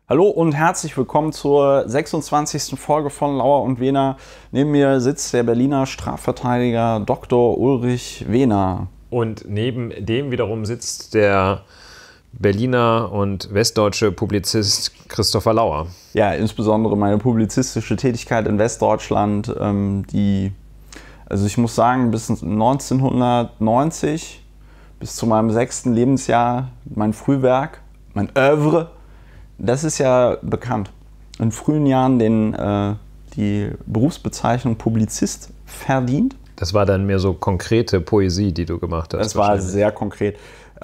Hallo und herzlich willkommen zur 26. Folge von Lauer und Wehner. Neben mir sitzt der Berliner Strafverteidiger Dr. Ulrich Wehner. Und neben dem wiederum sitzt der Berliner und westdeutsche Publizist Christopher Lauer. Ja, insbesondere meine publizistische Tätigkeit in Westdeutschland, also ich muss sagen, bis 1990, bis zu meinem 6. Lebensjahr, mein Frühwerk, mein Œuvre, das ist ja bekannt. In frühen Jahren die Berufsbezeichnung Publizist verdient. Das war dann mehr so konkrete Poesie, die du gemacht hast. Das war sehr konkret.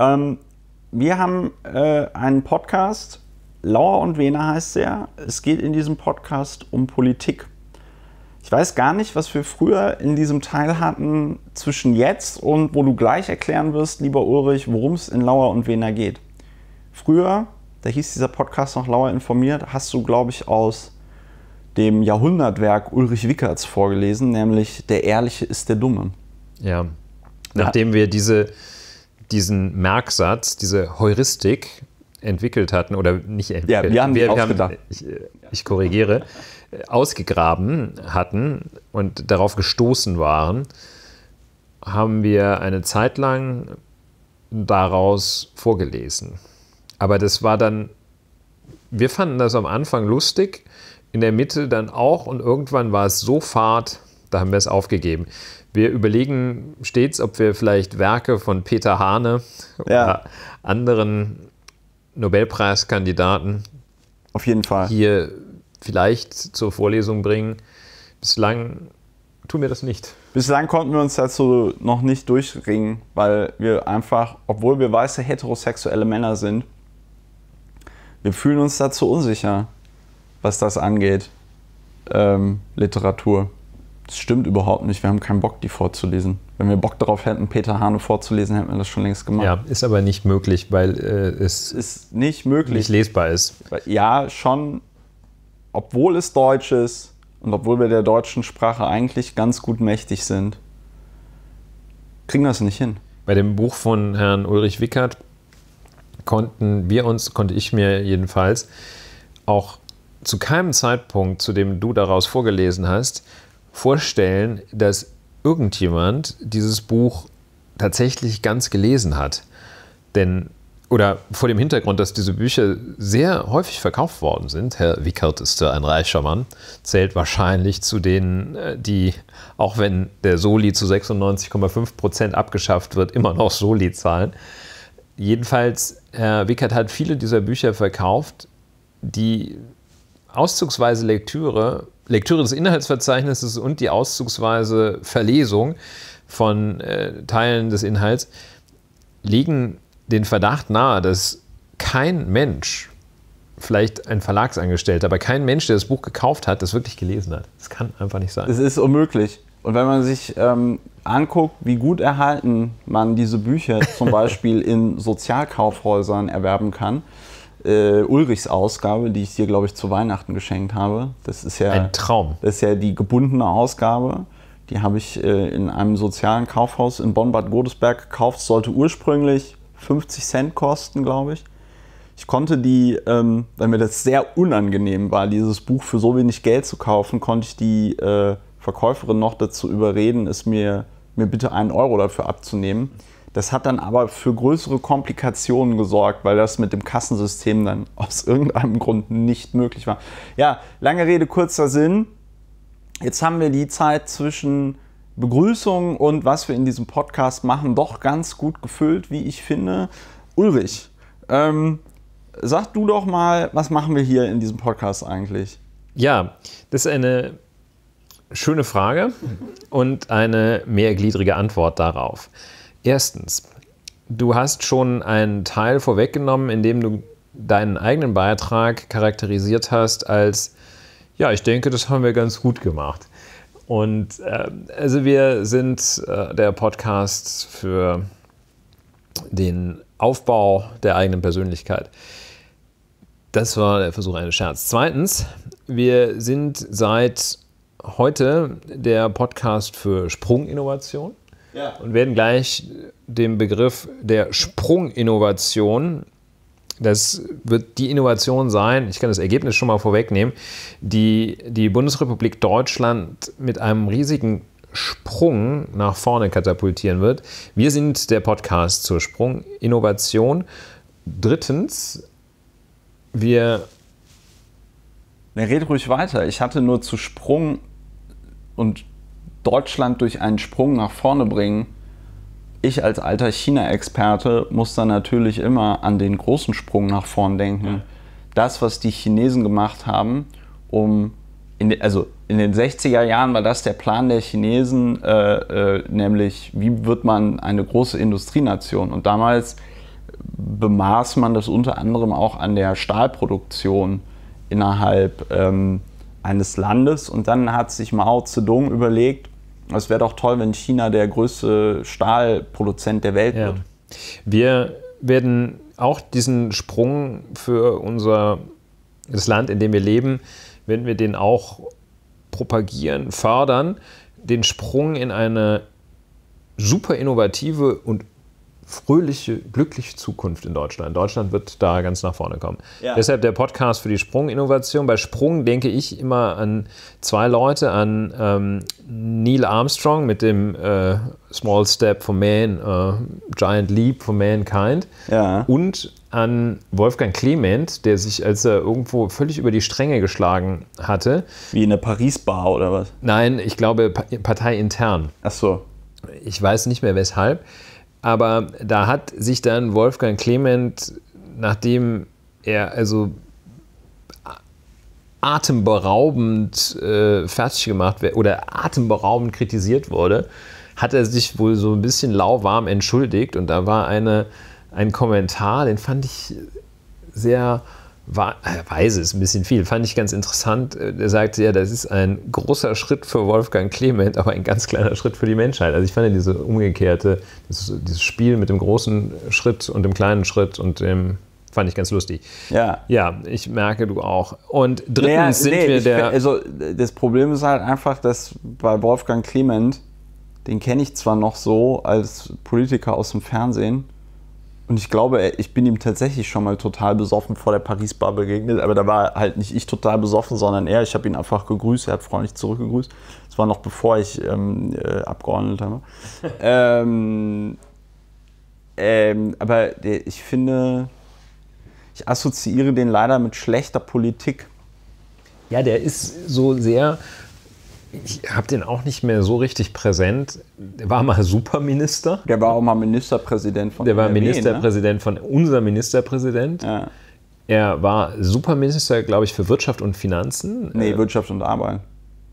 Wir haben einen Podcast, Lauer und Wehner heißt er. Es geht in diesem Podcast um Politik. Ich weiß gar nicht, was wir früher in diesem Teil hatten zwischen jetzt und wo du gleich erklären wirst, lieber Ulrich, worum es in Lauer und Wehner geht. Früher, da hieß dieser Podcast noch Lauer informiert, hast du, glaube ich, aus dem Jahrhundertwerk Ulrich Wickerts vorgelesen, nämlich Der Ehrliche ist der Dumme. Ja, nachdem wir diesen Merksatz, diese Heuristik entwickelt hatten, oder nicht entwickelt, ja, wir haben die ausgedacht. Ich korrigiere, ausgegraben hatten und darauf gestoßen waren, haben wir eine Zeit lang daraus vorgelesen. Aber das war dann, wir fanden das am Anfang lustig, in der Mitte dann auch und irgendwann war es so fad, da haben wir es aufgegeben. Wir überlegen stets, ob wir vielleicht Werke von Peter Hane oder anderen Nobelpreiskandidaten auf jeden Fall hier vielleicht zur Vorlesung bringen. Bislang tun wir das nicht. Bislang konnten wir uns dazu noch nicht durchringen, weil wir einfach, obwohl wir weiße heterosexuelle Männer sind, wir fühlen uns dazu unsicher, was das angeht, Literatur. Das stimmt überhaupt nicht, wir haben keinen Bock, die vorzulesen. Wenn wir Bock darauf hätten, Peter Hane vorzulesen, hätten wir das schon längst gemacht. Ja, ist aber nicht möglich, weil es ist nicht möglich. Nicht lesbar ist. Ja, schon, obwohl es Deutsch ist und obwohl wir der deutschen Sprache eigentlich ganz gut mächtig sind, kriegen wir es nicht hin. Bei dem Buch von Herrn Ulrich Wickert konnte ich mir jedenfalls auch zu keinem Zeitpunkt, zu dem du daraus vorgelesen hast, vorstellen, dass irgendjemand dieses Buch tatsächlich ganz gelesen hat. Oder vor dem Hintergrund, dass diese Bücher sehr häufig verkauft worden sind. Herr Wickert ist ein reicher Mann, zählt wahrscheinlich zu denen, die, auch wenn der Soli zu 96,5% abgeschafft wird, immer noch Soli zahlen. Jedenfalls, Herr Wickert hat viele dieser Bücher verkauft, die auszugsweise Lektüre des Inhaltsverzeichnisses und die auszugsweise Verlesung von Teilen des Inhalts legen den Verdacht nahe, dass kein Mensch, vielleicht ein Verlagsangestellter, aber kein Mensch, der das Buch gekauft hat, das wirklich gelesen hat. Das kann einfach nicht sein. Es ist unmöglich. Und wenn man sich anguckt, wie gut erhalten man diese Bücher zum Beispiel in Sozialkaufhäusern erwerben kann, Ulrichs Ausgabe, die ich dir, glaube ich, zu Weihnachten geschenkt habe, das ist ja ein Traum. Das ist ja die gebundene Ausgabe. Die habe ich in einem sozialen Kaufhaus in Bonn-Bad Godesberg gekauft. Sollte ursprünglich 50 Cent kosten, glaube ich. Ich konnte weil mir das sehr unangenehm war, dieses Buch für so wenig Geld zu kaufen, konnte ich die Verkäuferin noch dazu überreden, es mir bitte 1 Euro dafür abzunehmen. Das hat dann aber für größere Komplikationen gesorgt, weil das mit dem Kassensystem dann aus irgendeinem Grund nicht möglich war. Ja, lange Rede, kurzer Sinn. Jetzt haben wir die Zeit zwischen Begrüßung und was wir in diesem Podcast machen, doch ganz gut gefüllt, wie ich finde. Ulrich, sag du doch mal, was machen wir hier in diesem Podcast eigentlich? Ja, das ist eine schöne Frage und eine mehrgliedrige Antwort darauf. Erstens, du hast schon einen Teil vorweggenommen, indem du deinen eigenen Beitrag charakterisiert hast als, ja, ich denke, das haben wir ganz gut gemacht. Und also wir sind der Podcast für den Aufbau der eigenen Persönlichkeit. Das war der Versuch eines Scherzes. Zweitens, wir sind seit heute der Podcast für Sprunginnovation. Ja. Und werden gleich dem Begriff der Sprunginnovation das wird die Innovation sein, ich kann das Ergebnis schon mal vorwegnehmen, die Bundesrepublik Deutschland mit einem riesigen Sprung nach vorne katapultieren wird. Wir sind der Podcast zur Sprunginnovation. Drittens, red ruhig weiter. Ich hatte nur zu Sprung und Deutschland durch einen Sprung nach vorne bringen. Ich als alter China-Experte muss dann natürlich immer an den großen Sprung nach vorn denken. Das, was die Chinesen gemacht haben, in den 60er Jahren war das der Plan der Chinesen, nämlich wie wird man eine große Industrienation. Und damals bemaß man das unter anderem auch an der Stahlproduktion innerhalb eines Landes. Und dann hat sich Mao Zedong überlegt, es wäre doch toll, wenn China der größte Stahlproduzent der Welt wird. Wir werden auch diesen Sprung für das Land, in dem wir leben, werden wir den auch propagieren, fördern, den Sprung in eine super innovative und fröhliche, glückliche Zukunft in Deutschland. Deutschland wird da ganz nach vorne kommen. Ja. Deshalb der Podcast für die Sprunginnovation. Bei Sprung denke ich immer an zwei Leute, an Neil Armstrong mit dem Small Step for Man, Giant Leap for Mankind, und an Wolfgang Clement, der sich, als er irgendwo völlig über die Stränge geschlagen hatte. Wie in der Paris-Bar oder was? Nein, ich glaube parteiintern. Ach so. Ich weiß nicht mehr weshalb. Aber da hat sich dann Wolfgang Clement, nachdem er also atemberaubend fertig gemacht oder atemberaubend kritisiert wurde, hat er sich wohl so ein bisschen lauwarm entschuldigt. Und da war ein Kommentar, den fand ich sehr weise, ist ein bisschen viel, fand ich ganz interessant. Er sagte, ja, das ist ein großer Schritt für Wolfgang Clement, aber ein ganz kleiner Schritt für die Menschheit. Also ich fand diese umgekehrte, dieses Spiel mit dem großen Schritt und dem kleinen Schritt und dem fand ich ganz lustig. Ja, ich merke, du auch. Und drittens das Problem ist halt einfach, dass bei Wolfgang Clement, den kenne ich zwar noch so als Politiker aus dem Fernsehen, und ich glaube, ich bin ihm tatsächlich schon mal total besoffen vor der Paris-Bar begegnet, aber da war halt nicht ich total besoffen, sondern er. Ich habe ihn einfach gegrüßt, er hat freundlich zurückgegrüßt. Das war noch bevor ich Abgeordneter war. Aber ich finde, ich assoziiere den leider mit schlechter Politik. Ja, der ist so sehr... Ich habe den auch nicht mehr so richtig präsent. Der war mal Superminister. Der war auch mal Ministerpräsident von Der war Ministerpräsident von unser Ministerpräsident. Ja. Er war Superminister, glaube ich, für Wirtschaft und Finanzen. Nee, Wirtschaft und Arbeit.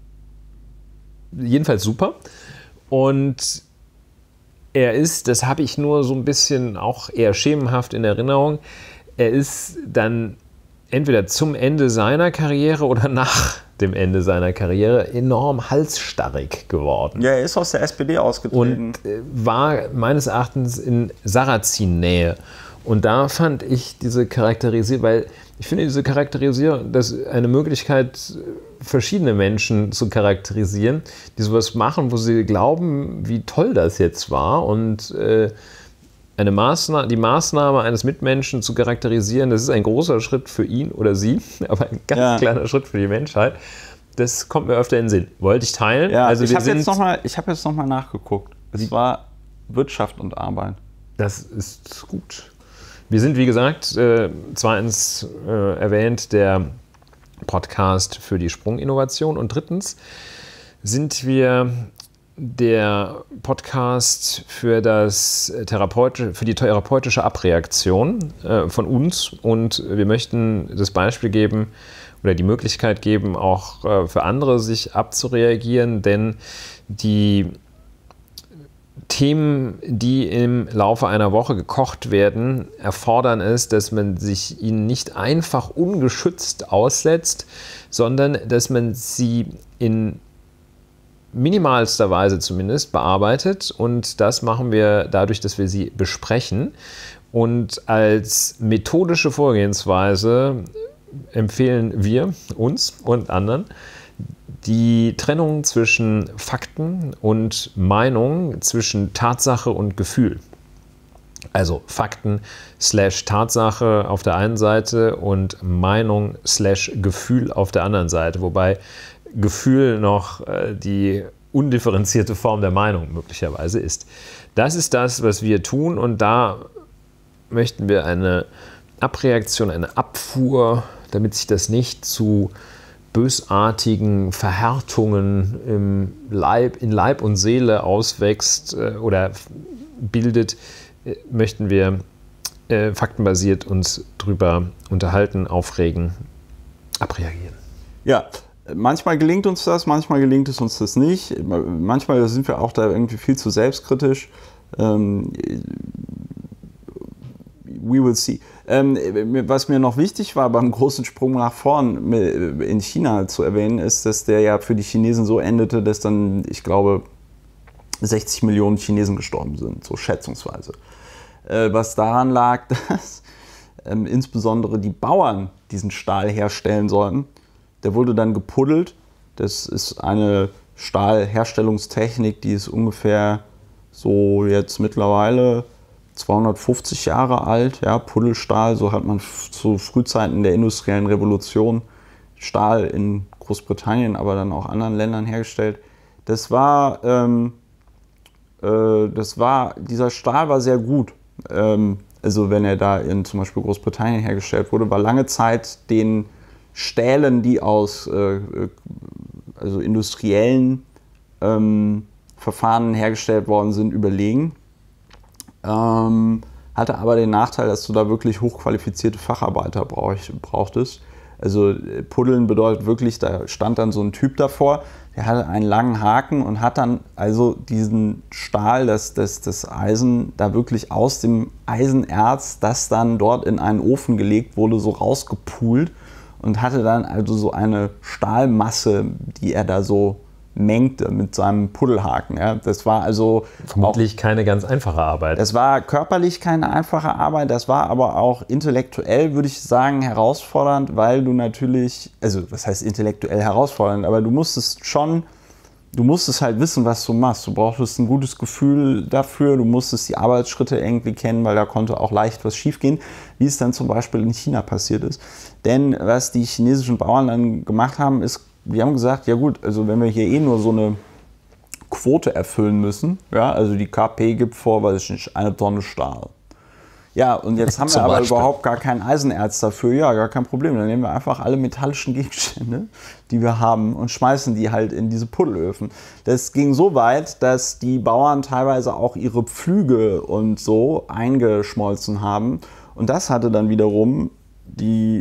Jedenfalls super. Und er ist, das habe ich nur so ein bisschen auch eher schemenhaft in Erinnerung, er ist dann entweder zum Ende seiner Karriere oder nach dem Ende seiner Karriere enorm halsstarrig geworden. Ja, er ist aus der SPD ausgetreten. Und war meines Erachtens in Sarrazin-Nähe. Und da fand ich diese Charakterisierung, weil ich finde diese Charakterisierung, das ist eine Möglichkeit, verschiedene Menschen zu charakterisieren, die sowas machen, wo sie glauben, wie toll das jetzt war. Und die Maßnahme eines Mitmenschen zu charakterisieren, das ist ein großer Schritt für ihn oder sie, aber ein ganz kleiner Schritt für die Menschheit. Das kommt mir öfter in den Sinn. Wollte ich teilen. Ja, also ich habe jetzt noch mal nachgeguckt. Es war Wirtschaft und Arbeit. Das ist gut. Wir sind, wie gesagt, zweitens erwähnt, der Podcast für die Sprunginnovation. Und drittens sind wir der Podcast für die therapeutische Abreaktion von uns, und wir möchten das Beispiel geben oder die Möglichkeit geben, auch für andere sich abzureagieren, denn die Themen, die im Laufe einer Woche gekocht werden, erfordern es, dass man sich ihnen nicht einfach ungeschützt aussetzt, sondern dass man sie in minimalster Weise zumindest bearbeitet, und das machen wir dadurch, dass wir sie besprechen, und als methodische Vorgehensweise empfehlen wir uns und anderen die Trennung zwischen Fakten und Meinung, zwischen Tatsache und Gefühl. Also Fakten / Tatsache auf der einen Seite und Meinung / Gefühl auf der anderen Seite. Wobei Gefühl noch die undifferenzierte Form der Meinung möglicherweise ist. Das ist das, was wir tun, und da möchten wir eine Abreaktion, eine Abfuhr, damit sich das nicht zu bösartigen Verhärtungen in Leib und Seele auswächst oder bildet, möchten wir faktenbasiert uns drüber unterhalten, aufregen, abreagieren. Ja, manchmal gelingt uns das, manchmal gelingt es uns das nicht. Manchmal sind wir auch da irgendwie viel zu selbstkritisch. We will see. Was mir noch wichtig war, beim großen Sprung nach vorn in China zu erwähnen, ist, dass der ja für die Chinesen so endete, dass dann, ich glaube, 60 Millionen Chinesen gestorben sind, so schätzungsweise. Was daran lag, dass insbesondere die Bauern diesen Stahl herstellen sollten. Der wurde dann gepuddelt. Das ist eine Stahlherstellungstechnik, die ist ungefähr so jetzt mittlerweile 250 Jahre alt. Ja, Puddelstahl, so hat man zu Frühzeiten der industriellen Revolution Stahl in Großbritannien, aber dann auch anderen Ländern hergestellt. Dieser Stahl war sehr gut. Also wenn er da in zum Beispiel Großbritannien hergestellt wurde, war lange Zeit den Stählen, die aus also industriellen Verfahren hergestellt worden sind, überlegen. Hatte aber den Nachteil, dass du da wirklich hochqualifizierte Facharbeiter brauchtest. Also Puddeln bedeutet wirklich, da stand dann so ein Typ davor, der hatte einen langen Haken und hat dann also diesen Stahl, das Eisen, da wirklich aus dem Eisenerz, das dann dort in einen Ofen gelegt wurde, so rausgepult und hatte dann also so eine Stahlmasse, die er da so mengte mit seinem Puddelhaken. Ja. Das war also vermutlich keine ganz einfache Arbeit. Das war körperlich keine einfache Arbeit, das war aber auch intellektuell, würde ich sagen, herausfordernd, weil du natürlich, also was heißt intellektuell herausfordernd, aber du musstest halt wissen, was du machst. Du brauchtest ein gutes Gefühl dafür, du musstest die Arbeitsschritte irgendwie kennen, weil da konnte auch leicht was schiefgehen, wie es dann zum Beispiel in China passiert ist. Denn was die chinesischen Bauern dann gemacht haben, ist, die haben gesagt, ja gut, also wenn wir hier eh nur so eine Quote erfüllen müssen, ja, also die KP gibt vor, weiß ich nicht, 1 Tonne Stahl. Ja, und jetzt haben wir aber überhaupt gar kein Eisenerz dafür, ja, gar kein Problem. Dann nehmen wir einfach alle metallischen Gegenstände, die wir haben, und schmeißen die halt in diese Puddelöfen. Das ging so weit, dass die Bauern teilweise auch ihre Pflüge und so eingeschmolzen haben. Und das hatte dann wiederum die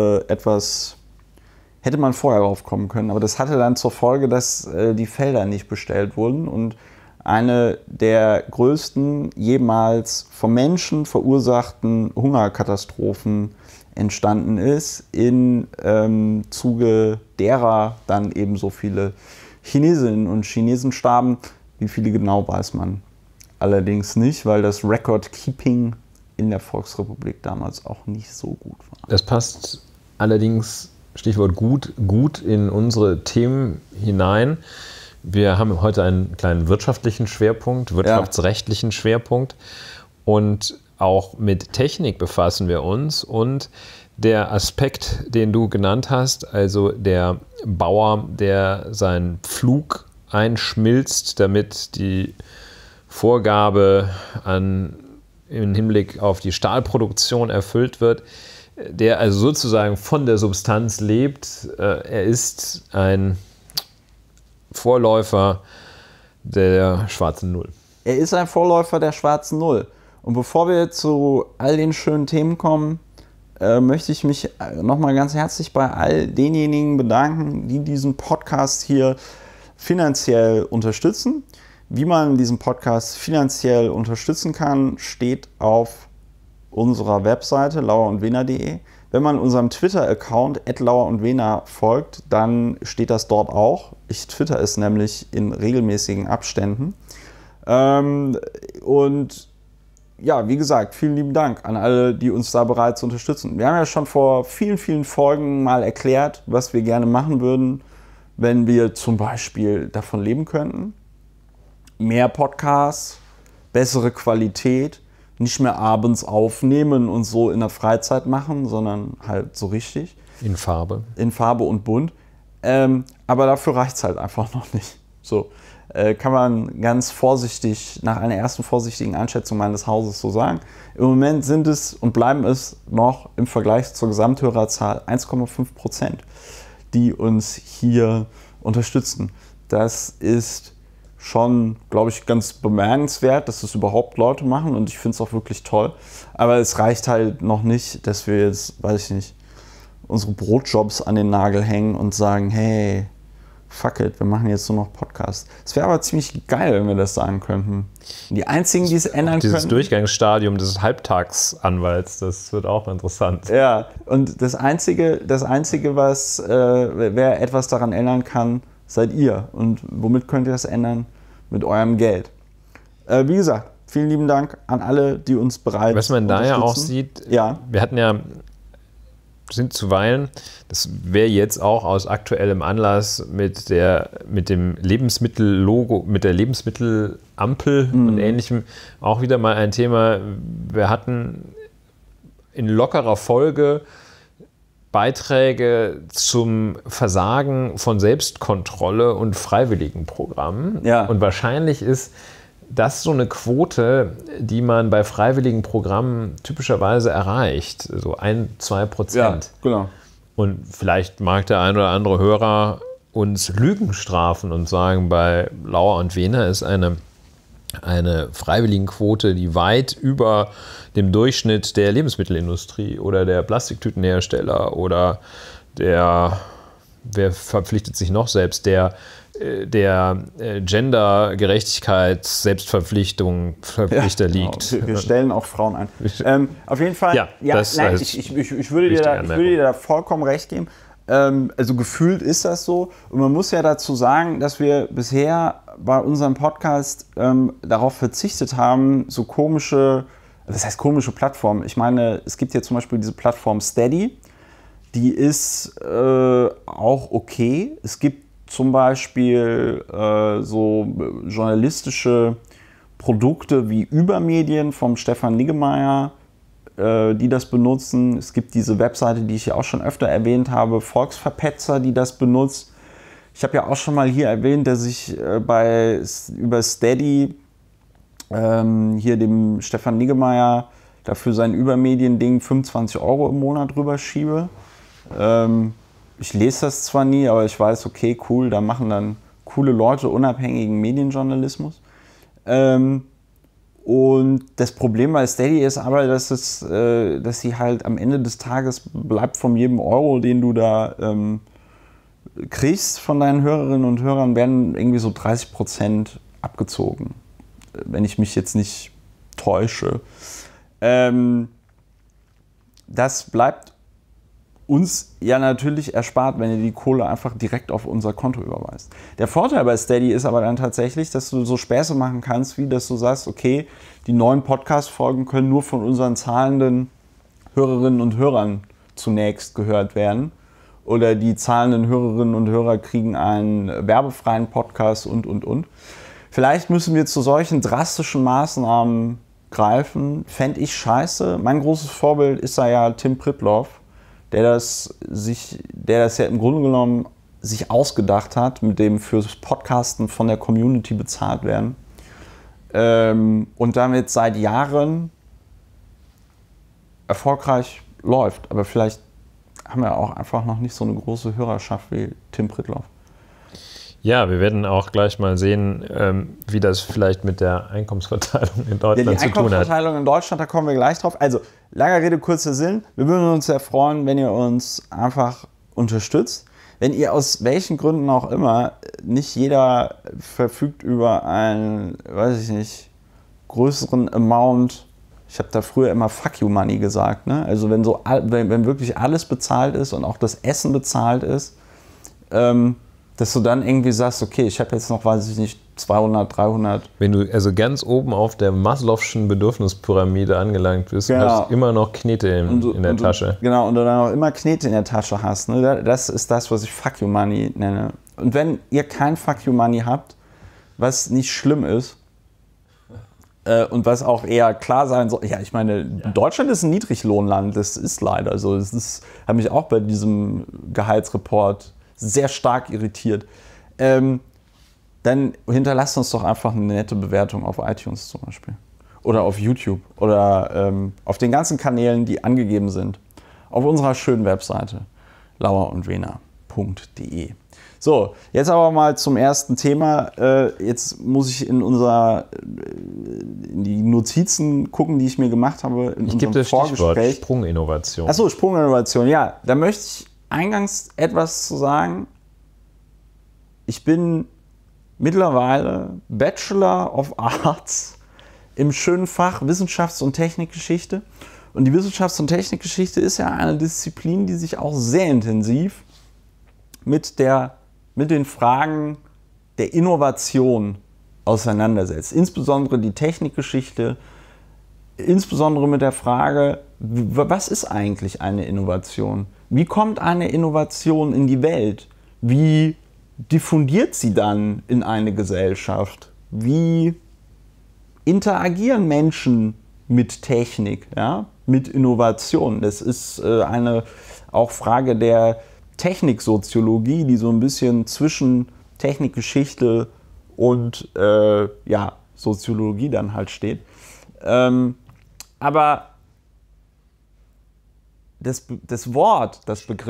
hätte man vorher drauf kommen können, aber das hatte dann zur Folge, dass die Felder nicht bestellt wurden und eine der größten jemals vom Menschen verursachten Hungerkatastrophen entstanden ist, im Zuge derer dann eben so viele Chinesinnen und Chinesen starben. Wie viele genau, weiß man allerdings nicht, weil das Record-Keeping in der Volksrepublik damals auch nicht so gut war. Das passt allerdings, Stichwort gut in unsere Themen hinein. Wir haben heute einen kleinen wirtschaftlichen Schwerpunkt, wirtschaftsrechtlichen Schwerpunkt, und auch mit Technik befassen wir uns. Und der Aspekt, den du genannt hast, also der Bauer, der seinen Pflug einschmilzt, damit die Vorgabe im Hinblick auf die Stahlproduktion erfüllt wird, der also sozusagen von der Substanz lebt. Er ist ein Vorläufer der schwarzen Null. Er ist ein Vorläufer der schwarzen Null. Und bevor wir zu all den schönen Themen kommen, möchte ich mich nochmal ganz herzlich bei all denjenigen bedanken, die diesen Podcast hier finanziell unterstützen. Wie man diesen Podcast finanziell unterstützen kann, steht auf unserer Webseite lauerundwener.de. Wenn man unserem Twitter-Account @lauerundwener folgt, dann steht das dort auch. Ich twitter es nämlich in regelmäßigen Abständen. Und ja, wie gesagt, vielen lieben Dank an alle, die uns da bereits unterstützen. Wir haben ja schon vor vielen, vielen Folgen mal erklärt, was wir gerne machen würden, wenn wir zum Beispiel davon leben könnten. Mehr Podcasts, bessere Qualität. nicht mehr abends aufnehmen und so in der Freizeit machen, sondern halt so richtig. In Farbe. In Farbe und bunt. Aber dafür reicht es halt einfach noch nicht. So kann man ganz vorsichtig, nach einer ersten vorsichtigen Einschätzung meines Hauses so sagen. Im Moment sind es und bleiben es noch im Vergleich zur Gesamthörerzahl 1,5%, die uns hier unterstützen. Das ist schon, glaube ich, ganz bemerkenswert, dass das überhaupt Leute machen und ich finde es auch wirklich toll. Aber es reicht halt noch nicht, dass wir jetzt, weiß ich nicht, unsere Brotjobs an den Nagel hängen und sagen, hey, fuck it, wir machen jetzt nur noch Podcasts. Es wäre aber ziemlich geil, wenn wir das sagen könnten. Die einzigen, die es ändern können. Dieses Durchgangsstadium des Halbtagsanwalts, das wird auch interessant. Ja, und das Einzige, was wer etwas daran ändern kann, seid ihr. Und womit könnt ihr das ändern? Mit eurem Geld. Wie gesagt, vielen lieben Dank an alle, die uns bereits was man da ja auch sieht, ja. Wir hatten ja, sind zuweilen, das wäre jetzt auch aus aktuellem Anlass mit dem Lebensmittellogo, mit der Lebensmittelampel und Ähnlichem auch wieder mal ein Thema. Wir hatten in lockerer Folge Beiträge zum Versagen von Selbstkontrolle und Freiwilligenprogrammen. Ja. Und wahrscheinlich ist das so eine Quote, die man bei freiwilligen Programmen typischerweise erreicht. So 1-2%. Ja, genau. Und vielleicht mag der ein oder andere Hörer uns Lügen strafen und sagen, bei Lauer und Wehner ist eine Freiwilligenquote, die weit über dem Durchschnitt der Lebensmittelindustrie oder der Plastiktütenhersteller oder wer verpflichtet sich noch selbst, der Gender-Gerechtigkeits-Selbstverpflichter liegt. Genau. Wir stellen auch Frauen ein. Auf jeden Fall, ich würde dir da vollkommen recht geben. Also gefühlt ist das so. Und man muss ja dazu sagen, dass wir bisher bei unserem Podcast darauf verzichtet haben, so komische Plattformen. Ich meine, es gibt ja zum Beispiel diese Plattform Steady. Die ist auch okay. Es gibt zum Beispiel so journalistische Produkte wie Übermedien vom Stefan Niggemeier, die das benutzen. Es gibt diese Webseite, die ich ja auch schon öfter erwähnt habe, Volksverpetzer, die das benutzt. Ich habe ja auch schon mal hier erwähnt, dass ich über Steady hier dem Stefan Niggemeier dafür sein Übermedien-Ding 25 € im Monat rüberschiebe. Ich lese das zwar nie, aber ich weiß, okay, cool, da machen dann coole Leute unabhängigen Medienjournalismus. Und das Problem bei Steady ist aber, dass sie halt am Ende des Tages bleibt von jedem Euro, den du da kriegst von deinen Hörerinnen und Hörern, werden irgendwie so 30% abgezogen, wenn ich mich jetzt nicht täusche. Das bleibt uns ja natürlich erspart, wenn ihr die Kohle einfach direkt auf unser Konto überweist. Der Vorteil bei Steady ist aber dann tatsächlich, dass du so Späße machen kannst, wie dass du sagst, okay, die neuen Podcast-Folgen können nur von unseren zahlenden Hörerinnen und Hörern zunächst gehört werden. Oder die zahlenden Hörerinnen und Hörer kriegen einen werbefreien Podcast und. Vielleicht müssen wir zu solchen drastischen Maßnahmen greifen. Fände ich scheiße. Mein großes Vorbild ist da ja Tim Pritlove, der das ja im Grunde genommen sich ausgedacht hat, mit dem fürs Podcasten von der Community bezahlt werden. Und damit seit Jahren erfolgreich läuft. Aber vielleicht haben wir auch einfach noch nicht so eine große Hörerschaft wie Tim Pritlove. Ja, wir werden auch gleich mal sehen, wie das vielleicht mit der Einkommensverteilung in Deutschland zu tun hat. Die Einkommensverteilung in Deutschland, da kommen wir gleich drauf. Also, lange Rede, kurzer Sinn. Wir würden uns sehr freuen, wenn ihr uns einfach unterstützt. Wenn ihr aus welchen Gründen auch immer, nicht jeder verfügt über einen, weiß ich nicht, größeren Amount. Ich habe da früher immer Fuck you Money gesagt. Ne? Also wenn wirklich alles bezahlt ist und auch das Essen bezahlt ist, dass du dann irgendwie sagst, okay, ich habe jetzt noch, weiß ich nicht, 200, 300. Wenn du also ganz oben auf der Maslow'schen Bedürfnispyramide angelangt bist, genau, hast du immer noch Knete in der Tasche. Genau, und du dann auch immer Knete in der Tasche hast. Ne? Das ist das, was ich Fuck you Money nenne. Und wenn ihr kein Fuck you Money habt, was nicht schlimm ist, Und was auch eher klar sein soll, ja, ich meine, Deutschland ist ein Niedriglohnland, das ist leider so. Das hat mich auch bei diesem Gehaltsreport sehr stark irritiert. Dann hinterlasst uns doch einfach eine nette Bewertung auf iTunes zum Beispiel. Oder auf YouTube. Oder auf den ganzen Kanälen, die angegeben sind. Auf unserer schönen Webseite lauerundwener.de. So, jetzt aber mal zum ersten Thema. Jetzt muss ich in die Notizen gucken, die ich mir gemacht habe in unserem Vorgespräch. Sprunginnovation. Achso, Sprunginnovation, ja. Da möchte ich eingangs etwas zu sagen. Ich bin mittlerweile Bachelor of Arts im schönen Fach Wissenschafts- und Technikgeschichte. Und die Wissenschafts- und Technikgeschichte ist ja eine Disziplin, die sich auch sehr intensiv mit den Fragen der Innovation auseinandersetzt. Insbesondere die Technikgeschichte, insbesondere mit der Frage, was ist eigentlich eine Innovation? Wie kommt eine Innovation in die Welt? Wie diffundiert sie dann in eine Gesellschaft? Wie interagieren Menschen mit Technik, ja? Mit Innovation? Das ist eine auch Frage der Techniksoziologie, die so ein bisschen zwischen Technikgeschichte und Soziologie dann halt steht. Aber das Wort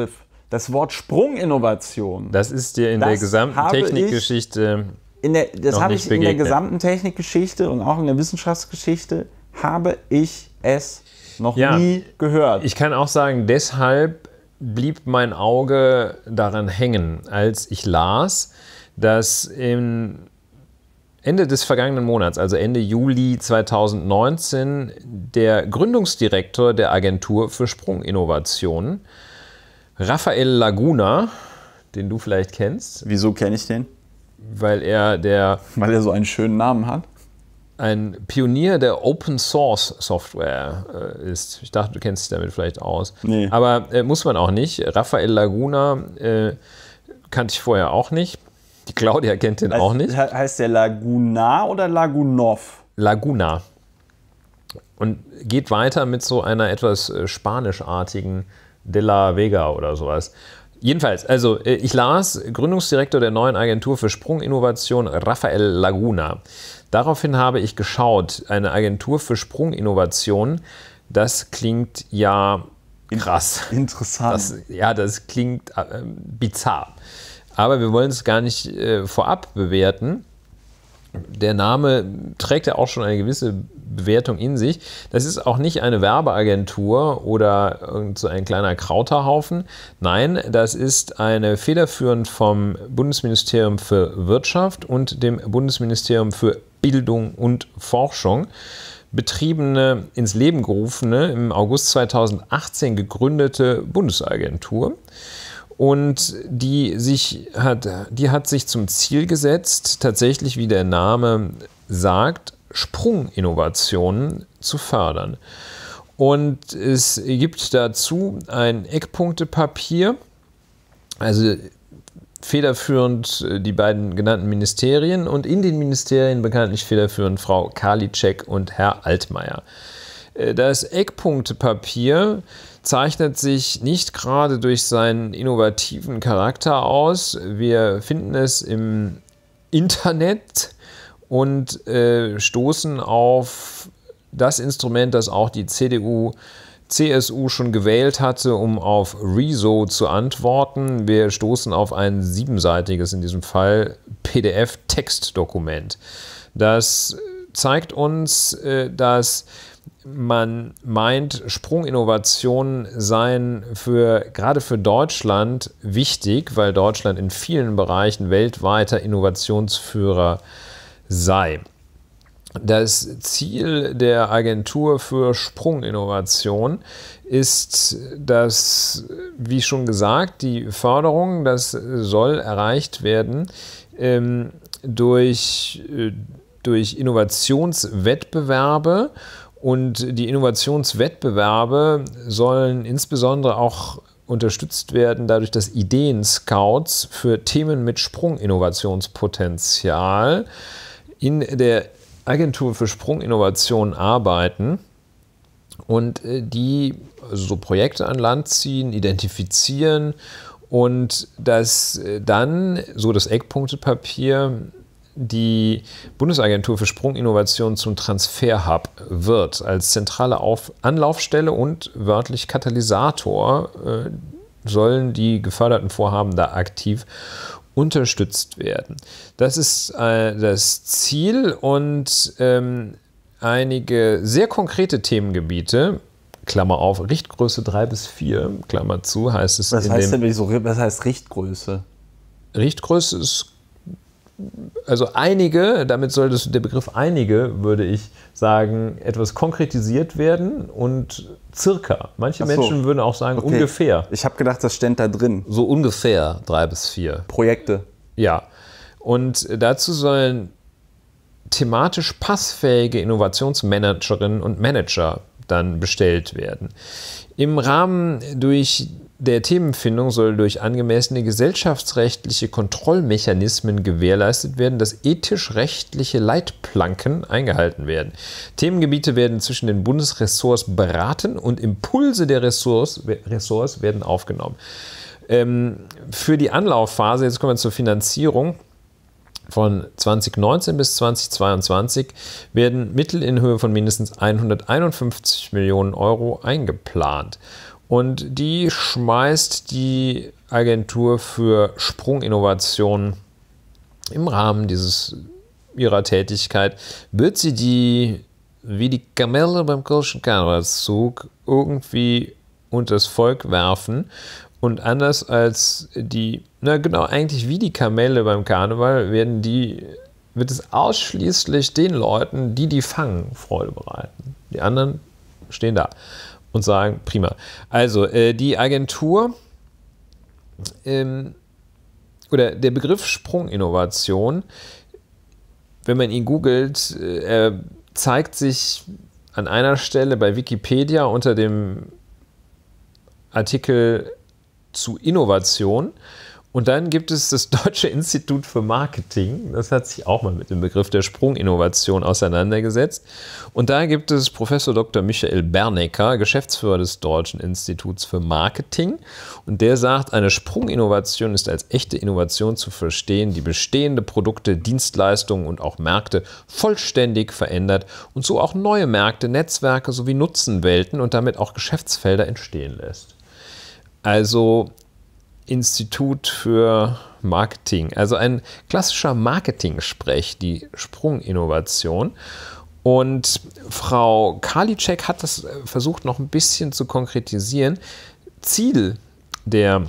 Sprunginnovation. Das ist dir in der gesamten Technikgeschichte das habe ich in der gesamten Technikgeschichte und auch in der Wissenschaftsgeschichte habe ich es noch nie gehört. Ich kann auch sagen, deshalb blieb mein Auge daran hängen, als ich las, dass im Ende des vergangenen Monats, also Ende Juli 2019, der Gründungsdirektor der Agentur für Sprunginnovationen, Rafael Laguna, den du vielleicht kennst. Wieso kenne ich den? Weil er so einen schönen Namen hat. Ein Pionier der Open Source Software ist. Ich dachte, du kennst dich damit vielleicht aus. Nee. Aber muss man auch nicht. Rafael Laguna kannte ich vorher auch nicht. Die Claudia kennt den auch nicht. Heißt der Laguna oder Lagunov? Laguna. Und geht weiter mit so einer etwas spanischartigen De la Vega oder sowas. Jedenfalls, also ich las Gründungsdirektor der neuen Agentur für Sprunginnovation, Rafael Laguna. Daraufhin habe ich geschaut, eine Agentur für Sprunginnovation, das klingt ja krass. Interessant. Das klingt bizarr. Aber wir wollen es gar nicht vorab bewerten. Der Name trägt ja auch schon eine gewisse Bewertung in sich. Das ist auch nicht eine Werbeagentur oder irgend so ein kleiner Krauterhaufen. Nein, das ist eine federführend vom Bundesministerium für Wirtschaft und dem Bundesministerium für Bildung und Forschung betriebene, ins Leben gerufene, im August 2018 gegründete Bundesagentur. Und die hat sich zum Ziel gesetzt, tatsächlich, wie der Name sagt, Sprunginnovationen zu fördern. Und es gibt dazu ein Eckpunktepapier, also federführend die beiden genannten Ministerien und in den Ministerien bekanntlich federführend Frau Karliczek und Herr Altmaier. Das Eckpunktepapier zeichnet sich nicht gerade durch seinen innovativen Charakter aus. Wir finden es im Internet und stoßen auf das Instrument, das auch die CDU, CSU schon gewählt hatte, um auf Rezo zu antworten. Wir stoßen auf ein 7-seitiges, in diesem Fall PDF-Textdokument. Das zeigt uns, dass man meint, Sprunginnovationen seien gerade für Deutschland wichtig, weil Deutschland in vielen Bereichen weltweiter Innovationsführer sei. Das Ziel der Agentur für Sprunginnovation ist, dass, wie schon gesagt, die Förderung, das soll erreicht werden durch Innovationswettbewerbe. Und die Innovationswettbewerbe sollen insbesondere auch unterstützt werden dadurch, dass Ideen-Scouts für Themen mit Sprunginnovationspotenzial in der Agentur für Sprunginnovation arbeiten und die so Projekte an Land ziehen, identifizieren und dass dann, so das Eckpunktepapier, die Bundesagentur für Sprunginnovation zum Transferhub wird, als zentrale Anlaufstelle und wörtlich Katalysator sollen die geförderten Vorhaben da aktiv unterstützt werden. Das ist das Ziel und einige sehr konkrete Themengebiete, Klammer auf, Richtgröße 3 bis 4, Klammer zu, heißt es. Was heißt Richtgröße? Richtgröße ist also einige, damit soll der Begriff einige, würde ich sagen, etwas konkretisiert werden und circa. Manche Menschen würden auch sagen ungefähr. Ich habe gedacht, das stand da drin. So ungefähr 3 bis 4. Projekte. Ja. Und dazu sollen thematisch passfähige Innovationsmanagerinnen und Manager dann bestellt werden. Im Rahmen der Themenfindung soll durch angemessene gesellschaftsrechtliche Kontrollmechanismen gewährleistet werden, dass ethisch-rechtliche Leitplanken eingehalten werden. Themengebiete werden zwischen den Bundesressorts beraten und Impulse der Ressorts werden aufgenommen. Für die Anlaufphase, jetzt kommen wir zur Finanzierung, von 2019 bis 2022 werden Mittel in Höhe von mindestens 151 Millionen Euro eingeplant. Und die schmeißt die Agentur für Sprunginnovation im Rahmen ihrer Tätigkeit, wird sie die, wie die Kamelle beim Kölschen Karnevalszug, irgendwie unters Volk werfen. Und anders als eigentlich wie die Kamelle beim Karneval, wird es ausschließlich den Leuten, die fangen, Freude bereiten. Die anderen stehen da und sagen, prima. Also die Agentur oder der Begriff Sprunginnovation, wenn man ihn googelt, zeigt sich an einer Stelle bei Wikipedia unter dem Artikel zu Innovation. Und dann gibt es das Deutsche Institut für Marketing, das hat sich auch mal mit dem Begriff der Sprunginnovation auseinandergesetzt. Und da gibt es Professor Dr. Michael Bernecker, Geschäftsführer des Deutschen Instituts für Marketing. Und der sagt, eine Sprunginnovation ist als echte Innovation zu verstehen, die bestehende Produkte, Dienstleistungen und auch Märkte vollständig verändert und so auch neue Märkte, Netzwerke sowie Nutzenwelten und damit auch Geschäftsfelder entstehen lässt. Also Institut für Marketing, also ein klassischer Marketing-Sprech, die Sprunginnovation. Und Frau Karliczek hat das versucht noch ein bisschen zu konkretisieren. Ziel der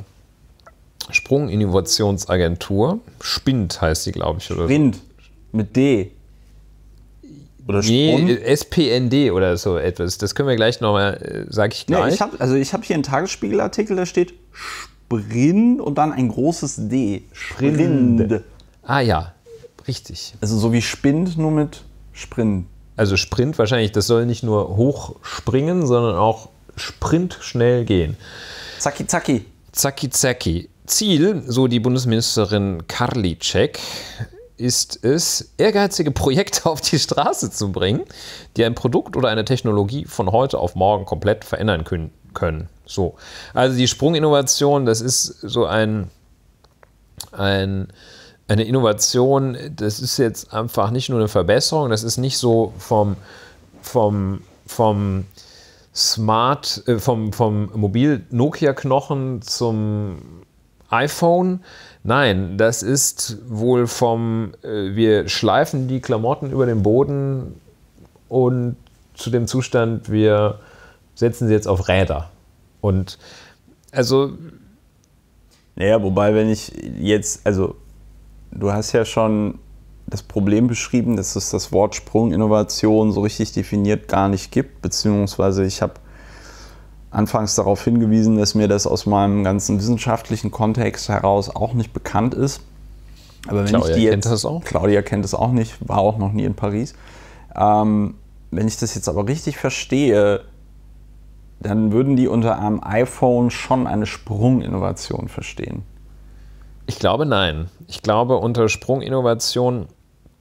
Sprunginnovationsagentur, SPIND heißt sie, glaube ich. Oder SPIND, so. Mit D. Oder Sprung? Nee, SPND oder so etwas. Das können wir gleich nochmal, sage ich gleich. Nee, ich hab hier einen Tagesspiegelartikel, da steht Sprint und dann ein großes D. Sprint. Ah ja, richtig. Also so wie Spind, nur mit Sprint. Also Sprint wahrscheinlich, das soll nicht nur hoch springen, sondern auch sprintschnell gehen. Zacki, zacki. Zacki, zacki. Ziel, so die Bundesministerin Karliczek, ist es, ehrgeizige Projekte auf die Straße zu bringen, die ein Produkt oder eine Technologie von heute auf morgen komplett verändern können. So. Also die Sprunginnovation, das ist so eine Innovation, das ist jetzt einfach nicht nur eine Verbesserung, das ist nicht so vom Mobil-Nokia-Knochen zum iPhone. Nein, das ist wohl wir schleifen die Klamotten über den Boden und zu dem Zustand, wir setzen sie jetzt auf Räder. Und also. Naja, wobei, wenn ich jetzt, also du hast ja schon das Problem beschrieben, dass es das Wort Sprunginnovation so richtig definiert gar nicht gibt, beziehungsweise ich habe anfangs darauf hingewiesen, dass mir das aus meinem ganzen wissenschaftlichen Kontext heraus auch nicht bekannt ist. Aber wenn Claudia kennt es auch nicht, war auch noch nie in Paris. Wenn ich das jetzt aber richtig verstehe, dann würden die unter einem iPhone schon eine Sprunginnovation verstehen. Ich glaube, nein. Ich glaube, unter Sprunginnovation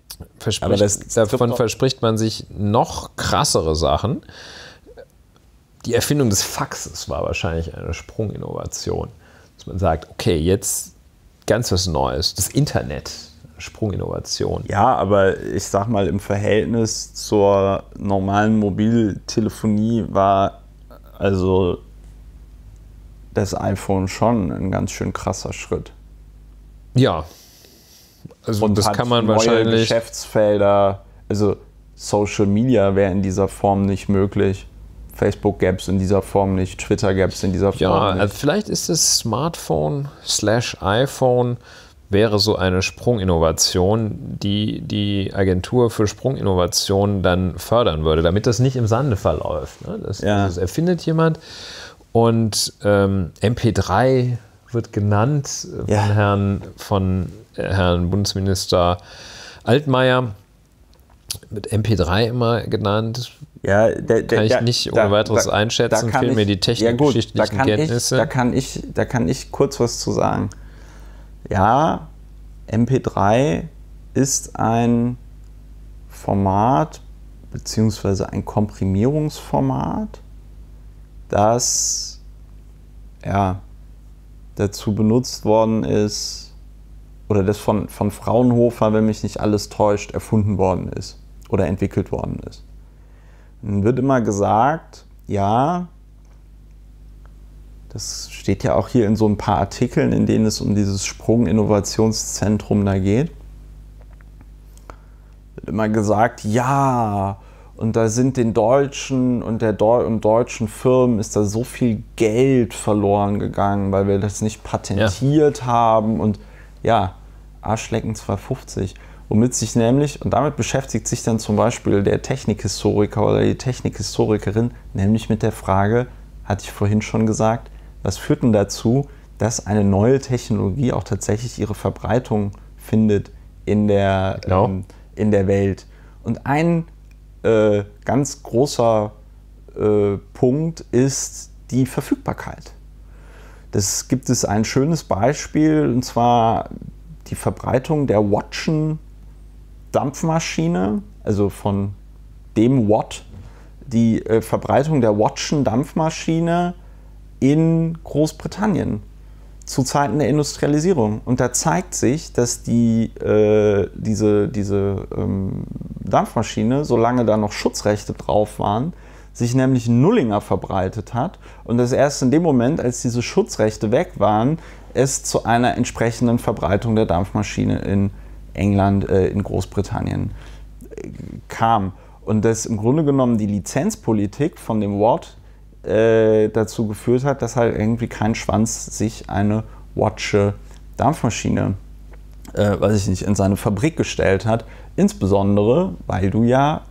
davon verspricht man sich noch krassere Sachen. Die Erfindung des Faxes war wahrscheinlich eine Sprunginnovation. Dass man sagt, okay, jetzt ganz was Neues. Das Internet, Sprunginnovation. Ja, aber ich sag mal, im Verhältnis zur normalen Mobiltelefonie war also das iPhone schon ein ganz schön krasser Schritt. Ja. Also Und das kann man neue wahrscheinlich. Geschäftsfelder, also Social Media wäre in dieser Form nicht möglich. Facebook gäbe es in dieser Form nicht, Twitter gäbe es in dieser Form Ja, nicht. also vielleicht ist das Smartphone/iPhone wäre so eine Sprunginnovation, die die Agentur für Sprunginnovation dann fördern würde, damit das nicht im Sande verläuft. Ne? Das erfindet jemand und MP3 wird genannt von Herrn Bundesminister Altmaier, mit MP3 immer genannt. Ja, kann ich nicht ohne weiteres einschätzen, fehlen mir die technikgeschichtlichen Kenntnisse. Da kann ich kurz was zu sagen. Ja, MP3 ist ein Format bzw. ein Komprimierungsformat, das dazu benutzt worden ist oder das von Fraunhofer, wenn mich nicht alles täuscht, erfunden worden ist oder entwickelt worden ist. Dann wird immer gesagt, ja, das steht ja auch hier in so ein paar Artikeln, in denen es um dieses Sprung-Innovationszentrum da geht, wird immer gesagt, ja, und da sind den Deutschen und deutschen Firmen ist da so viel Geld verloren gegangen, weil wir das nicht patentiert haben und ja, Arschlecken 250. Womit sich nämlich, und damit beschäftigt sich dann zum Beispiel der Technikhistoriker oder die Technikhistorikerin, nämlich mit der Frage, hatte ich vorhin schon gesagt, was führt denn dazu, dass eine neue Technologie auch tatsächlich ihre Verbreitung findet in der Welt. Und ein ganz großer Punkt ist die Verfügbarkeit. Das gibt es ein schönes Beispiel, und zwar die Verbreitung der Watt'schen Dampfmaschine, also von dem Watt, die Verbreitung der Watt'schen Dampfmaschine in Großbritannien zu Zeiten der Industrialisierung. Und da zeigt sich, dass diese Dampfmaschine, solange da noch Schutzrechte drauf waren, sich nämlich Nullinger verbreitet hat und dass erst in dem Moment, als diese Schutzrechte weg waren, es zu einer entsprechenden Verbreitung der Dampfmaschine in England, in Großbritannien kam. Und dass im Grunde genommen die Lizenzpolitik von dem Watt dazu geführt hat, dass halt irgendwie kein Schwanz sich eine Watt'sche Dampfmaschine, in seine Fabrik gestellt hat. Insbesondere, weil du ja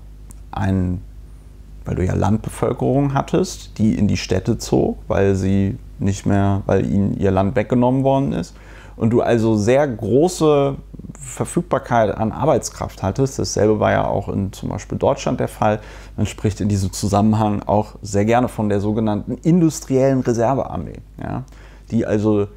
Landbevölkerung hattest, die in die Städte zog, weil ihnen ihr Land weggenommen worden ist. Und du also sehr große Verfügbarkeit an Arbeitskraft hattest. Dasselbe war ja auch in zum Beispiel Deutschland der Fall. Man spricht in diesem Zusammenhang auch sehr gerne von der sogenannten industriellen Reservearmee, ja, die also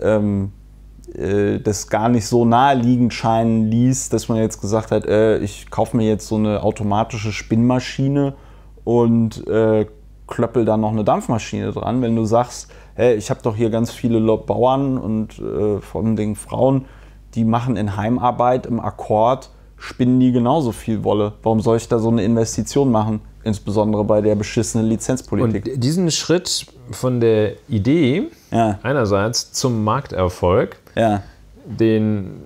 das gar nicht so naheliegend scheinen ließ, dass man jetzt gesagt hat, ich kaufe mir jetzt so eine automatische Spinnmaschine und klöppel dann noch eine Dampfmaschine dran. Wenn du sagst, hey, ich habe doch hier ganz viele Bauern und vor allen Dingen Frauen, die machen in Heimarbeit im Akkord, spinnen die genauso viel Wolle. Warum soll ich da so eine Investition machen? Insbesondere bei der beschissenen Lizenzpolitik. Und diesen Schritt von der Idee einerseits zum Markterfolg, diesen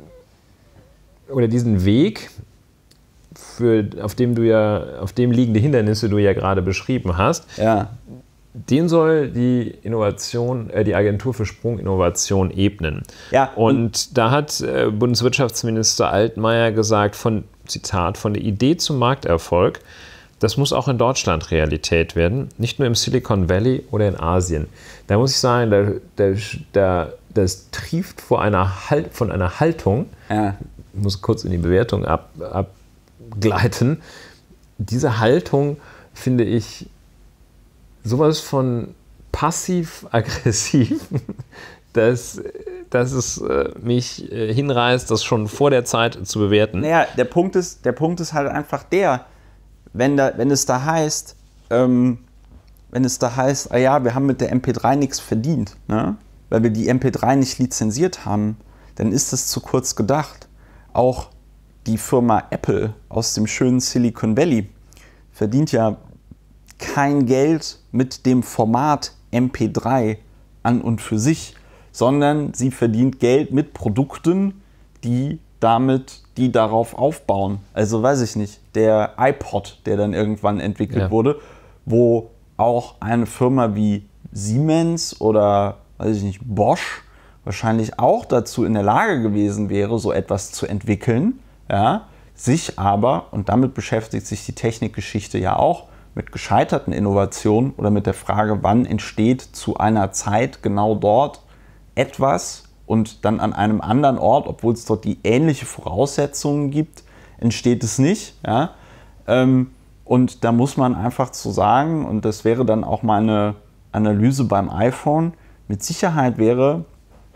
Weg, auf dem liegende Hindernisse du ja gerade beschrieben hast, den soll die Agentur für Sprunginnovation ebnen. Ja, und da hat Bundeswirtschaftsminister Altmaier gesagt, Zitat, von der Idee zum Markterfolg, das muss auch in Deutschland Realität werden, nicht nur im Silicon Valley oder in Asien. Da muss ich sagen, das trieft von einer Haltung, ich muss kurz in die Bewertung abgleiten, diese Haltung finde ich sowas von passiv-aggressiv, dass dass es mich hinreißt, das schon vor der Zeit zu bewerten. Naja, der Punkt ist halt einfach wenn es da heißt, wir haben mit der MP3 nichts verdient, ne? Weil wir die MP3 nicht lizenziert haben, dann ist das zu kurz gedacht. Auch die Firma Apple aus dem schönen Silicon Valley verdient ja kein Geld mit dem Format MP3 an und für sich, sondern sie verdient Geld mit Produkten, die darauf aufbauen. Also weiß ich nicht, der iPod, der dann irgendwann entwickelt wurde, wo auch eine Firma wie Siemens oder weiß ich nicht, Bosch wahrscheinlich auch dazu in der Lage gewesen wäre, so etwas zu entwickeln, ja, sich aber, und damit beschäftigt sich die Technikgeschichte ja auch, mit gescheiterten Innovationen oder mit der Frage, wann entsteht zu einer Zeit genau dort etwas und dann an einem anderen Ort, obwohl es dort die ähnliche Voraussetzungen gibt, entsteht es nicht. Ja? Und da muss man einfach zu sagen, und das wäre dann auch meine Analyse beim iPhone, mit Sicherheit wäre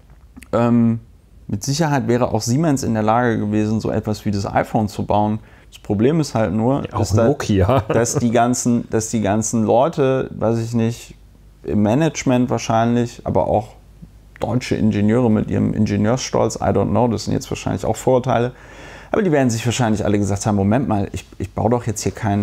auch Siemens in der Lage gewesen, so etwas wie das iPhone zu bauen. Das Problem ist halt nur, dass die ganzen Leute, weiß ich nicht, im Management wahrscheinlich, aber auch deutsche Ingenieure mit ihrem Ingenieursstolz, I don't know, das sind jetzt wahrscheinlich auch Vorurteile, aber die werden sich wahrscheinlich alle gesagt haben, Moment mal, ich baue doch jetzt hier kein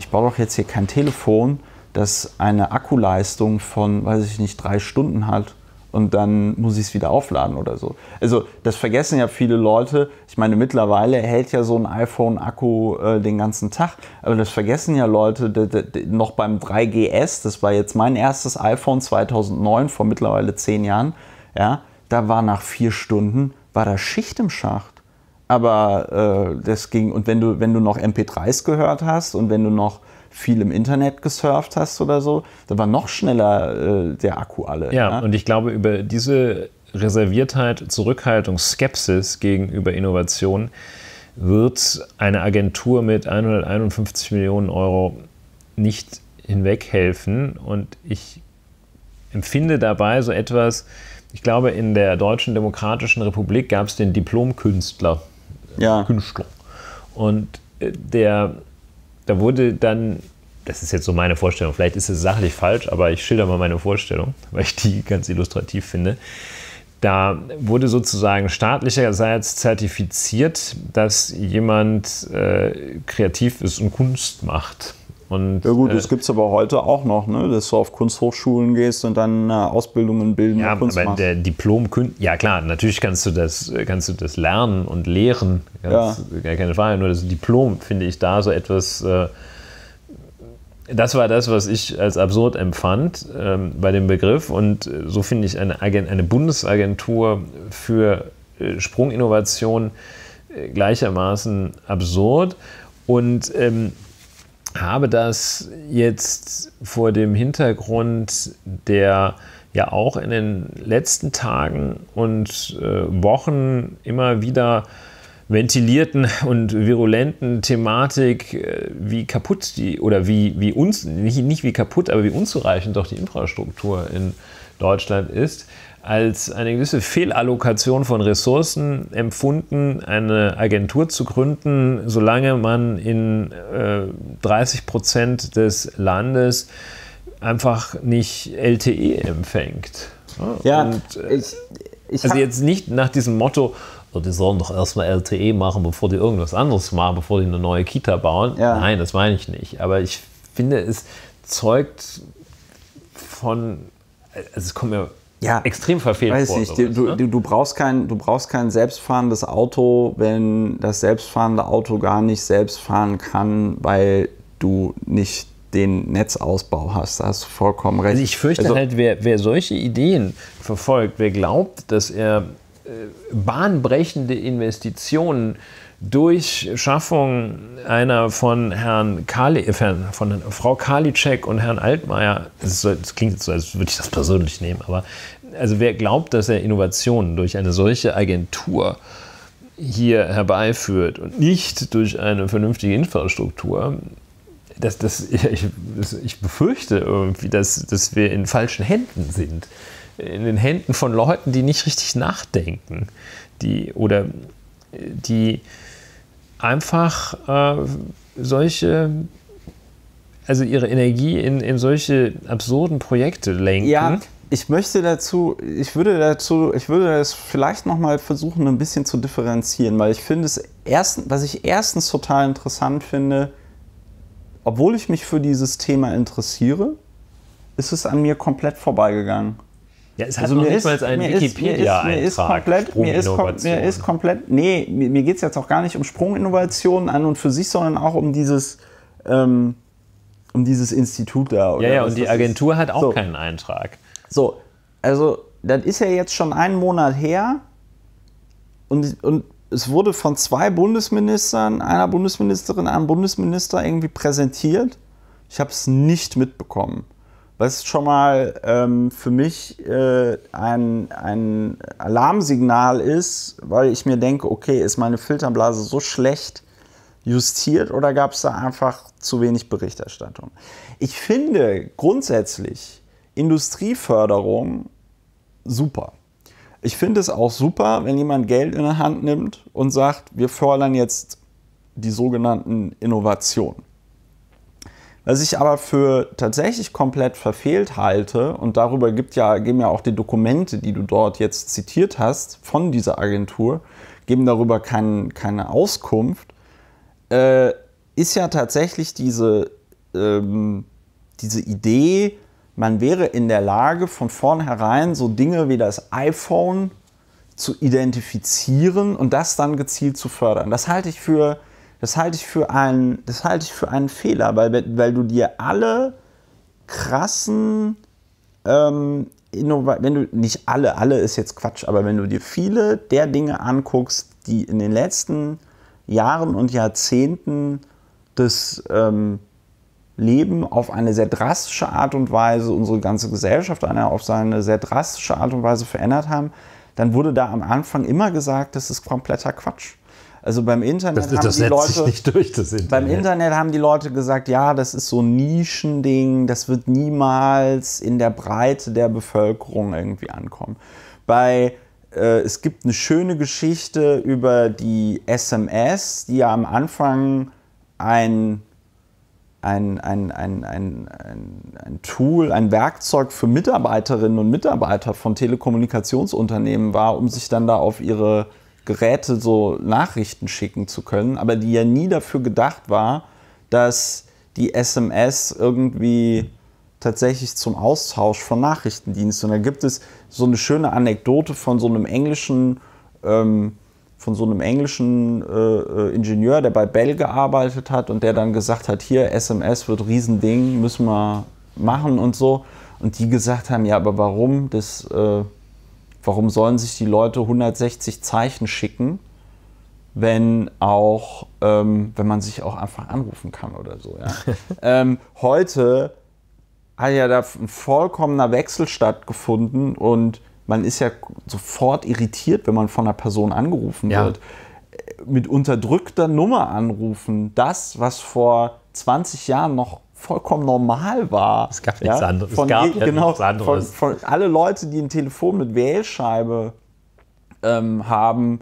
Telefon, das eine Akkuleistung von, weiß ich nicht, 3 Stunden hat. Und dann muss ich es wieder aufladen oder so. Also das vergessen ja viele Leute. Ich meine, mittlerweile hält ja so ein iPhone-Akku den ganzen Tag. Aber das vergessen ja Leute noch beim 3GS. Das war jetzt mein erstes iPhone 2009, vor mittlerweile 10 Jahren. Ja, da war nach 4 Stunden, war da Schicht im Schacht. Aber das ging, und wenn du noch MP3s gehört hast und wenn du noch viel im Internet gesurft hast oder so, dann war noch schneller der Akku alle. Ja, und ich glaube, über diese Reserviertheit, Zurückhaltung, Skepsis gegenüber Innovation wird eine Agentur mit 151 Millionen Euro nicht hinweghelfen. Und ich empfinde dabei so etwas, ich glaube, in der Deutschen Demokratischen Republik gab es den Diplomkünstler. Künstler. Und da wurde dann, das ist jetzt so meine Vorstellung, vielleicht ist es sachlich falsch, aber ich schilder mal meine Vorstellung, weil ich die ganz illustrativ finde. Da wurde sozusagen staatlicherseits zertifiziert, dass jemand kreativ ist und Kunst macht. Und, ja gut, das gibt es aber heute auch noch, ne? Dass du auf Kunsthochschulen gehst und dann Ausbildungen bilden und Kunst aber machst. Der Diplom-Künstler, ja klar, natürlich kannst du das lernen und lehren, gar keine Frage, nur das Diplom finde ich da so etwas, das war das, was ich als absurd empfand bei dem Begriff, und so finde ich eine Bundesagentur für Sprunginnovation gleichermaßen absurd, und habe das jetzt vor dem Hintergrund der ja auch in den letzten Tagen und Wochen immer wieder ventilierten und virulenten Thematik, wie kaputt wie unzureichend doch die Infrastruktur in Deutschland ist, als eine gewisse Fehlallokation von Ressourcen empfunden, eine Agentur zu gründen, solange man in 30% des Landes einfach nicht LTE empfängt. Ja, und, also jetzt nicht nach diesem Motto, die sollen doch erstmal LTE machen, bevor die irgendwas anderes machen, bevor die eine neue Kita bauen. Ja. Nein, das meine ich nicht. Aber ich finde, es zeugt von, also es kommt mir extrem verfehlt vor. Nicht, du brauchst kein selbstfahrendes Auto, wenn das selbstfahrende Auto gar nicht selbst fahren kann, weil du nicht den Netzausbau hast. Da hast du vollkommen recht. Also ich fürchte halt, wer solche Ideen verfolgt, wer glaubt, dass er bahnbrechende Investitionen durch Schaffung einer von Frau Karliczek und Herrn Altmaier, das klingt jetzt so, als würde ich das persönlich nehmen, aber also wer glaubt, dass er Innovationen durch eine solche Agentur hier herbeiführt und nicht durch eine vernünftige Infrastruktur, ich befürchte irgendwie, dass wir in falschen Händen sind. in den Händen von Leuten, die nicht richtig nachdenken, die einfach ihre Energie in solche absurden Projekte lenken. Ja, ich würde das vielleicht nochmal versuchen, ein bisschen zu differenzieren, weil ich finde was ich erstens total interessant finde, obwohl ich mich für dieses Thema interessiere, ist es an mir komplett vorbeigegangen. Ja, es hat noch nicht mal einen Wikipedia-Eintrag. Mir geht es jetzt auch gar nicht um Sprunginnovationen an und für sich, sondern auch um dieses Institut da. Oder und die Agentur hat auch keinen Eintrag. So, also das ist ja jetzt schon einen Monat her und es wurde von 2 Bundesministern, einer Bundesministerin, einem Bundesminister irgendwie präsentiert. Ich habe es nicht mitbekommen. Was schon mal für mich ein Alarmsignal ist, weil ich mir denke, okay, ist meine Filterblase so schlecht justiert oder gab es da einfach zu wenig Berichterstattung? Ich finde grundsätzlich Industrieförderung super. Ich finde es auch super, wenn jemand Geld in der Hand nimmt und sagt, wir fördern jetzt die sogenannten Innovationen. Was ich aber für tatsächlich komplett verfehlt halte, und darüber geben ja auch die Dokumente, die du dort jetzt zitiert hast, von dieser Agentur, geben darüber keine Auskunft, ist ja tatsächlich diese Idee, man wäre in der Lage, von vornherein so Dinge wie das iPhone zu identifizieren und das dann gezielt zu fördern. Das halte ich für einen Fehler, weil du dir alle krassen, wenn du nicht alle ist jetzt Quatsch, aber wenn du dir viele der Dinge anguckst, die in den letzten Jahren und Jahrzehnten das Leben auf eine sehr drastische Art und Weise, unsere ganze Gesellschaft auf eine sehr drastische Art und Weise verändert haben, dann wurde da am Anfang immer gesagt, das ist kompletter Quatsch. Also beim Internet haben die Leute gesagt, ja, das ist so ein Nischending, das wird niemals in der Breite der Bevölkerung irgendwie ankommen. Es gibt eine schöne Geschichte über die SMS, die ja am Anfang ein Tool, ein Werkzeug für Mitarbeiterinnen und Mitarbeiter von Telekommunikationsunternehmen war, um sich dann da auf ihre Geräte so Nachrichten schicken zu können, aber die ja nie dafür gedacht war, dass die SMS irgendwie tatsächlich zum Austausch von Nachrichten dient. Und da gibt es so eine schöne Anekdote von so einem englischen Ingenieur, der bei Bell gearbeitet hat und der dann gesagt hat, hier, SMS wird Riesending, müssen wir machen und so. Und die gesagt haben, ja, aber warum sollen sich die Leute 160 Zeichen schicken, wenn man sich auch einfach anrufen kann oder so. Ja? Heute hat ja da ein vollkommener Wechsel stattgefunden und man ist ja sofort irritiert, wenn man von einer Person angerufen wird. Mit unterdrückter Nummer anrufen, das, was vor 20 Jahren noch vollkommen normal war. Es gab nichts anderes. Von alle Leute, die ein Telefon mit Wählscheibe hatten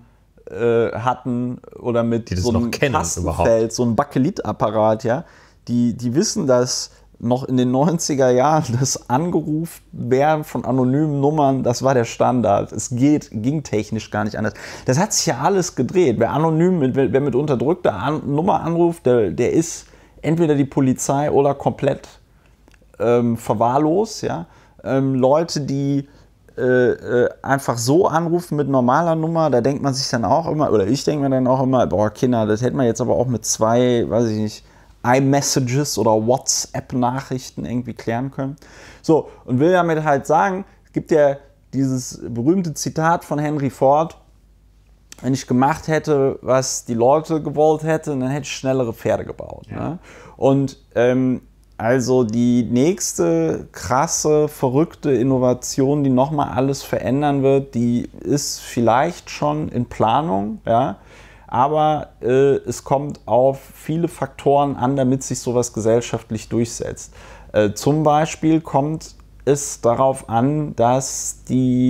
oder mit so einem Tastenfeld, so einem Bakelitapparat, ja, die wissen, dass noch in den 90er Jahren das Angerufen werden von anonymen Nummern, das war der Standard. Es ging technisch gar nicht anders. Das hat sich ja alles gedreht. Wer mit unterdrückter Nummer anruft, der ist entweder die Polizei oder komplett verwahrlost. Ja? Leute, die einfach so anrufen mit normaler Nummer, da denkt man sich dann auch immer, oder ich denke mir dann auch immer, boah Kinder, das hätte man jetzt aber auch mit 2, weiß ich nicht, iMessages oder WhatsApp-Nachrichten irgendwie klären können. So, und will damit halt sagen, es gibt ja dieses berühmte Zitat von Henry Ford, wenn ich gemacht hätte, was die Leute gewollt hätten, dann hätte ich schnellere Pferde gebaut. Ja. Ne? Und also die nächste krasse, verrückte Innovation, die nochmal alles verändern wird, die ist vielleicht schon in Planung, ja. Aber es kommt auf viele Faktoren an, damit sich sowas gesellschaftlich durchsetzt. Zum Beispiel kommt es darauf an, dass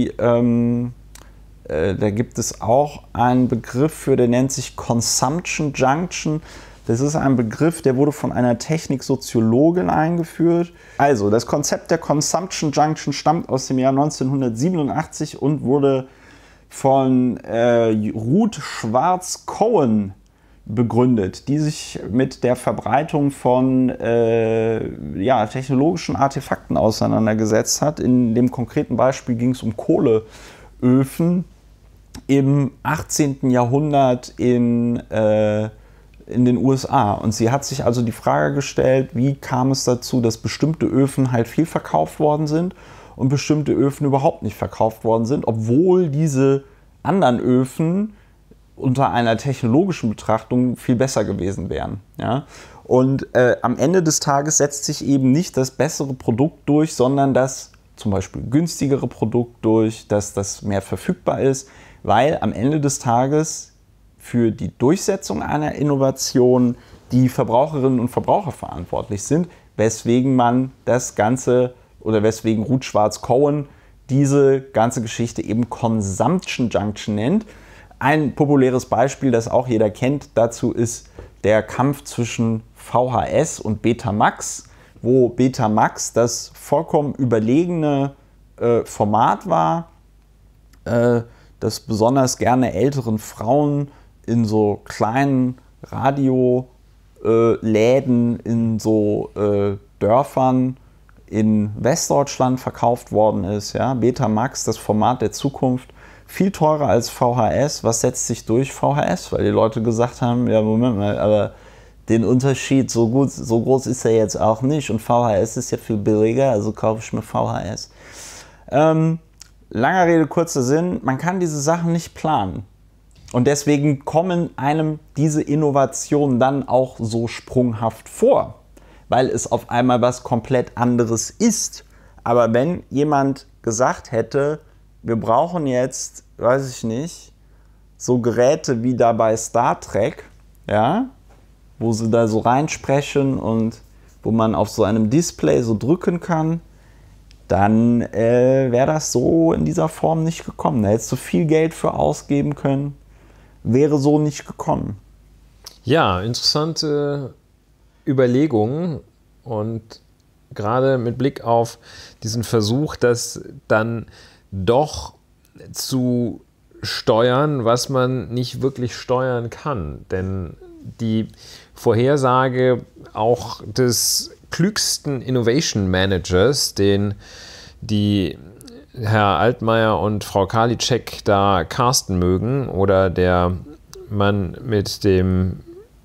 da gibt es auch einen Begriff für, der nennt sich Consumption Junction. Das ist ein Begriff, der wurde von einer Techniksoziologin eingeführt. Also, das Konzept der Consumption Junction stammt aus dem Jahr 1987 und wurde von Ruth Schwarz-Cohen begründet, die sich mit der Verbreitung von technologischen Artefakten auseinandergesetzt hat. In dem konkreten Beispiel ging es um Kohleöfen im 18. Jahrhundert in den USA. Und sie hat sich also die Frage gestellt, wie kam es dazu, dass bestimmte Öfen halt viel verkauft worden sind und bestimmte Öfen überhaupt nicht verkauft worden sind, obwohl diese anderen Öfen unter einer technologischen Betrachtung viel besser gewesen wären. Ja? Und am Ende des Tages setzt sich eben nicht das bessere Produkt durch, sondern das zum Beispiel günstigere Produkt durch, dass das mehr verfügbar ist, weil am Ende des Tages für die Durchsetzung einer Innovation die Verbraucherinnen und Verbraucher verantwortlich sind, weswegen man das Ganze oder weswegen Ruth Schwarz-Cohen diese ganze Geschichte eben Consumption Junction nennt. Ein populäres Beispiel, das auch jeder kennt, dazu ist der Kampf zwischen VHS und Betamax, wo Betamax das vollkommen überlegene Format war, das besonders gerne älteren Frauen in so kleinen Radioläden in so Dörfern in Westdeutschland verkauft worden ist. Ja? Betamax, das Format der Zukunft, viel teurer als VHS. Was setzt sich durch? VHS, weil die Leute gesagt haben, ja Moment mal, aber den Unterschied so groß ist er jetzt auch nicht und VHS ist ja viel billiger, also kaufe ich mir VHS. Langer Rede, kurzer Sinn, man kann diese Sachen nicht planen. Und deswegen kommen einem diese Innovationen dann auch so sprunghaft vor, weil es auf einmal was komplett anderes ist. Aber wenn jemand gesagt hätte, wir brauchen jetzt, weiß ich nicht, so Geräte wie da bei Star Trek, ja, wo sie da so reinsprechen und wo man auf so einem Display so drücken kann, dann wäre das so in dieser Form nicht gekommen. Da hättest du viel Geld für ausgeben können, wäre so nicht gekommen. Ja, interessante Überlegungen und gerade mit Blick auf diesen Versuch, das dann doch zu steuern, was man nicht wirklich steuern kann. Denn die Vorhersage auch des klügsten Innovation Managers, den die Herr Altmaier und Frau Karliczek da casten mögen, oder der Mann mit dem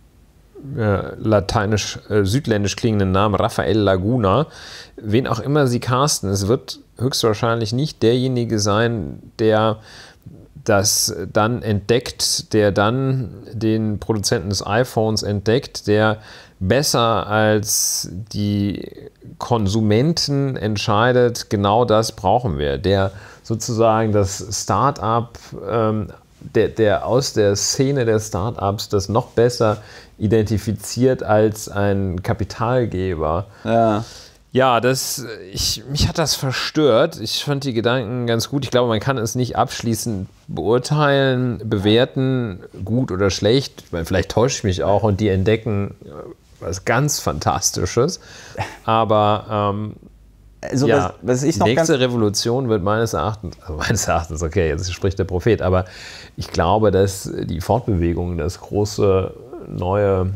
südländisch klingenden Namen Rafael Laguna, wen auch immer sie casten, es wird höchstwahrscheinlich nicht derjenige sein, der das dann entdeckt, der dann den Produzenten des iPhones entdeckt, der besser als die Konsumenten entscheidet, genau das brauchen wir, der sozusagen das Start-up, der aus der Szene der Start-ups das noch besser identifiziert als ein Kapitalgeber. Ja, mich hat das verstört. Ich fand die Gedanken ganz gut. Ich glaube, man kann es nicht abschließend beurteilen, bewerten, gut oder schlecht. Ich meine, vielleicht täusche ich mich auch und die entdecken was ganz Fantastisches. Aber also, ja, was ich noch nächste Revolution wird meines Erachtens, okay, jetzt spricht der Prophet, aber ich glaube, dass die Fortbewegung, der große neue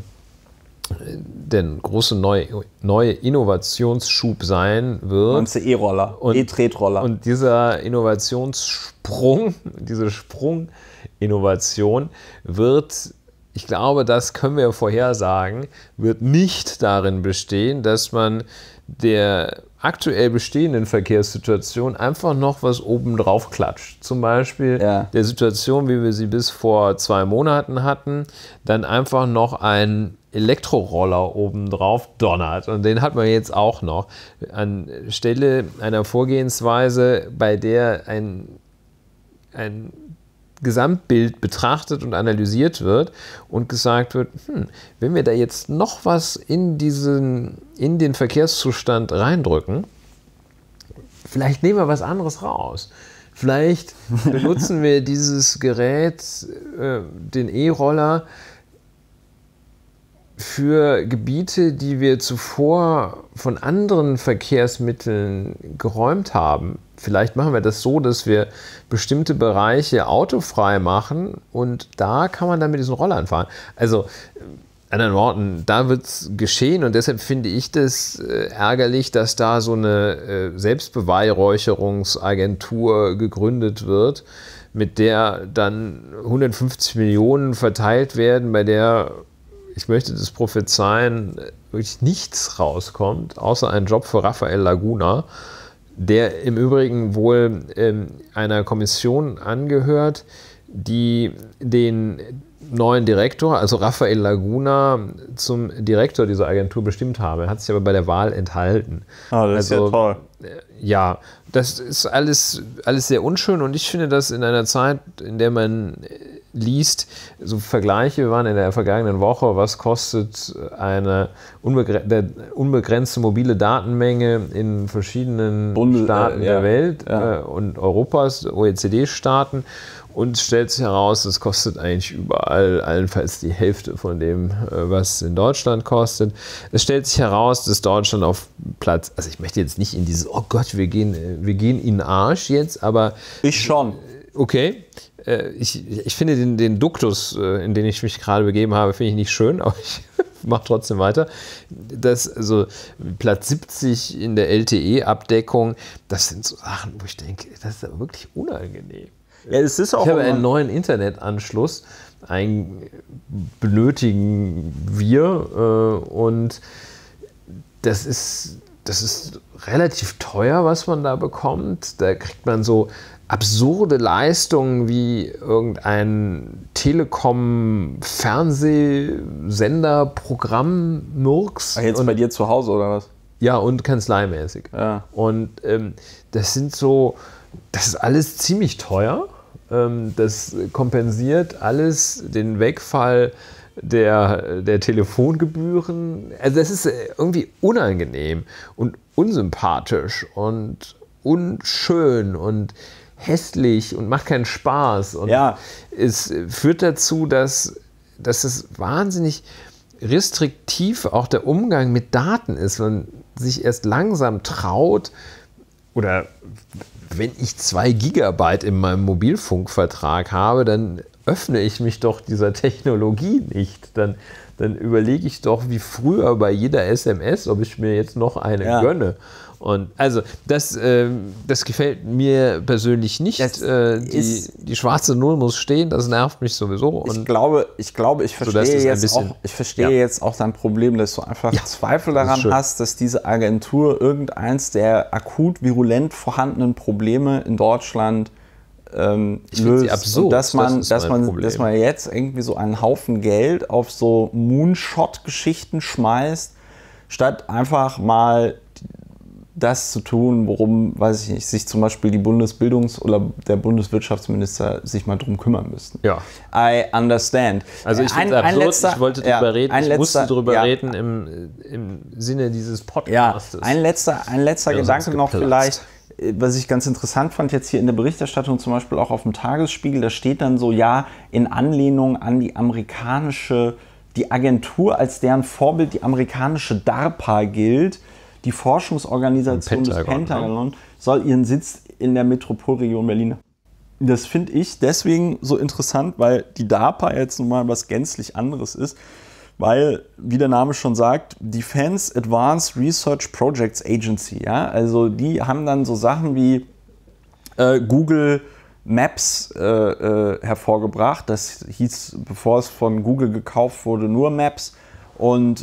Innovationsschub sein wird. Und E-Roller, E-Tretroller. Und dieser Innovationssprung, diese Sprunginnovation wird, ich glaube, das können wir vorhersagen, wird nicht darin bestehen, dass man der aktuell bestehenden Verkehrssituation einfach noch was oben drauf klatscht. Zum Beispiel der Situation, wie wir sie bis vor 2 Monaten hatten, dann einfach noch ein Elektroroller oben drauf donnert. Und den hat man jetzt auch noch. Anstelle einer Vorgehensweise, bei der ein Gesamtbild betrachtet und analysiert wird und gesagt wird, wenn wir da jetzt noch was in den Verkehrszustand reindrücken, vielleicht nehmen wir was anderes raus. Vielleicht benutzen wir dieses Gerät, den E-Roller, für Gebiete, die wir zuvor von anderen Verkehrsmitteln geräumt haben. Vielleicht machen wir das so, dass wir bestimmte Bereiche autofrei machen und da kann man dann mit diesen Rollern fahren. Also, anderen Worten, da wird es geschehen und deshalb finde ich das ärgerlich, dass da so eine Selbstbeweihräucherungsagentur gegründet wird, mit der dann 150 Millionen verteilt werden, bei der, ich möchte das prophezeien, wirklich nichts rauskommt, außer ein Job für Raphael Laguna, der im Übrigen wohl einer Kommission angehört, die den neuen Direktor, also Raphael Laguna, zum Direktor dieser Agentur bestimmt habe. Er hat sich aber bei der Wahl enthalten. Das ist ja toll. Ja, das ist alles sehr unschön und ich finde das in einer Zeit, in der man liest, so Vergleiche waren in der vergangenen Woche, was kostet eine unbegrenzte mobile Datenmenge in verschiedenen Staaten der Welt und Europas, OECD-Staaten. Und es stellt sich heraus, es kostet eigentlich überall allenfalls die Hälfte von dem, was in Deutschland kostet. Es stellt sich heraus, dass Deutschland auf Platz, also ich möchte jetzt nicht in dieses, oh Gott, wir gehen in den Arsch jetzt, aber... Ich schon. Okay. Ich finde den Duktus, in den ich mich gerade begeben habe, finde ich nicht schön, aber ich mache trotzdem weiter. Das, also Platz 70 in der LTE-Abdeckung, das sind so Sachen, wo ich denke, das ist wirklich unangenehm. Ja, es ist auch ich habe einen neuen Internetanschluss, einen benötigen wir und das ist relativ teuer, was man da bekommt. Da kriegt man so absurde Leistungen wie irgendein Telekom-Fernsehsender-Programm-Murks. Jetzt bei dir zu Hause oder was? Ja, und kanzleimäßig. Ja. Und das ist alles ziemlich teuer. Das kompensiert alles den Wegfall der Telefongebühren. Also das ist irgendwie unangenehm und unsympathisch und unschön und hässlich und macht keinen Spaß. Und es führt dazu, dass es wahnsinnig restriktiv auch der Umgang mit Daten ist. Man sich erst langsam traut, oder wenn ich 2 Gigabyte in meinem Mobilfunkvertrag habe, dann öffne ich mich doch dieser Technologie nicht. Dann überlege ich doch wie früher bei jeder SMS, ob ich mir jetzt noch eine gönne. Und also das gefällt mir persönlich nicht. Die schwarze Null muss stehen, das nervt mich sowieso. Und ich verstehe jetzt auch dein Problem, dass du einfach Zweifel daran hast, dass diese Agentur irgendeins der akut virulent vorhandenen Probleme in Deutschland löst. Absurd, und dass man jetzt irgendwie so einen Haufen Geld auf so Moonshot-Geschichten schmeißt, statt einfach mal das zu tun, worum, weiß ich nicht, sich zum Beispiel die oder der Bundeswirtschaftsminister sich mal drum kümmern müssten. Ja. I understand. Also ich finde es absurd, ich wollte darüber reden, ich musste darüber reden im Sinne dieses Podcastes. Ja, ein letzter Gedanke noch vielleicht, was ich ganz interessant fand jetzt hier in der Berichterstattung, zum Beispiel auch auf dem Tagesspiegel, da steht dann so, in Anlehnung an die Agentur, als deren Vorbild die amerikanische DARPA gilt. Die Forschungsorganisation des Pentagon soll ihren Sitz in der Metropolregion Berlin haben. Das finde ich deswegen so interessant, weil die DARPA jetzt nun mal was gänzlich anderes ist, weil, wie der Name schon sagt, Defense Advanced Research Projects Agency. Ja? Also die haben dann so Sachen wie Google Maps hervorgebracht. Das hieß, bevor es von Google gekauft wurde, nur Maps. Und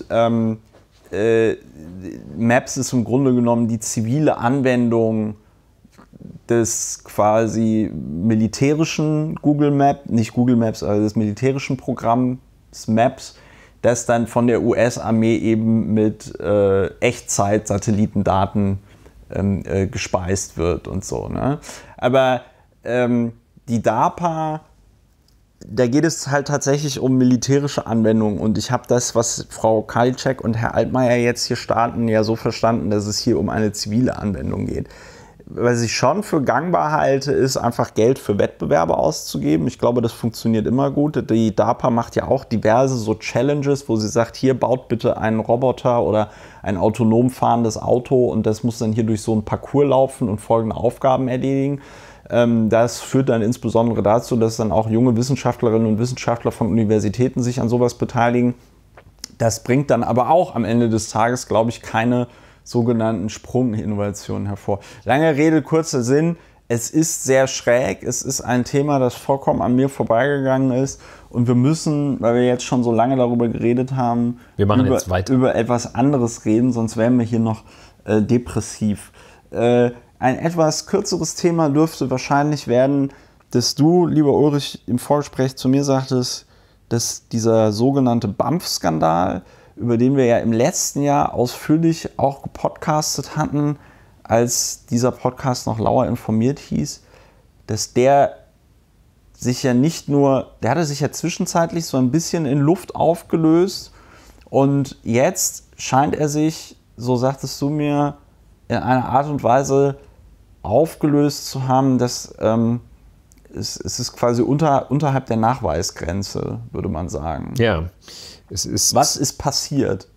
Maps ist im Grunde genommen die zivile Anwendung des quasi militärischen Google Maps, nicht Google Maps, aber des militärischen Programms Maps, das dann von der US-Armee eben mit Echtzeit-Satellitendaten gespeist wird und so. Ne? Aber die DARPA, da geht es halt tatsächlich um militärische Anwendungen und ich habe das, was Frau Karliczek und Herr Altmaier jetzt hier starten, ja so verstanden, dass es hier um eine zivile Anwendung geht. was ich schon für gangbar halte, ist einfach Geld für Wettbewerbe auszugeben. Ich glaube, das funktioniert immer gut. Die DARPA macht ja auch diverse so Challenges, wo sie sagt, hier baut bitte einen Roboter oder ein autonom fahrendes Auto und das muss dann hier durch so einen Parcours laufen und folgende Aufgaben erledigen. Das führt dann insbesondere dazu, dass dann auch junge Wissenschaftlerinnen und Wissenschaftler von Universitäten sich an sowas beteiligen. Das bringt dann aber auch am Ende des Tages, glaube ich, keine sogenannten Sprunginnovationen hervor. Lange Rede, kurzer Sinn. Es ist sehr schräg. Es ist ein Thema, das vollkommen an mir vorbeigegangen ist. Und wir müssen, weil wir jetzt schon so lange darüber geredet haben, über etwas anderes reden, sonst wären wir hier noch depressiv. Ein etwas kürzeres Thema dürfte wahrscheinlich werden, dass du, lieber Ulrich, im Vorgespräch zu mir sagtest, dass dieser sogenannte BAMF-Skandal, über den wir ja im letzten Jahr ausführlich auch gepodcastet hatten, als dieser Podcast noch Lauer informiert hieß, dass der sich ja nicht nur, der hatte sich ja zwischenzeitlich so ein bisschen in Luft aufgelöst und jetzt scheint er sich, so sagtest du mir, in einer Art und Weise aufgelöst zu haben, dass es ist quasi unterhalb der Nachweisgrenze, würde man sagen. Ja. Was ist passiert?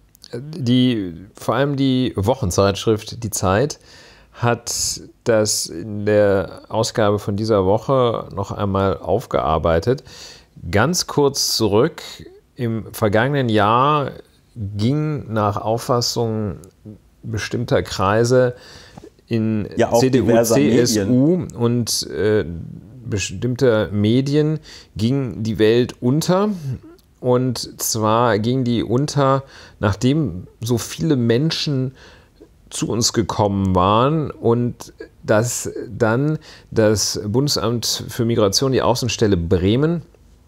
Vor allem die Wochenzeitschrift Die Zeit hat das in der Ausgabe von dieser Woche noch einmal aufgearbeitet. Ganz kurz zurück, im vergangenen Jahr ging nach Auffassung bestimmter Kreise in CDU, CSU und bestimmter Medien ging die Welt unter. Und zwar ging die unter, nachdem so viele Menschen zu uns gekommen waren und dass dann das Bundesamt für Migration, die Außenstelle Bremen,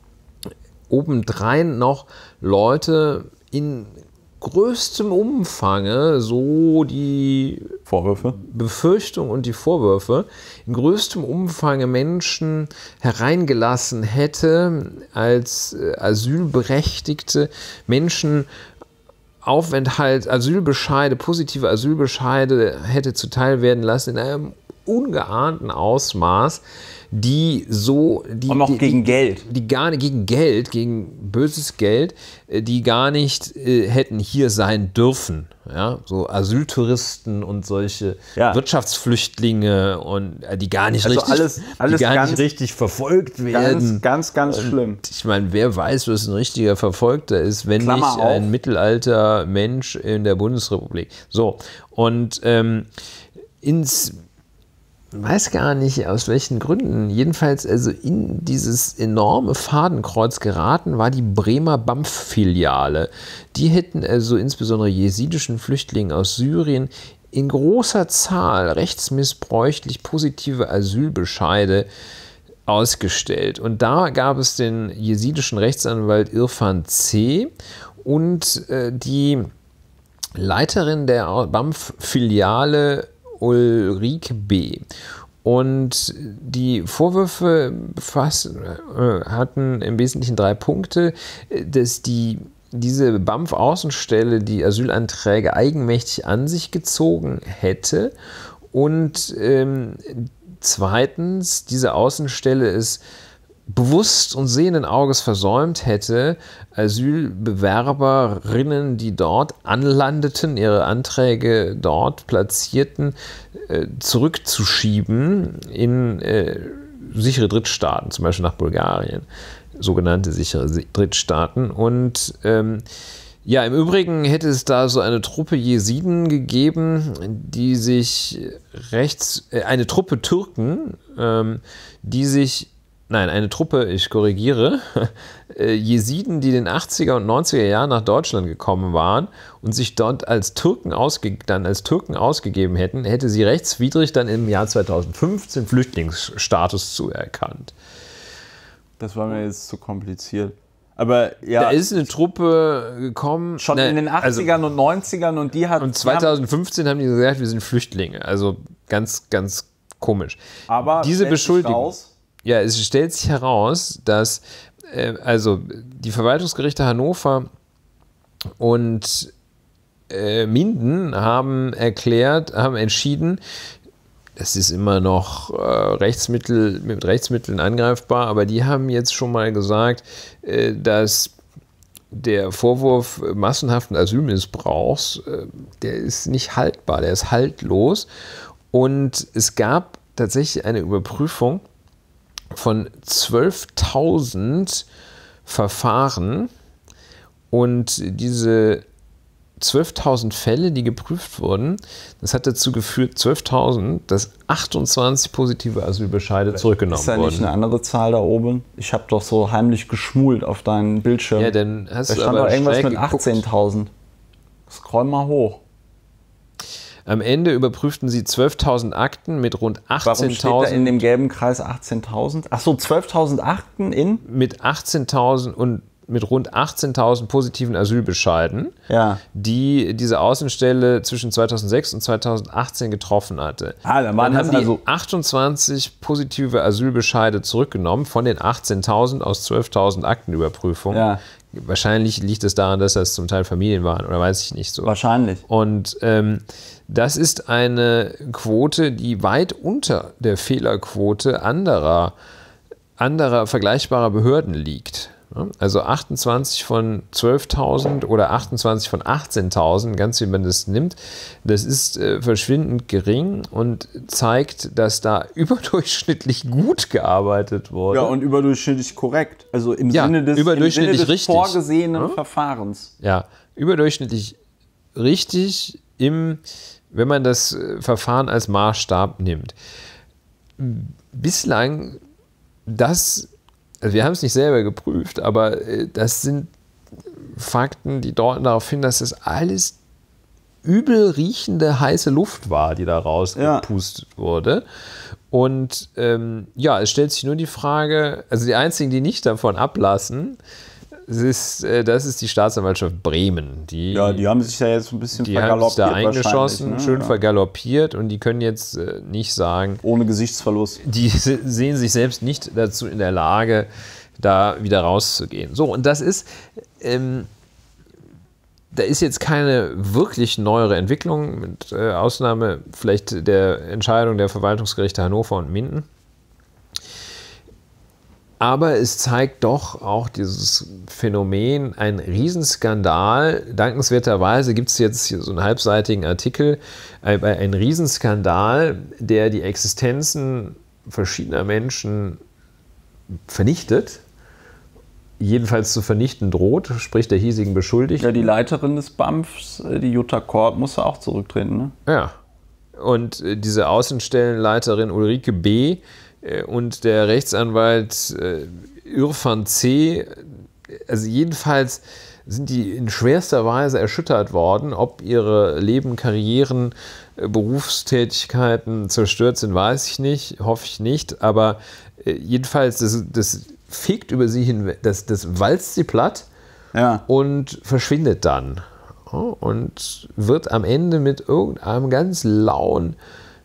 obendrein noch Leute in größtem Umfange, so die Vorwürfe, Befürchtung und die Vorwürfe, in größtem Umfange Menschen hereingelassen hätte als asylberechtigte Menschen, Aufenthalt, Asylbescheide, positive Asylbescheide hätte zuteil werden lassen in einem ungeahnten Ausmaß, die gegen Geld, gegen böses Geld, die gar nicht hätten hier sein dürfen. Ja? So Asyltouristen und solche Wirtschaftsflüchtlinge und die gar nicht richtig verfolgt werden. Ganz schlimm. Ich meine, wer weiß, was ein richtiger Verfolgter ist, wenn nicht ein Mittelalter-Mensch in der Bundesrepublik. So, und weiß gar nicht aus welchen Gründen, jedenfalls also in dieses enorme Fadenkreuz geraten war die Bremer BAMF-Filiale. Die hätten also insbesondere jesidischen Flüchtlingen aus Syrien in großer Zahl rechtsmissbräuchlich positive Asylbescheide ausgestellt. Und da gab es den jesidischen Rechtsanwalt Irfan C. und die Leiterin der BAMF-Filiale Ulrike B. Und die Vorwürfe hatten im Wesentlichen 3 Punkte, dass diese BAMF-Außenstelle die Asylanträge eigenmächtig an sich gezogen hätte und zweitens diese Außenstelle es bewusst und sehenden Auges versäumt hätte, Asylbewerberinnen, die dort anlandeten, ihre Anträge dort platzierten, zurückzuschieben in sichere Drittstaaten, zum Beispiel nach Bulgarien, sogenannte sichere Drittstaaten. Und im Übrigen hätte es da so eine Truppe Jesiden gegeben, die sich eine Truppe Türken, eine Türke, ich korrigiere, Jesiden, die in den 80er und 90er Jahren nach Deutschland gekommen waren und sich dort als Türken ausgegeben hätten, hätte sie rechtswidrig dann im Jahr 2015 Flüchtlingsstatus zuerkannt. Das war mir jetzt zu kompliziert. Aber ja. Da ist eine Truppe gekommen. Schon in den 80ern und 90ern und die hat. Und 2015 haben die gesagt, wir sind Flüchtlinge. Also ganz, ganz komisch. Aber diese Beschuldigung. Ja, es stellt sich heraus, dass die Verwaltungsgerichte Hannover und Minden haben entschieden, das ist immer noch mit Rechtsmitteln angreifbar, aber die haben jetzt schon mal gesagt, dass der Vorwurf massenhaften Asylmissbrauchs, der ist nicht haltbar, der ist haltlos. Und es gab tatsächlich eine Überprüfung von 12.000 Verfahren, und diese 12.000 Fälle, die geprüft wurden, das hat dazu geführt, 12.000, dass 28 positive Asylbescheide zurückgenommen wurden. Ist da nicht eine andere Zahl da oben? Ich habe doch so heimlich geschmult auf deinen Bildschirm. Ja, dann hast da du stand aber doch irgendwas schräg mit 18.000. Scroll mal hoch. Am Ende überprüften sie 12.000 Akten mit rund 18.000. Warum steht da in dem gelben Kreis 18.000? Ach so, 12.000 Akten in? Mit 18.000 und mit rund 18.000 positiven Asylbescheiden, ja, die diese Außenstelle zwischen 2006 und 2018 getroffen hatte. Dann haben die 28 positive Asylbescheide zurückgenommen von den 18.000 aus 12.000 Aktenüberprüfungen. Ja. Wahrscheinlich liegt es daran, dass das zum Teil Familien waren, oder weiß ich nicht so. Wahrscheinlich. Und das ist eine Quote, die weit unter der Fehlerquote anderer vergleichbarer Behörden liegt. Also 28 von 12.000 oder 28 von 18.000, ganz wie man das nimmt, das ist verschwindend gering und zeigt, dass da überdurchschnittlich gut gearbeitet wurde. Ja, und überdurchschnittlich korrekt. Also im Sinne des vorgesehenen Verfahrens. Ja, überdurchschnittlich richtig, wenn man das Verfahren als Maßstab nimmt. Bislang also wir haben es nicht selber geprüft, aber das sind Fakten, die deuten darauf hin, dass das alles übel riechende heiße Luft war, die da rausgepustet wurde. Und es stellt sich nur die Frage, also die einzigen, die nicht davon ablassen, das ist die Staatsanwaltschaft Bremen. Die haben sich da jetzt ein bisschen vergaloppiert. Die haben sich da eingeschossen, schön vergaloppiert, und die können jetzt nicht sagen... Ohne Gesichtsverlust. Die sehen sich selbst nicht dazu in der Lage, da wieder rauszugehen. So, und das ist... da ist jetzt keine wirklich neuere Entwicklung, mit Ausnahme vielleicht der Entscheidung der Verwaltungsgerichte Hannover und Minden. Aber es zeigt doch auch dieses Phänomen, ein Riesenskandal. Dankenswerterweise gibt es jetzt hier so einen halbseitigen Artikel, ein Riesenskandal, der die Existenzen verschiedener Menschen vernichtet, jedenfalls zu vernichten droht, sprich der hiesigen Beschuldigten. Ja, die Leiterin des BAMFs, die Jutta Kort, musste auch zurücktreten, ne? Ja, und diese Außenstellenleiterin Ulrike B., und der Rechtsanwalt Irfan C., also jedenfalls sind die in schwerster Weise erschüttert worden. Ob ihre Leben, Karrieren, Berufstätigkeiten zerstört sind, weiß ich nicht, hoffe ich nicht. Aber jedenfalls, das fegt über sie hin, das walzt sie platt, ja, und verschwindet dann. Und wird am Ende mit irgendeinem ganz lauen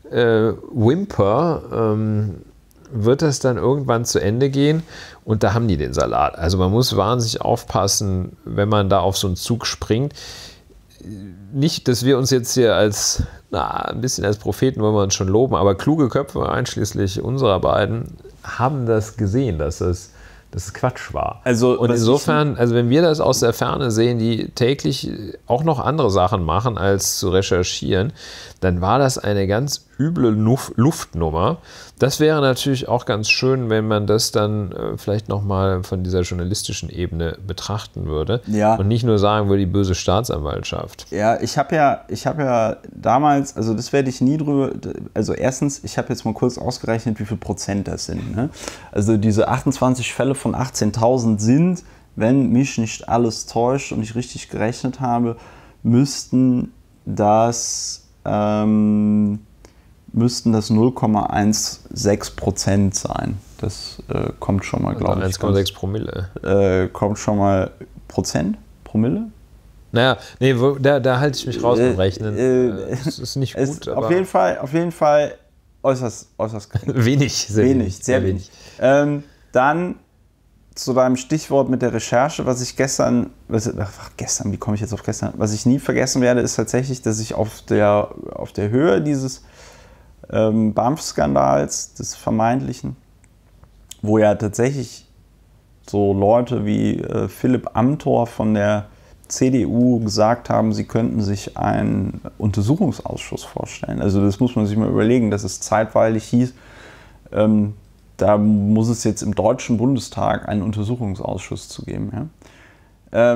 Whimper wird das dann irgendwann zu Ende gehen, und da haben die den Salat. Also man muss wahnsinnig aufpassen, wenn man da auf so einen Zug springt. Nicht, dass wir uns jetzt hier ein bisschen als Propheten wollen wir uns schon loben, aber kluge Köpfe, einschließlich unserer beiden, haben das gesehen, dass es Quatsch war. Also, und insofern, also wenn wir das aus der Ferne sehen, die täglich auch noch andere Sachen machen, als zu recherchieren, dann war das eine ganz üble Luftnummer. Das wäre natürlich auch ganz schön, wenn man das dann vielleicht nochmal von dieser journalistischen Ebene betrachten würde, ja, und nicht nur sagen würde, die böse Staatsanwaltschaft. Ja, ich habe ja damals, also das werde ich nie drüber, also erstens, ich habe jetzt mal kurz ausgerechnet, wie viel Prozent das sind. Ne? Also diese 28 Fälle von 18.000 sind, wenn mich nicht alles täuscht und ich richtig gerechnet habe, müssten das 0,16% sein. Das kommt schon mal, glaube ich. 1,6 Promille. Kommt schon mal Prozent? Promille? Naja, nee, da halte ich mich raus beim Rechnen. Das ist nicht gut. Auf jeden Fall äußerst wenig, sehr wenig. Dann zu deinem Stichwort mit der Recherche, was ich wie komme ich jetzt auf gestern? Was ich nie vergessen werde, ist tatsächlich, dass ich auf der Höhe dieses BAMF-Skandals, des vermeintlichen, wo ja tatsächlich so Leute wie Philipp Amthor von der CDU gesagt haben, sie könnten sich einen Untersuchungsausschuss vorstellen. Also das muss man sich mal überlegen, dass es zeitweilig hieß, da muss es jetzt im Deutschen Bundestag einen Untersuchungsausschuss zu geben. Ja?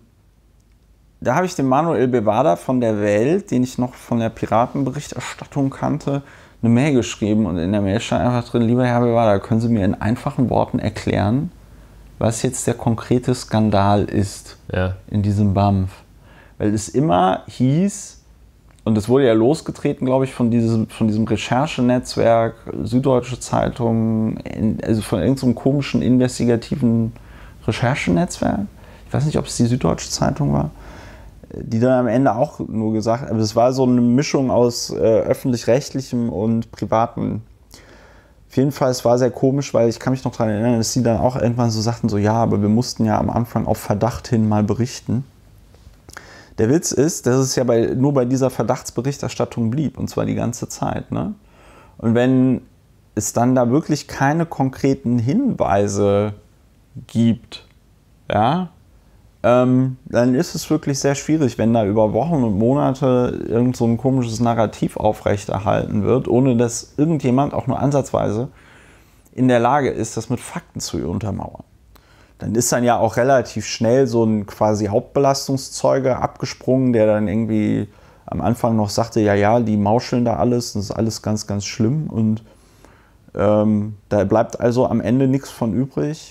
Da habe ich dem Manuel Bevada von der Welt, den ich noch von der Piratenberichterstattung kannte, eine Mail geschrieben und in der Mail stand einfach drin: Lieber Herr Bevada, können Sie mir in einfachen Worten erklären, was jetzt der konkrete Skandal ist in diesem BAMF? Weil es immer hieß, und es wurde ja losgetreten, glaube ich, von diesem Recherchenetzwerk, Süddeutsche Zeitung, also von irgendeinem komischen investigativen Recherchenetzwerk. Ich weiß nicht, ob es die Süddeutsche Zeitung war, die dann am Ende auch nur gesagt, aber es war so eine Mischung aus öffentlich-rechtlichem und privatem. Auf jeden Fall, es war sehr komisch, weil ich kann mich noch daran erinnern, dass sie dann auch irgendwann so sagten, so ja, aber wir mussten ja am Anfang auf Verdacht hin mal berichten. Der Witz ist, dass es ja nur bei dieser Verdachtsberichterstattung blieb, und zwar die ganze Zeit. Ne? Und wenn es dann da wirklich keine konkreten Hinweise gibt, ja, dann ist es wirklich sehr schwierig, wenn da über Wochen und Monate irgend so ein komisches Narrativ aufrechterhalten wird, ohne dass irgendjemand auch nur ansatzweise in der Lage ist, das mit Fakten zu untermauern. Dann ist dann ja auch relativ schnell so ein quasi Hauptbelastungszeuge abgesprungen, der dann irgendwie am Anfang noch sagte, ja, die mauscheln da alles, das ist alles ganz, ganz schlimm, und da bleibt also am Ende nichts von übrig.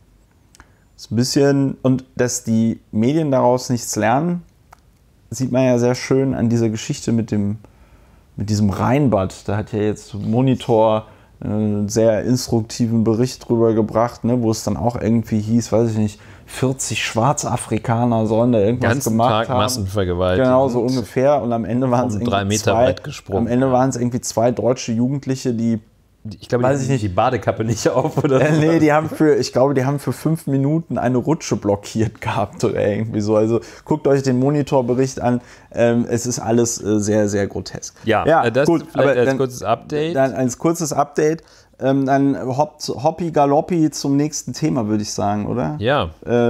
Ist ein bisschen, und dass die Medien daraus nichts lernen, sieht man ja sehr schön an dieser Geschichte mit diesem Rheinbad. Da hat ja jetzt Monitor einen sehr instruktiven Bericht drüber gebracht, ne, wo es dann auch irgendwie hieß, weiß ich nicht, 40 Schwarzafrikaner sollen da irgendwas ganzen gemacht Tag haben. Massenvergewaltigung. Genau, so ungefähr. Und am Ende waren es irgendwie 3 Meter weit gesprungen. Am Ende waren es irgendwie 2 deutsche Jugendliche, die, ich glaube, die Badekappe nicht auf oder so. Nee, die haben für 5 Minuten eine Rutsche blockiert gehabt oder irgendwie so. Also guckt euch den Monitorbericht an. Es ist alles sehr, sehr grotesk. Ja, das gut, vielleicht aber als kurzes Update. Dann als kurzes Update. Dann Hoppi Galoppi zum nächsten Thema, würde ich sagen, oder? Ja.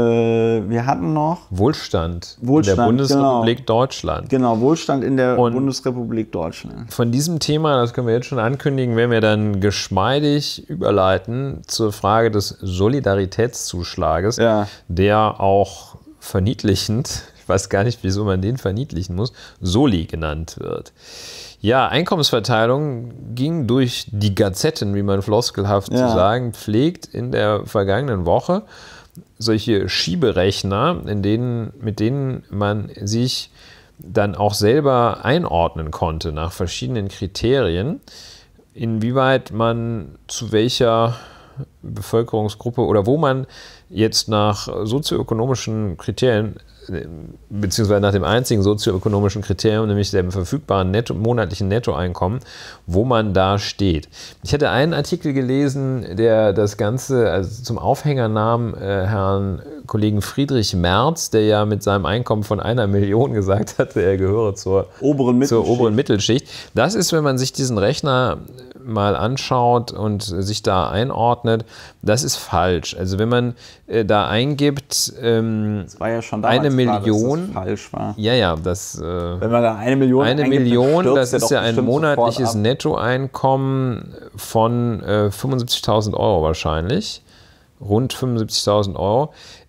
Wir hatten noch Wohlstand in der Bundesrepublik Deutschland. Genau, Wohlstand in der Bundesrepublik Deutschland. Von diesem Thema, das können wir jetzt schon ankündigen, werden wir dann geschmeidig überleiten zur Frage des Solidaritätszuschlages, der auch verniedlichend, ich weiß gar nicht, wieso man den verniedlichen muss, Soli genannt wird. Ja, Einkommensverteilung ging durch die Gazetten, wie man floskelhaft zu sagen pflegt, in der vergangenen Woche. Solche Schieberechner, mit denen man sich dann auch selber einordnen konnte nach verschiedenen Kriterien, inwieweit man zu welcher Bevölkerungsgruppe oder wo man jetzt nach sozioökonomischen Kriterien, beziehungsweise nach dem einzigen sozioökonomischen Kriterium, nämlich dem verfügbaren monatlichen Nettoeinkommen, wo man da steht. Ich hatte einen Artikel gelesen, der das Ganze also zum Aufhänger nahm, Herrn Kollegen Friedrich Merz, der ja mit seinem Einkommen von 1 Million gesagt hatte, er gehöre zur oberen Mittelschicht. Das ist, wenn man sich diesen Rechner mal anschaut und sich da einordnet, das ist falsch. Also wenn man da eingibt, das war ja schon damals 1 Million, klar, dass das falsch war. Ja, das wenn man da 1 Million das ist ja ein monatliches Nettoeinkommen von 75.000 Euro wahrscheinlich, rund 75.000 Euro.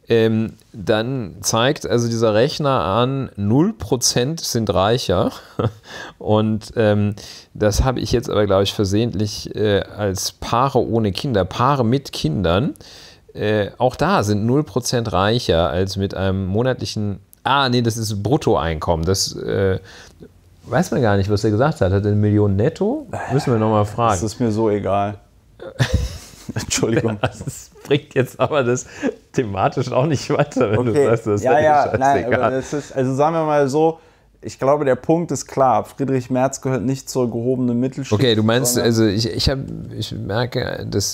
Dann zeigt also dieser Rechner an, 0% sind reicher. Und das habe ich jetzt aber, glaube ich, versehentlich als Paare ohne Kinder, Paare mit Kindern, auch da sind 0% reicher als mit einem monatlichen, das ist Bruttoeinkommen. Das weiß man gar nicht, was er gesagt hat. Hat er 1 Million netto? Müssen wir nochmal fragen. Das ist mir so egal. Entschuldigung. Das bringt jetzt aber das thematisch auch nicht weiter, wenn du sagst, das ist aber das ist, also sagen wir mal so, ich glaube, der Punkt ist klar. Friedrich Merz gehört nicht zur gehobenen Mittelschicht. Okay, du meinst, also ich merke, dass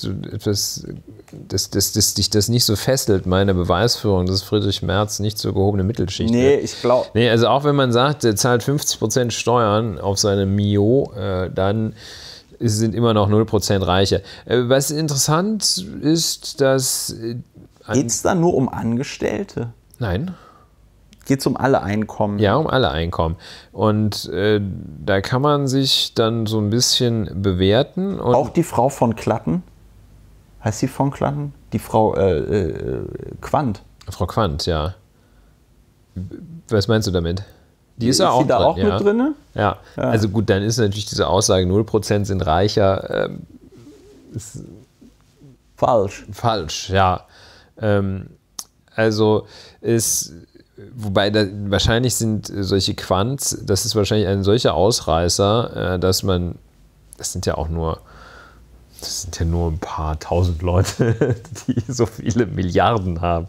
dich das nicht so fesselt, meine Beweisführung, dass Friedrich Merz nicht zur gehobenen Mittelschicht gehört. Ich glaube. Nee, also auch wenn man sagt, der zahlt 50% Steuern auf seine Mio, dann sind immer noch 0% reicher. Was interessant ist, dass... Geht es da nur um Angestellte? Nein. Geht es um alle Einkommen? Ja, um alle Einkommen. Und da kann man sich dann so ein bisschen bewerten. Und auch die Frau von Klatten? Heißt sie von Klatten? Die Frau Quandt. Frau Quandt, ja. Was meinst du damit? Die ist ja auch, da drin, auch mit drin? Ja. Also gut, dann ist natürlich diese Aussage, 0% sind reicher, falsch. Falsch, ja. Also wobei wahrscheinlich sind solche Quants, das ist wahrscheinlich ein solcher Ausreißer, dass das sind ja nur ein paar tausend Leute, die so viele Milliarden haben.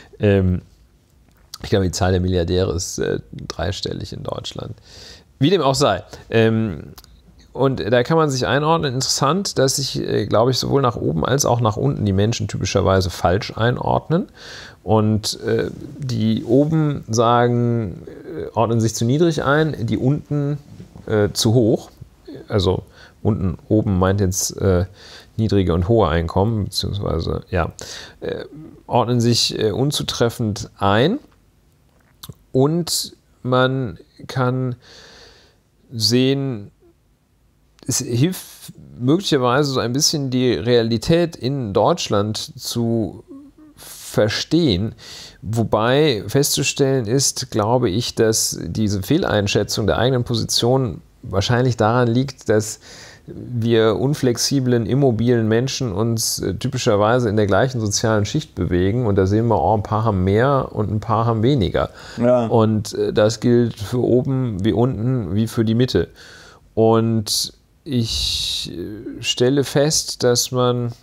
Ich glaube, die Zahl der Milliardäre ist dreistellig in Deutschland. Wie dem auch sei. Und da kann man sich einordnen. Interessant, dass sich, glaube ich, sowohl nach oben als auch nach unten die Menschen typischerweise falsch einordnen. Und die oben ordnen sich zu niedrig ein, die unten zu hoch. Also oben meint jetzt niedrige und hohe Einkommen, beziehungsweise ordnen sich unzutreffend ein. Und man kann sehen, es hilft möglicherweise so ein bisschen die Realität in Deutschland zu verstehen, wobei festzustellen ist, glaube ich, dass diese Fehleinschätzung der eigenen Position wahrscheinlich daran liegt, dass wir unflexiblen, immobilen Menschen uns typischerweise in der gleichen sozialen Schicht bewegen und da sehen wir, ein paar haben mehr und ein paar haben weniger. Ja. Und das gilt für oben wie unten wie für die Mitte. Und ich stelle fest, dass man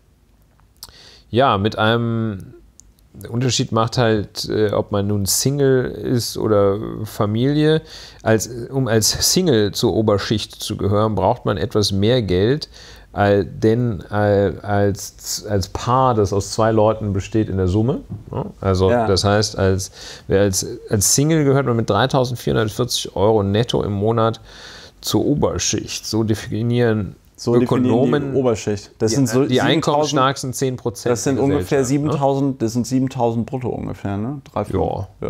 mit einem Unterschied macht halt, ob man nun Single ist oder Familie. Um als Single zur Oberschicht zu gehören, braucht man etwas mehr Geld, denn als Paar, das aus 2 Leuten besteht in der Summe. Also das heißt, als Single gehört man mit 3.440 € netto im Monat zur Oberschicht. So definieren Ökonomen die Oberschicht. Das sind so die einkommensstarksten 10%. Das sind ungefähr 7.000, das sind 7.000 brutto ungefähr, ne? 3, 4.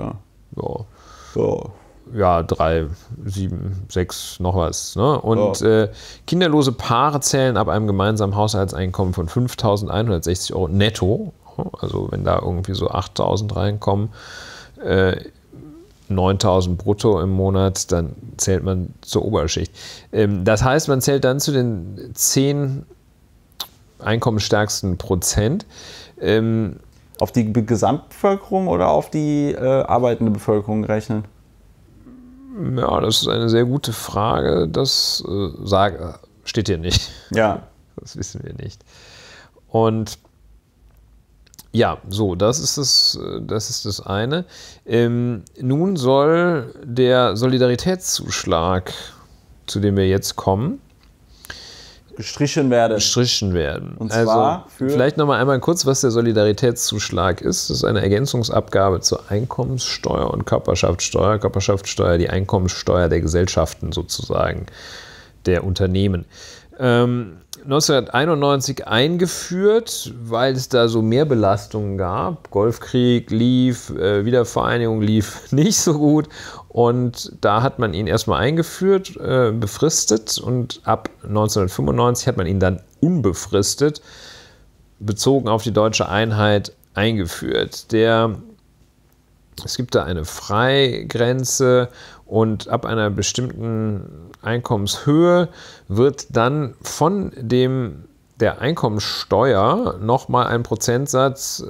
Ja, 3, 7, 6, noch was. Ne? Und kinderlose Paare zählen ab einem gemeinsamen Haushaltseinkommen von 5.160 € netto. Also wenn da irgendwie so 8.000 reinkommen, 9.000 brutto im Monat, dann zählt man zur Oberschicht. Das heißt, man zählt dann zu den 10 einkommensstärksten Prozent. Auf die Gesamtbevölkerung oder auf die arbeitende Bevölkerung rechnen? Ja, das ist eine sehr gute Frage. Das steht hier nicht. Ja. Das wissen wir nicht. Und ja, so, das ist das eine. Nun soll der Solidaritätszuschlag, zu dem wir jetzt kommen, gestrichen werden. Und zwar vielleicht noch mal einmal kurz, was der Solidaritätszuschlag ist. Das ist eine Ergänzungsabgabe zur Einkommenssteuer und Körperschaftssteuer. Körperschaftssteuer, die Einkommenssteuer der Gesellschaften sozusagen, der Unternehmen. 1991 eingeführt, weil es da so Mehrbelastungen gab. Golfkrieg lief, Wiedervereinigung lief nicht so gut. Und da hat man ihn erstmal eingeführt, befristet. Und ab 1995 hat man ihn dann unbefristet, bezogen auf die deutsche Einheit, eingeführt. Es gibt da eine Freigrenze und ab einer bestimmten Einkommenshöhe wird dann von der Einkommensteuer nochmal ein Prozentsatz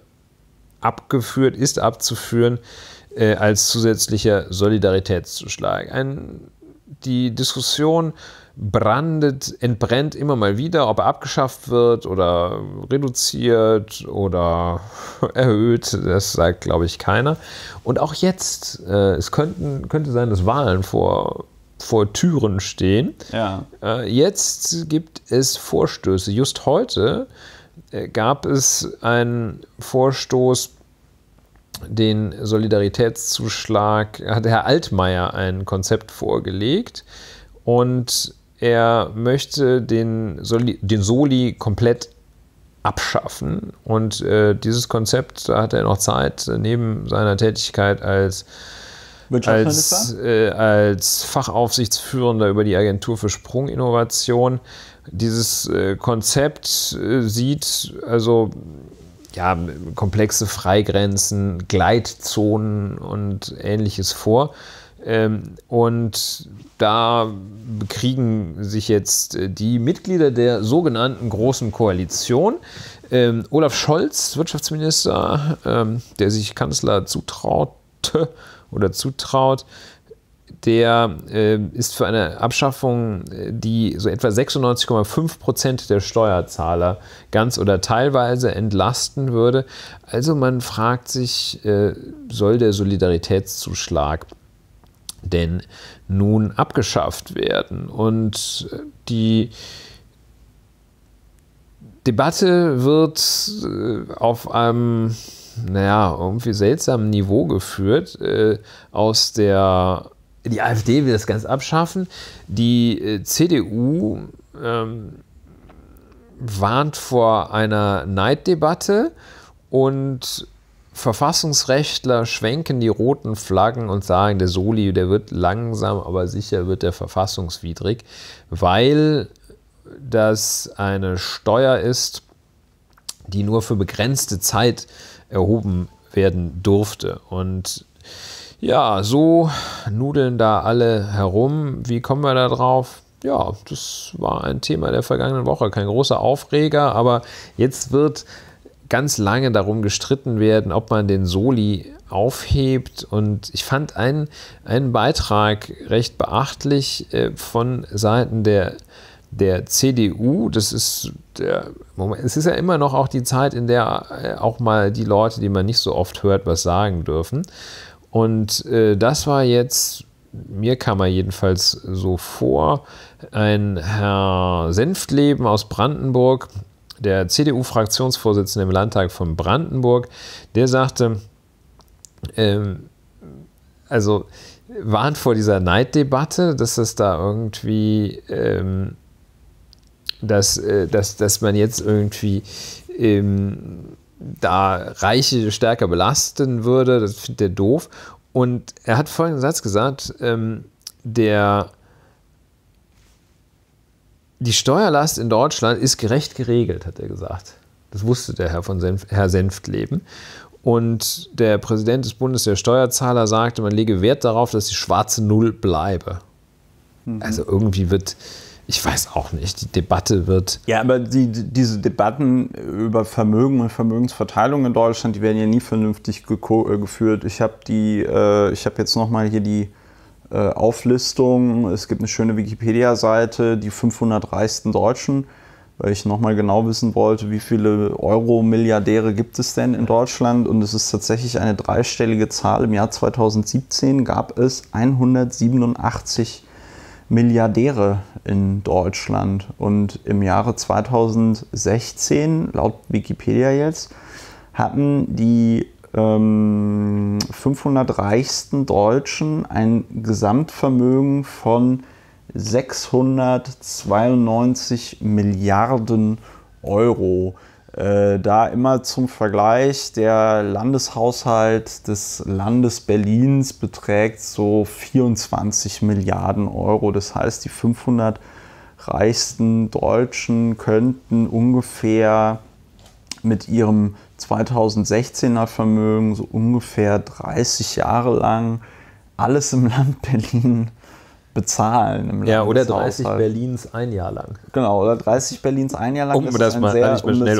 abzuführen als zusätzlicher Solidaritätszuschlag. Die Diskussion entbrennt immer mal wieder, ob er abgeschafft wird oder reduziert oder erhöht. Das sagt, glaube ich, keiner. Und auch jetzt, es könnte sein, dass Wahlen vor Türen stehen. Ja. Jetzt gibt es Vorstöße. Just heute gab es einen Vorstoß, den Solidaritätszuschlag, hat Herr Altmaier ein Konzept vorgelegt und er möchte den Soli komplett abschaffen. Und dieses Konzept, da hat er noch Zeit, neben seiner Tätigkeit als Fachaufsichtsführender über die Agentur für Sprunginnovation. Dieses Konzept sieht also komplexe Freigrenzen, Gleitzonen und Ähnliches vor. Und da bekriegen sich jetzt die Mitglieder der sogenannten Großen Koalition. Olaf Scholz, Wirtschaftsminister, der sich Kanzler zutraut, der ist für eine Abschaffung, die so etwa 96,5% der Steuerzahler ganz oder teilweise entlasten würde. Also man fragt sich, soll der Solidaritätszuschlag denn nun abgeschafft werden? Und die Debatte wird auf einem irgendwie seltsamen Niveau geführt. Die AfD will das ganz abschaffen. Die CDU warnt vor einer Neiddebatte und Verfassungsrechtler schwenken die roten Flaggen und sagen, der Soli, der wird langsam, aber sicher wird der verfassungswidrig, weil das eine Steuer ist, die nur für begrenzte Zeit erhoben werden durfte. Und ja, so nudeln da alle herum. Wie kommen wir da drauf? Ja, das war ein Thema der vergangenen Woche. Kein großer Aufreger, aber jetzt wird ganz lange darum gestritten werden, ob man den Soli aufhebt. Und ich fand einen Beitrag recht beachtlich von Seiten der CDU. Es ist ja immer noch auch die Zeit, in der auch mal die Leute, die man nicht so oft hört, was sagen dürfen. Und das war jetzt, mir kam er jedenfalls so vor, ein Herr Senftleben aus Brandenburg, der CDU-Fraktionsvorsitzende im Landtag von Brandenburg, der sagte, warnt vor dieser Neiddebatte, dass es da irgendwie, dass man jetzt irgendwie da Reiche stärker belasten würde, das findet er doof. Und er hat folgenden Satz gesagt, die Steuerlast in Deutschland ist gerecht geregelt, hat er gesagt. Das wusste der Herr Senftleben. Und der Präsident des Bundes der Steuerzahler sagte, man lege Wert darauf, dass die schwarze Null bleibe. Also irgendwie ich weiß auch nicht, die Debatte wird... Ja, aber diese Debatten über Vermögen und Vermögensverteilung in Deutschland, die werden ja nie vernünftig geführt. Ich habe jetzt nochmal hier die Auflistung. Es gibt eine schöne Wikipedia-Seite, die 500 reichsten Deutschen, weil ich nochmal genau wissen wollte, wie viele Euro-Milliardäre gibt es denn in Deutschland. Und es ist tatsächlich eine dreistellige Zahl. Im Jahr 2017 gab es 187 Milliardäre in Deutschland. Und im Jahre 2016, laut Wikipedia jetzt, hatten die 500 reichsten Deutschen ein Gesamtvermögen von 692 Milliarden Euro. Da immer zum Vergleich, der Landeshaushalt des Landes Berlins beträgt so 24 Milliarden Euro. Das heißt, die 500 reichsten Deutschen könnten ungefähr mit ihrem 2016er Vermögen so ungefähr 30 Jahre lang alles im Land Berlin bezahlen. Ja, oder 30 Berlins ein Jahr lang. Genau, oder 30 Berlins ein Jahr lang. Um das mal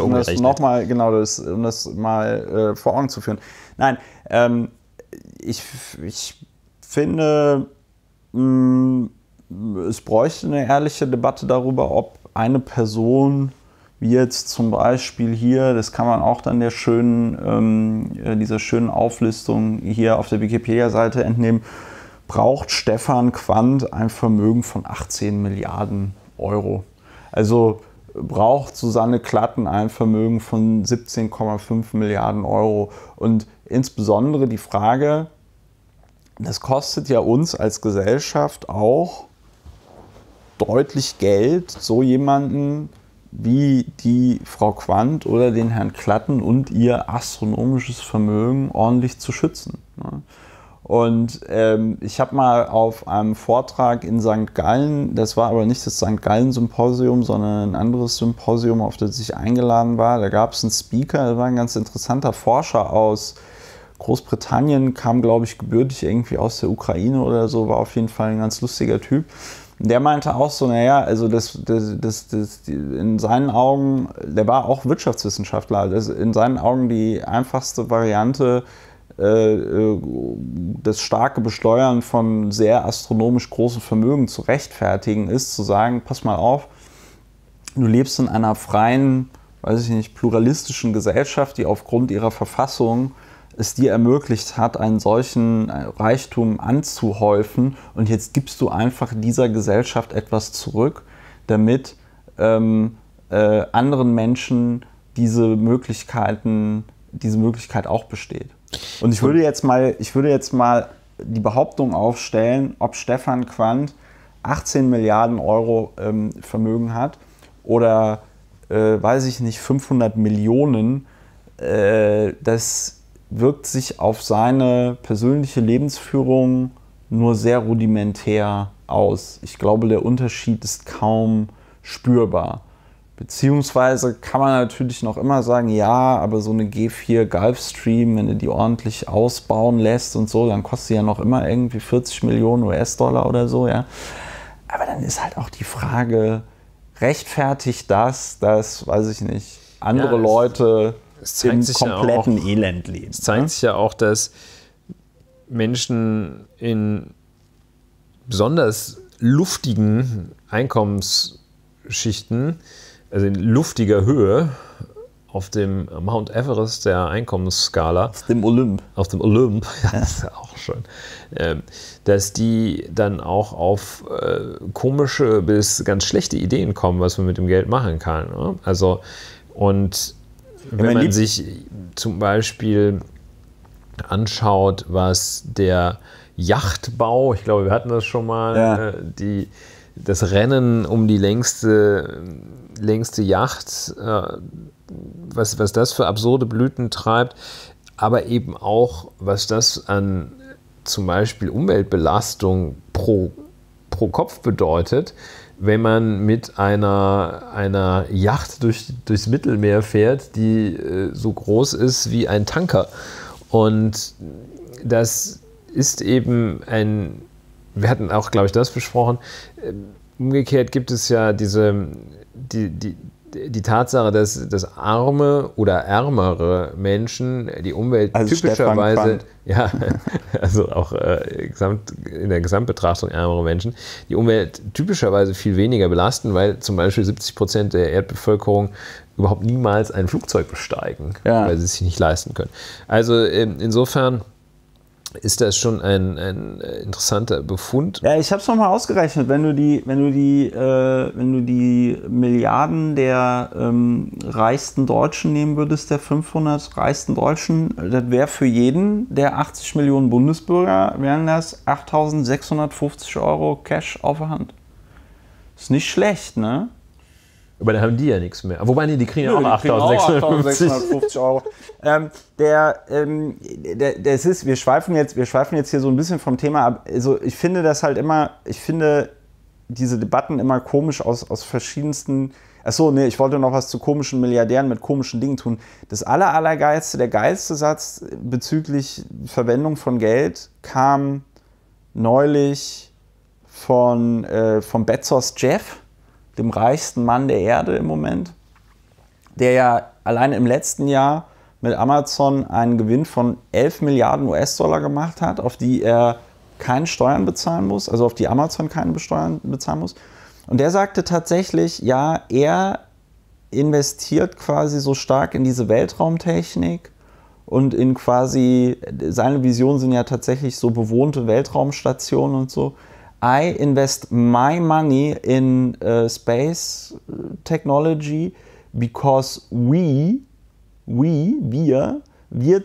vor Augen zu führen. Nein, ich finde, es bräuchte eine ehrliche Debatte darüber, ob eine Person, wie jetzt zum Beispiel hier, das kann man auch dann dieser schönen Auflistung hier auf der Wikipedia-Seite entnehmen, braucht Stefan Quandt ein Vermögen von 18 Milliarden Euro. Also braucht Susanne Klatten ein Vermögen von 17,5 Milliarden Euro. Und insbesondere die Frage, das kostet ja uns als Gesellschaft auch deutlich Geld, so jemanden wie die Frau Quandt oder den Herrn Klatten und ihr astronomisches Vermögen ordentlich zu schützen. Ne? Und ich habe mal auf einem Vortrag in St. Gallen, das war aber nicht das St. Gallen-Symposium, sondern ein anderes Symposium, auf das ich eingeladen war, da gab es einen Speaker, der war ein ganz interessanter Forscher aus Großbritannien, kam, glaube ich, gebürtig irgendwie aus der Ukraine oder so, war auf jeden Fall ein ganz lustiger Typ. Der meinte auch so, naja, also in seinen Augen, der war auch Wirtschaftswissenschaftler, in seinen Augen die einfachste Variante, das starke Besteuern von sehr astronomisch großen Vermögen zu rechtfertigen ist, zu sagen, pass mal auf, du lebst in einer freien, weiß ich nicht, pluralistischen Gesellschaft, die aufgrund ihrer Verfassung es dir ermöglicht hat, einen solchen Reichtum anzuhäufen und jetzt gibst du einfach dieser Gesellschaft etwas zurück, damit anderen Menschen diese Möglichkeit auch besteht. Und ich würde jetzt mal die Behauptung aufstellen, ob Stefan Quandt 18 Milliarden Euro Vermögen hat oder, weiß ich nicht, 500 Millionen, das wirkt sich auf seine persönliche Lebensführung nur sehr rudimentär aus. Ich glaube, der Unterschied ist kaum spürbar. Beziehungsweise kann man natürlich noch immer sagen, ja, aber so eine G4 Gulfstream, wenn du die ordentlich ausbauen lässt und so, dann kostet die ja noch immer irgendwie 40 Millionen US-Dollar oder so, ja. Aber dann ist halt auch die Frage, rechtfertigt das, weiß ich nicht, andere Leute im kompletten Elend leben? Es zeigt sich ja auch, dass Menschen in besonders luftigen Einkommensschichten, also in luftiger Höhe, auf dem Mount Everest der Einkommensskala. Auf dem Olymp, ja, das ist ja auch schön. Dass die dann auch auf komische bis ganz schlechte Ideen kommen, was man mit dem Geld machen kann. Ne? Also, und wenn man sich zum Beispiel anschaut, was der Yachtbau, ich glaube, wir hatten das schon mal, das Rennen um die längste Yacht, was das für absurde Blüten treibt, aber eben auch, was das an zum Beispiel Umweltbelastung pro Kopf bedeutet, wenn man mit einer Yacht durchs Mittelmeer fährt, die so groß ist wie ein Tanker. Und das ist eben wir hatten auch, glaube ich, das besprochen. Umgekehrt gibt es ja die Tatsache, dass arme oder ärmere Menschen die Umwelt typischerweise, also auch in der Gesamtbetrachtung ärmere Menschen, die Umwelt typischerweise viel weniger belasten, weil zum Beispiel 70% der Erdbevölkerung überhaupt niemals ein Flugzeug besteigen, weil sie es sich nicht leisten können. Also insofern ist das schon ein interessanter Befund. Ja, ich habe es nochmal ausgerechnet. Wenn du die Milliarden der reichsten Deutschen nehmen würdest, der 500 reichsten Deutschen, das wäre für jeden der 80 Millionen Bundesbürger, wären das 8.650 Euro Cash auf der Hand. Ist nicht schlecht, ne? Aber dann haben die ja nichts mehr. Wobei, die kriegen ja auch 8.650 Euro. Wir schweifen jetzt hier so ein bisschen vom Thema ab. Also ich finde diese Debatten immer komisch aus verschiedensten. Achso, nee, ich wollte noch was zu komischen Milliardären mit komischen Dingen tun. Das Allergeilste, der geilste Satz bezüglich Verwendung von Geld kam neulich von Bezos Jeff, dem reichsten Mann der Erde im Moment, der ja alleine im letzten Jahr mit Amazon einen Gewinn von 11 Milliarden US-Dollar gemacht hat, auf die er keine Steuern bezahlen muss, also auf die Amazon keine Steuern bezahlen muss. Und der sagte tatsächlich, ja, er investiert quasi so stark in diese Weltraumtechnik und in quasi, seine Visionen sind ja tatsächlich so bewohnte Weltraumstationen und so. I invest my money in space technology because wir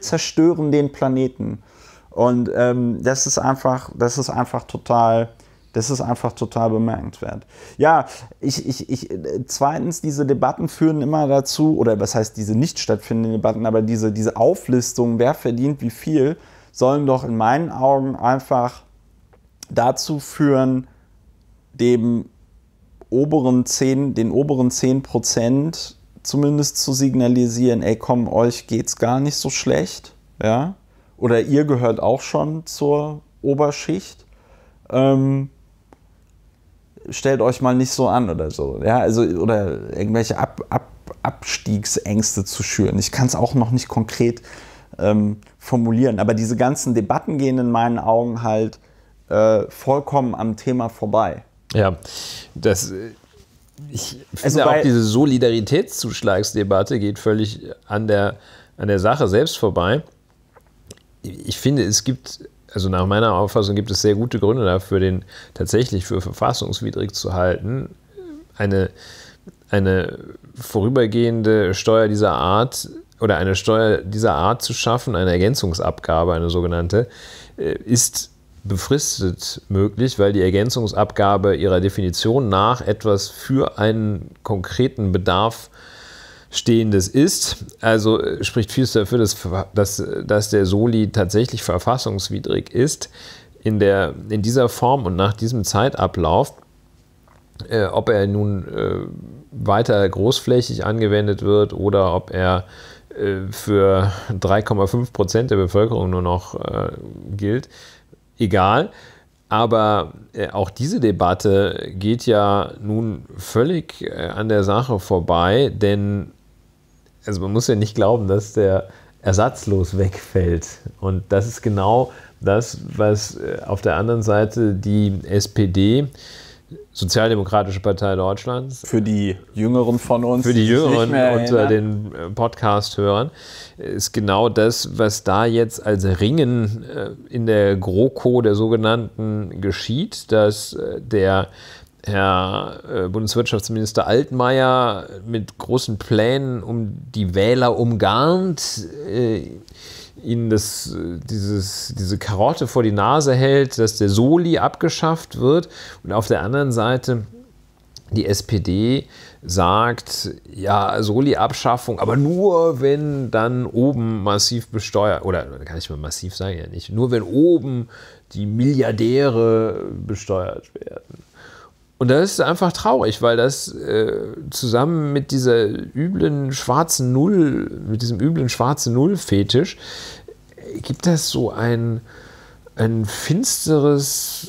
zerstören den Planeten. Und das ist einfach total Das ist einfach total bemerkenswert. Ja, zweitens, diese Debatten führen immer dazu, oder was heißt diese nicht stattfindenden Debatten, aber diese Auflistung, wer verdient wie viel, sollen doch in meinen Augen einfach dazu führen, den oberen 10% zumindest zu signalisieren, ey komm, euch geht's gar nicht so schlecht, ja, oder ihr gehört auch schon zur Oberschicht. Stellt euch mal nicht so an oder so, ja, also oder irgendwelche Abstiegsängste zu schüren. Ich kann es auch noch nicht konkret formulieren, aber diese ganzen Debatten gehen in meinen Augen halt vollkommen am Thema vorbei. Ja, ich finde auch diese Solidaritätszuschlagsdebatte geht völlig an der Sache selbst vorbei. Ich finde, es gibt, also nach meiner Auffassung gibt es sehr gute Gründe dafür, den tatsächlich für verfassungswidrig zu halten. Eine vorübergehende Steuer dieser Art oder eine Steuer dieser Art zu schaffen, eine Ergänzungsabgabe, eine sogenannte, ist befristet möglich, weil die Ergänzungsabgabe ihrer Definition nach etwas für einen konkreten Bedarf Stehendes ist. Also spricht vieles dafür, dass der Soli tatsächlich verfassungswidrig ist in dieser Form und nach diesem Zeitablauf. Ob er nun weiter großflächig angewendet wird oder ob er für 3,5% der Bevölkerung nur noch gilt, egal. Aber auch diese Debatte geht ja nun völlig an der Sache vorbei, denn also man muss ja nicht glauben, dass der ersatzlos wegfällt. Und das ist genau das, was auf der anderen Seite die SPD, Sozialdemokratische Partei Deutschlands. Für die Jüngeren von uns. Für die Jüngeren unter den Podcast-Hörern ist genau das, was da jetzt als Ringen in der GroKo der sogenannten geschieht, dass der Herr Bundeswirtschaftsminister Altmaier mit großen Plänen um die Wähler umgarnt, ihnen diese Karotte vor die Nase hält, dass der Soli abgeschafft wird und auf der anderen Seite die SPD sagt, ja, Soli-Abschaffung, aber nur, wenn dann oben massiv besteuert, oder kann ich mal massiv sagen, ja nicht, nur wenn oben die Milliardäre besteuert werden. Und das ist einfach traurig, weil das zusammen mit diesem üblen schwarzen Null-Fetisch gibt das so ein finsteres,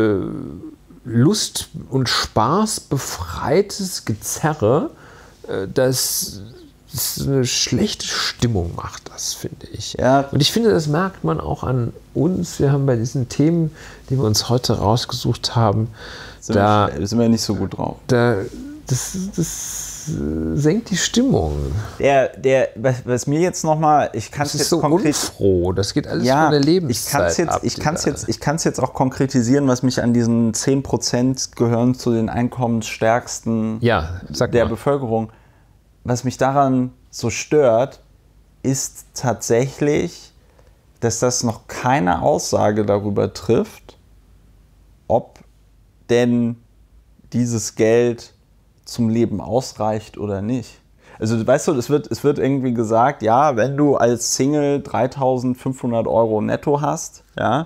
Lust- und Spaß befreites Gezerre, das eine schlechte Stimmung macht, das finde ich. Ja. Und ich finde, das merkt man auch an uns. Wir haben bei diesen Themen, die wir uns heute rausgesucht haben, sind wir nicht so gut drauf. Das senkt die Stimmung. Was mir jetzt nochmal, ich kann es jetzt so konkret... unfroh, das geht alles von der Lebenszeit Ich kann es jetzt auch konkretisieren, was mich an diesen 10% gehören zu den einkommensstärksten der Bevölkerung. Was mich daran so stört, ist tatsächlich, dass das noch keine Aussage darüber trifft, ob denn dieses Geld zum Leben ausreicht oder nicht. Also weißt du, es wird irgendwie gesagt, ja, wenn du als Single 3.500 € netto hast, ja,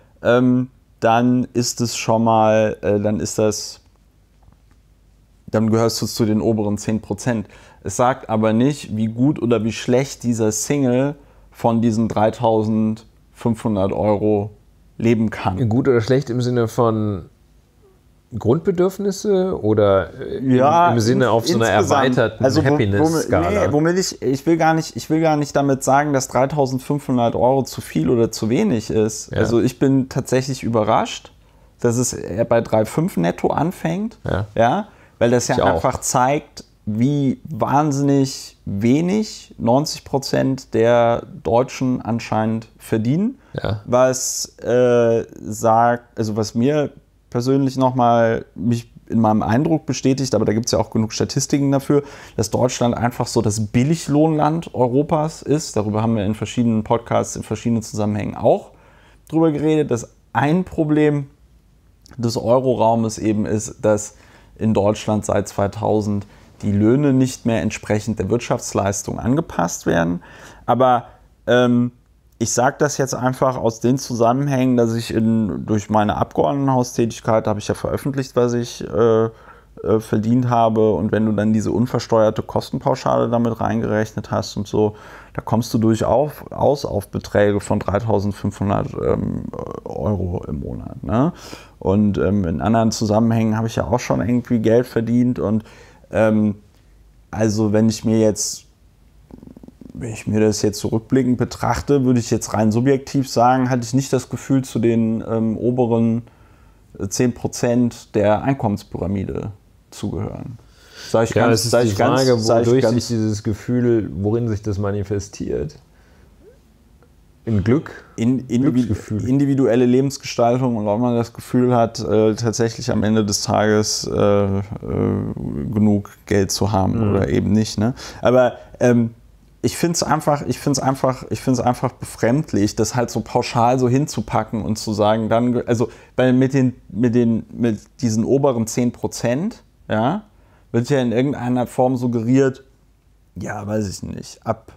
dann ist es schon mal, dann gehörst du zu den oberen 10%. Es sagt aber nicht, wie gut oder wie schlecht dieser Single von diesen 3.500 € leben kann. Gut oder schlecht im Sinne von Grundbedürfnisse oder im Sinne auf so einer erweiterten Happiness-Skala? Ich will gar nicht damit sagen, dass 3.500 € zu viel oder zu wenig ist. Ja. Also ich bin tatsächlich überrascht, dass es bei 3,5 netto anfängt. Ja, weil das ja einfach zeigt, wie wahnsinnig wenig 90% der Deutschen anscheinend verdienen. Ja. Was mir persönlich nochmal mich in meinem Eindruck bestätigt, aber da gibt es ja auch genug Statistiken dafür, dass Deutschland einfach so das Billiglohnland Europas ist. Darüber haben wir in verschiedenen Podcasts, in verschiedenen Zusammenhängen auch drüber geredet, dass ein Problem des Euroraumes eben ist, dass in Deutschland seit 2000 die Löhne nicht mehr entsprechend der Wirtschaftsleistung angepasst werden. Aber ich sage das jetzt einfach aus den Zusammenhängen, dass ich durch meine Abgeordnetenhaustätigkeit, habe ich ja veröffentlicht, was ich verdient habe. Und wenn du dann diese unversteuerte Kostenpauschale damit reingerechnet hast und so, da kommst du durchaus auf Beträge von 3.500 Euro im Monat. Ne? Und in anderen Zusammenhängen habe ich ja auch schon irgendwie Geld verdient. Und also wenn ich mir das jetzt zurückblickend betrachte, würde ich jetzt rein subjektiv sagen, hatte ich nicht das Gefühl, zu den oberen 10% der Einkommenspyramide zugehören. Es ist die Frage, wodurch sich dieses Gefühl, worin sich das manifestiert? In Glück? Glücksgefühl. Individuelle Lebensgestaltung und ob man das Gefühl hat, tatsächlich am Ende des Tages genug Geld zu haben oder eben nicht. Ne? Aber ich finde es einfach befremdlich, das halt so pauschal so hinzupacken und zu sagen, dann, also weil mit diesen oberen 10%, ja, wird ja in irgendeiner Form suggeriert, ja, weiß ich nicht, ab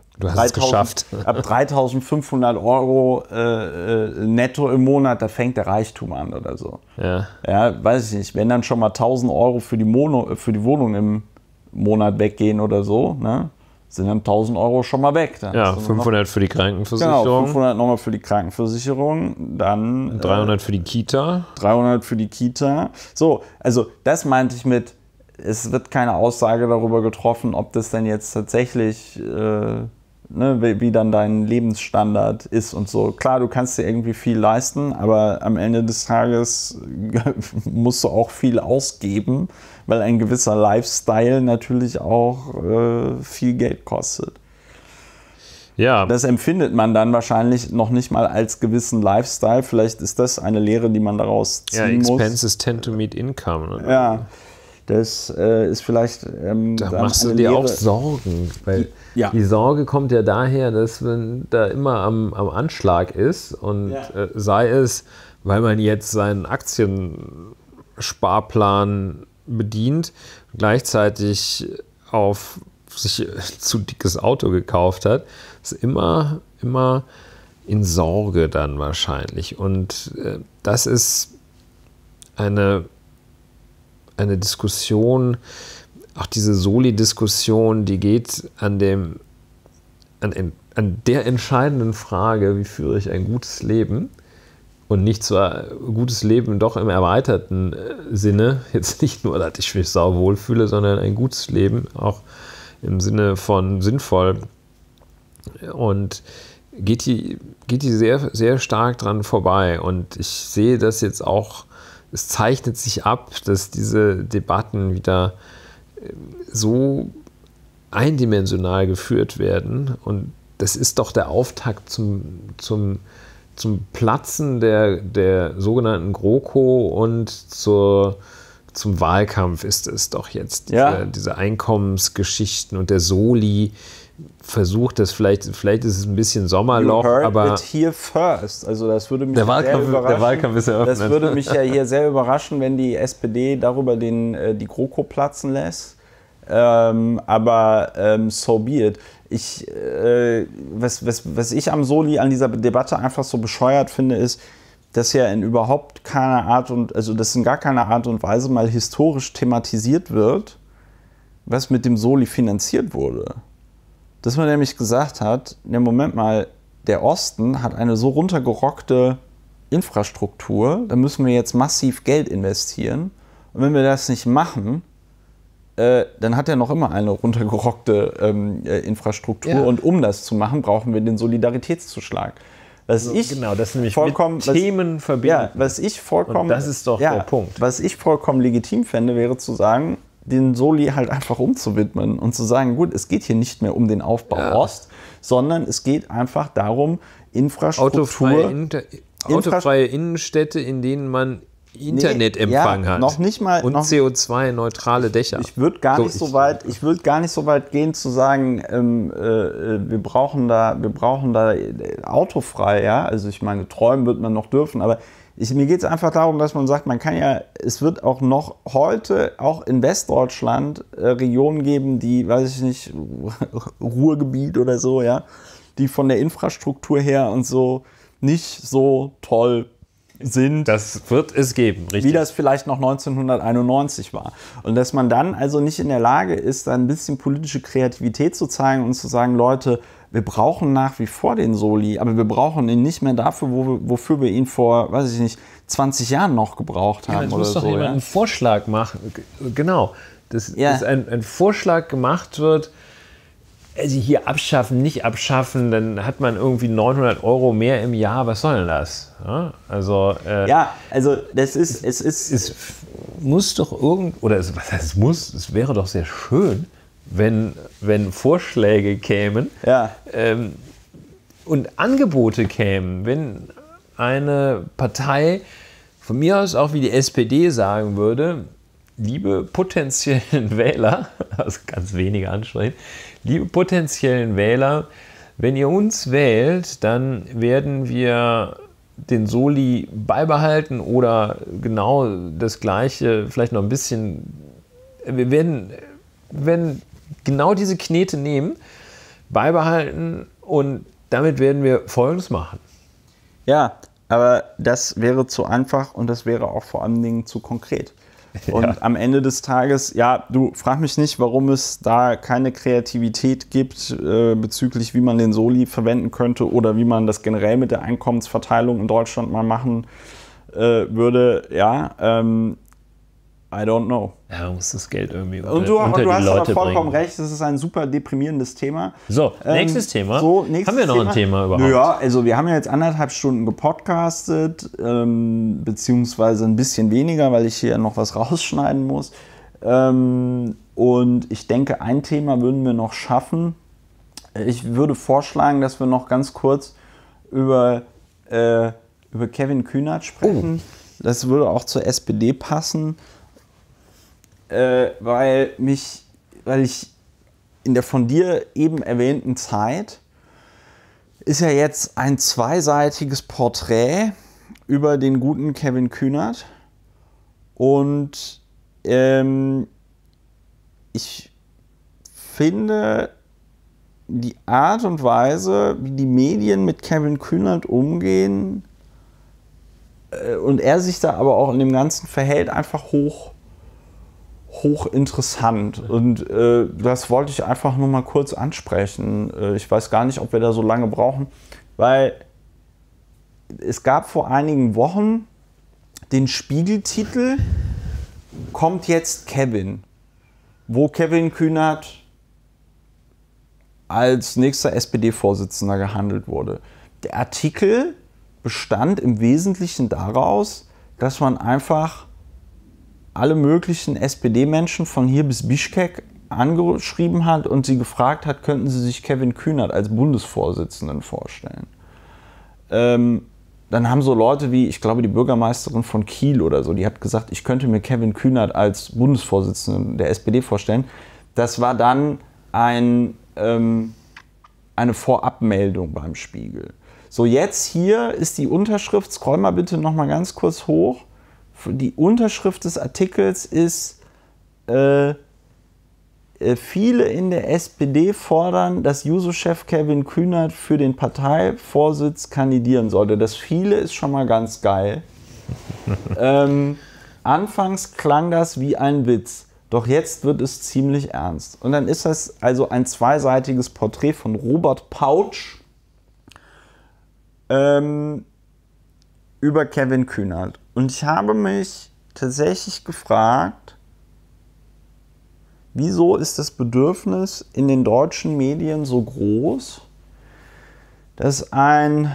3.500 Euro netto im Monat, da fängt der Reichtum an oder so. Ja, weiß ich nicht, wenn dann schon mal 1.000 Euro für die Wohnung im Monat weggehen oder so, ne? Sind dann 1.000 Euro schon mal weg. Dann 500 für die Krankenversicherung. Genau, 500 nochmal für die Krankenversicherung, dann 300 für die Kita. 300 für die Kita. So, also das meinte ich mit, es wird keine Aussage darüber getroffen, ob das denn jetzt tatsächlich, wie dann dein Lebensstandard ist und so. Klar, du kannst dir irgendwie viel leisten, aber am Ende des Tages musst du auch viel ausgeben, weil ein gewisser Lifestyle natürlich auch viel Geld kostet. Ja. Das empfindet man dann wahrscheinlich noch nicht mal als gewissen Lifestyle. Vielleicht ist das eine Lehre, die man daraus ziehen muss. Expenses tend to meet income. Oder? Ja, das ist vielleicht da machst du dir auch Sorgen, weil die Sorge kommt ja daher, dass man da immer am Anschlag ist und sei es, weil man jetzt seinen Aktiensparplan bedient, gleichzeitig auf sich zu dickes Auto gekauft hat, ist immer in Sorge dann wahrscheinlich. Und das ist eine Diskussion, auch diese Soli-Diskussion, die geht an der entscheidenden Frage, wie führe ich ein gutes Leben? Und nicht zwar gutes Leben doch im erweiterten Sinne, jetzt nicht nur, dass ich mich sau wohlfühle, sondern ein gutes Leben auch im Sinne von sinnvoll. Und geht die sehr, sehr stark dran vorbei. Und ich sehe das jetzt auch, es zeichnet sich ab, dass diese Debatten wieder so eindimensional geführt werden. Und das ist doch der Auftakt zum Platzen der sogenannten GroKo und zum Wahlkampf ist es doch jetzt. Diese Einkommensgeschichten und der Soli versucht das, vielleicht ist es ein bisschen Sommerloch, aber it here first. Also das würde mich der Wahlkampf ist eröffnet. Das würde mich ja hier sehr überraschen, wenn die SPD darüber die GroKo platzen lässt. Aber so be it. Was ich am Soli an dieser Debatte einfach so bescheuert finde, ist, dass ja in überhaupt keiner Art dass in gar keiner Art und Weise mal historisch thematisiert wird, was mit dem Soli finanziert wurde. Dass man nämlich gesagt hat, ne, Moment mal, der Osten hat eine so runtergerockte Infrastruktur, da müssen wir jetzt massiv Geld investieren. Und wenn wir das nicht machen, dann hat er noch immer eine runtergerockte Infrastruktur. Ja. Und um das zu machen, brauchen wir den Solidaritätszuschlag. Das nämlich vollkommen, mit Themen verbinden. Ja, das ist doch der Punkt. Was ich vollkommen legitim fände, wäre zu sagen, den Soli halt einfach umzuwidmen und zu sagen, gut, es geht hier nicht mehr um den Aufbau Ost, sondern es geht einfach darum, Infrastruktur... Autofreie Innenstädte, in denen man Internetempfang hat. Noch nicht mal. Und CO2-neutrale Dächer. Ich würde gar nicht so weit gehen zu sagen, wir brauchen da autofrei, ja. Also ich meine, träumen wird man noch dürfen, aber mir geht es einfach darum, dass man sagt, es wird auch noch heute, auch in Westdeutschland, Regionen geben, die, weiß ich nicht, Ruhrgebiet oder so, ja, die von der Infrastruktur her und so nicht so toll sind. Das wird es geben, richtig. Wie das vielleicht noch 1991 war. Und dass man dann also nicht in der Lage ist, da ein bisschen politische Kreativität zu zeigen und zu sagen, Leute, wir brauchen nach wie vor den Soli, aber wir brauchen ihn nicht mehr dafür, wofür wir ihn vor, weiß ich nicht, 20 Jahren noch gebraucht haben. Jetzt muss doch jemand einen Vorschlag machen. Genau. Dass ein Vorschlag gemacht wird, also hier abschaffen, nicht abschaffen, dann hat man irgendwie 900 € mehr im Jahr. Was soll denn das? Ja, also es muss doch was heißt es muss? Es wäre doch sehr schön, wenn Vorschläge kämen und Angebote kämen, wenn eine Partei von mir aus auch wie die SPD sagen würde, liebe potenziellen Wähler, also ganz wenige ansprechen, liebe potenziellen Wähler, wenn ihr uns wählt, dann werden wir den Soli beibehalten oder genau das Gleiche, vielleicht noch ein bisschen, wir werden genau diese Knete nehmen, beibehalten und damit werden wir Folgendes machen. Ja, aber das wäre zu einfach und das wäre auch vor allen Dingen zu konkret. Und am Ende des Tages, du frag mich nicht, warum es da keine Kreativität gibt bezüglich, wie man den Soli verwenden könnte oder wie man das generell mit der Einkommensverteilung in Deutschland mal machen würde. I don't know. Ja, man muss das Geld irgendwie unter die Leute bringen. Und du hast aber vollkommen recht, das ist ein super deprimierendes Thema. So, nächstes Thema. Haben wir noch ein Thema überhaupt? Ja, also wir haben ja jetzt 1,5 Stunden gepodcastet, beziehungsweise ein bisschen weniger, weil ich hier noch was rausschneiden muss. Und ich denke, ein Thema würden wir noch schaffen. Ich würde vorschlagen, dass wir noch ganz kurz über Kevin Kühnert sprechen. Das würde auch zur SPD passen. Weil ich in der von dir eben erwähnten Zeit ist ja jetzt ein zweiseitiges Porträt über den guten Kevin Kühnert und ich finde die Art und Weise, wie die Medien mit Kevin Kühnert umgehen und er sich da aber auch in dem Ganzen verhält, einfach hochinteressant. Und das wollte ich einfach nur mal kurz ansprechen. Ich weiß gar nicht, ob wir da so lange brauchen, weil es gab vor einigen Wochen den Spiegeltitel "Kommt jetzt Kevin", wo Kevin Kühnert als nächster SPD-Vorsitzender gehandelt wurde. Der Artikel bestand im Wesentlichen daraus, dass man einfach alle möglichen SPD-Menschen von hier bis Bischkek angeschrieben hat und sie gefragt hat, könnten sie sich Kevin Kühnert als Bundesvorsitzenden vorstellen. Dann haben so Leute wie, ich glaube, die Bürgermeisterin von Kiel oder so, die hat gesagt, ich könnte mir Kevin Kühnert als Bundesvorsitzenden der SPD vorstellen. Das war dann eine Vorabmeldung beim Spiegel. So, jetzt hier ist die Unterschrift, scroll mal bitte noch mal ganz kurz hoch. Die Unterschrift des Artikels ist, viele in der SPD fordern, dass Juso-Chef Kevin Kühnert für den Parteivorsitz kandidieren sollte. Das viele ist schon mal ganz geil. Anfangs klang das wie ein Witz, doch jetzt wird es ziemlich ernst. Und dann ist das also ein zweiseitiges Porträt von Robert Pautsch über Kevin Kühnert. Und ich habe mich tatsächlich gefragt, wieso ist das Bedürfnis in den deutschen Medien so groß, dass ein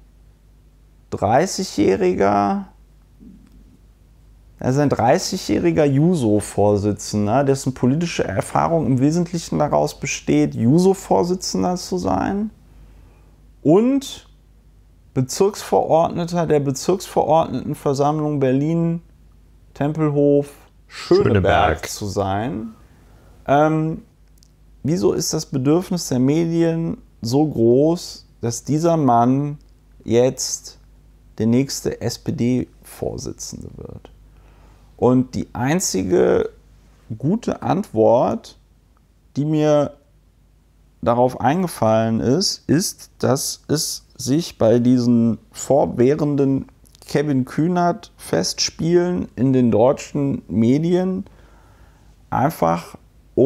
30-jähriger Juso-Vorsitzender, dessen politische Erfahrung im Wesentlichen daraus besteht, Juso-Vorsitzender zu sein und Bezirksverordneter der Bezirksverordnetenversammlung Berlin Tempelhof, Schöneberg Schöneberg zu sein. Wieso ist das Bedürfnis der Medien so groß, dass dieser Mann jetzt der nächste SPD-Vorsitzende wird? Und die einzige gute Antwort, die mir darauf eingefallen ist, dass es sich bei diesen fortwährenden Kevin Kühnert-Festspielen in den deutschen Medien einfach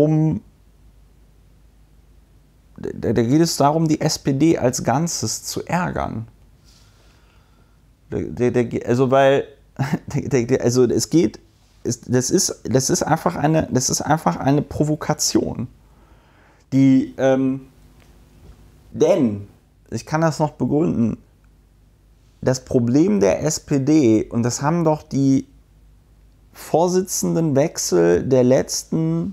da geht es darum, die SPD als Ganzes zu ärgern. Das ist einfach eine Provokation. Denn, ich kann das noch begründen, das Problem der SPD, und das haben doch die Vorsitzendenwechsel der letzten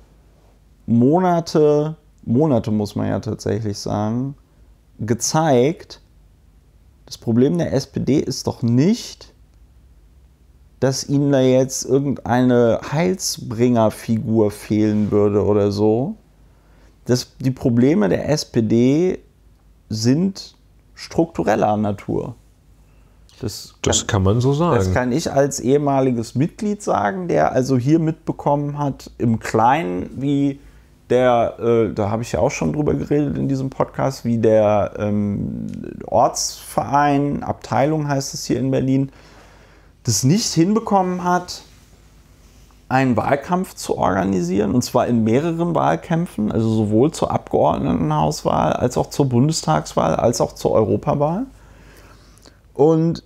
Monate muss man ja tatsächlich sagen, gezeigt, das Problem der SPD ist doch nicht, dass ihnen da jetzt irgendeine Heilsbringerfigur fehlen würde oder so. Die Probleme der SPD sind struktureller Natur. Das kann man so sagen. Das kann ich als ehemaliges Mitglied sagen, der also hier mitbekommen hat, im Kleinen, wie da habe ich ja auch schon drüber geredet in diesem Podcast, wie der Ortsverein, Abteilung heißt es hier in Berlin, das nicht hinbekommen hat, einen Wahlkampf zu organisieren, und zwar in mehreren Wahlkämpfen, also sowohl zur Abgeordnetenhauswahl, als auch zur Bundestagswahl, als auch zur Europawahl. Und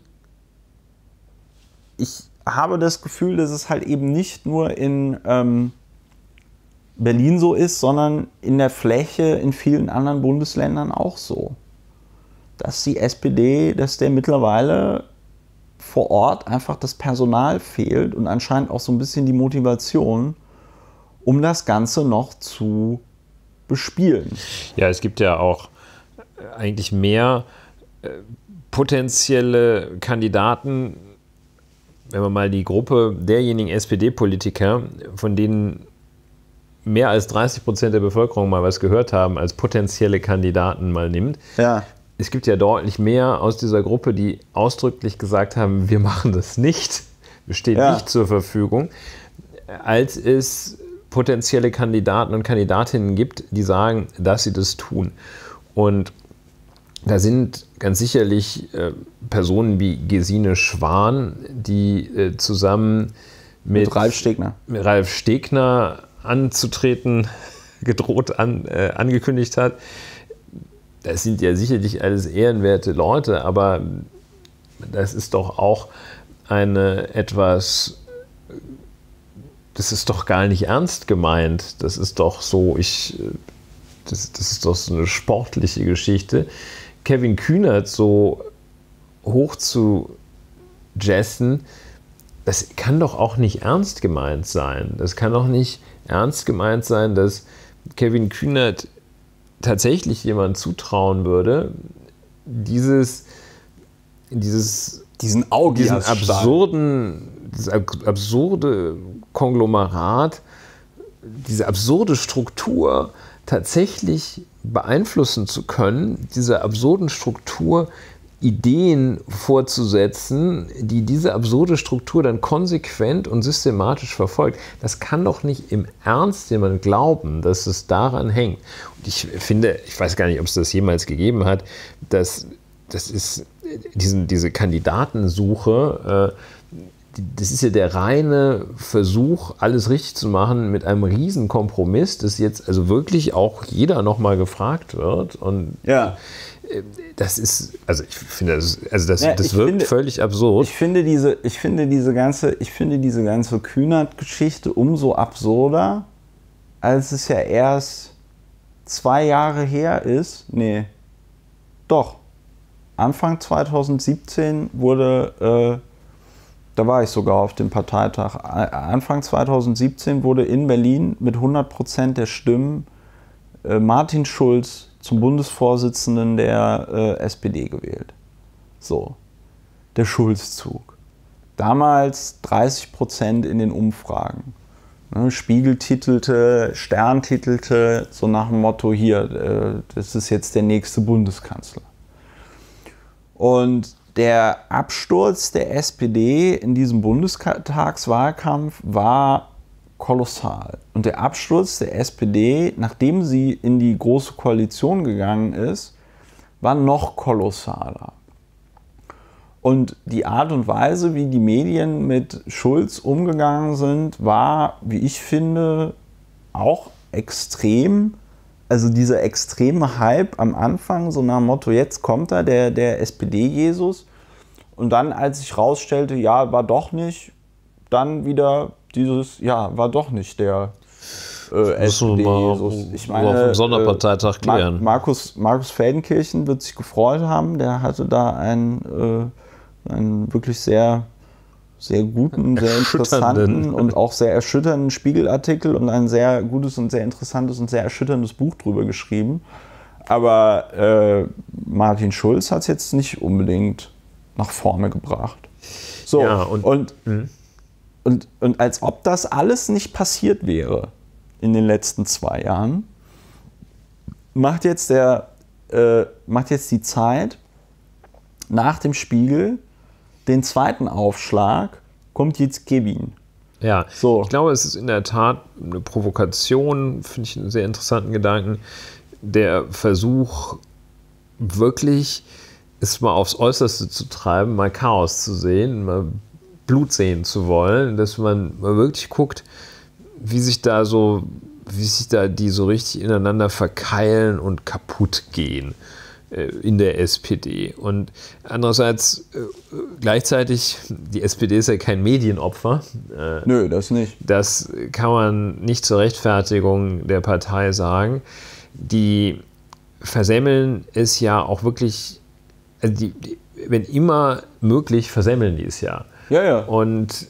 ich habe das Gefühl, dass es halt eben nicht nur in Berlin so ist, sondern in der Fläche in vielen anderen Bundesländern auch so. Dass die SPD, dass der mittlerweile vor Ort einfach das Personal fehlt und anscheinend auch so ein bisschen die Motivation, um das Ganze noch zu bespielen. Ja, es gibt ja auch eigentlich mehr potenzielle Kandidaten, wenn man mal die Gruppe derjenigen SPD-Politiker, von denen mehr als 30% der Bevölkerung mal was gehört haben, als potenzielle Kandidaten mal nimmt. Ja. Es gibt ja deutlich mehr aus dieser Gruppe, die ausdrücklich gesagt haben, wir machen das nicht, wir stehen nicht zur Verfügung, als es potenzielle Kandidaten und Kandidatinnen gibt, die sagen, dass sie das tun. Und da sind ganz sicherlich Personen wie Gesine Schwan, die zusammen mit Ralf Stegner anzutreten angekündigt hat. Das sind ja sicherlich alles ehrenwerte Leute, aber das ist doch auch das ist doch gar nicht ernst gemeint. Das ist doch so, das ist doch so eine sportliche Geschichte. Kevin Kühnert so hoch zu jessen, das kann doch auch nicht ernst gemeint sein. Das kann doch nicht ernst gemeint sein, dass Kevin Kühnert tatsächlich jemand zutrauen würde, dieses absurde Konglomerat, diese absurde Struktur tatsächlich beeinflussen zu können, dieser absurden Struktur Ideen vorzusetzen, die diese absurde Struktur dann konsequent und systematisch verfolgt. Das kann doch nicht im Ernst jemand glauben, dass es daran hängt. Und ich finde, ich weiß gar nicht, ob es das jemals gegeben hat, dass diese Kandidatensuche, das ist ja der reine Versuch, alles richtig zu machen mit einem riesen Kompromiss, dass jetzt also wirklich auch jeder nochmal gefragt wird. Und das ist, also ich finde, das wirkt völlig absurd. Ich finde diese ganze Kühnert-Geschichte umso absurder, als es ja erst 2 Jahre her ist. Nee, doch. Anfang 2017 wurde, da war ich sogar auf dem Parteitag, Anfang 2017 wurde in Berlin mit 100% der Stimmen Martin Schulz zum Bundesvorsitzenden der SPD gewählt. So, der Schulzzug. damals 30% in den Umfragen. Ne, Spiegel titelte, Stern titelte, so nach dem Motto, hier, das ist jetzt der nächste Bundeskanzler. Und der Absturz der SPD in diesem Bundestagswahlkampf war kolossal. Und der Absturz der SPD, nachdem sie in die Große Koalition gegangen ist, war noch kolossaler. Und die Art und Weise, wie die Medien mit Schulz umgegangen sind, war, wie ich finde, auch extrem. Also dieser extreme Hype am Anfang, so nach dem Motto, jetzt kommt er, der SPD-Jesus. Und dann, als sich rausstellte, ja, war doch nicht, dann wieder dieses, ja, war doch nicht der SPD-Jesus. Ich meine, auf dem Sonderparteitag klären. Markus Feldenkirchen wird sich gefreut haben, der hatte da einen wirklich sehr, sehr guten, sehr interessanten und auch sehr erschütternden Spiegelartikel und ein sehr gutes und sehr interessantes und sehr erschütterndes Buch drüber geschrieben. Aber Martin Schulz hat es jetzt nicht unbedingt nach vorne gebracht. So, ja, und als ob das alles nicht passiert wäre in den letzten 2 Jahren, macht jetzt die Zeit nach dem Spiegel den zweiten Aufschlag, kommt jetzt Kevin. Ja, so. Ich glaube, es ist in der Tat eine Provokation, finde ich einen sehr interessanten Gedanken, der Versuch, wirklich es mal aufs Äußerste zu treiben, mal Chaos zu sehen, mal Blut sehen zu wollen, dass man mal wirklich guckt, wie sich da die so richtig ineinander verkeilen und kaputt gehen in der SPD. Und andererseits gleichzeitig, die SPD ist ja kein Medienopfer. Nö, das nicht. Das kann man nicht zur Rechtfertigung der Partei sagen. Die versemmeln es ja auch wirklich, also wenn immer möglich, versemmeln die es ja. Ja, ja. Und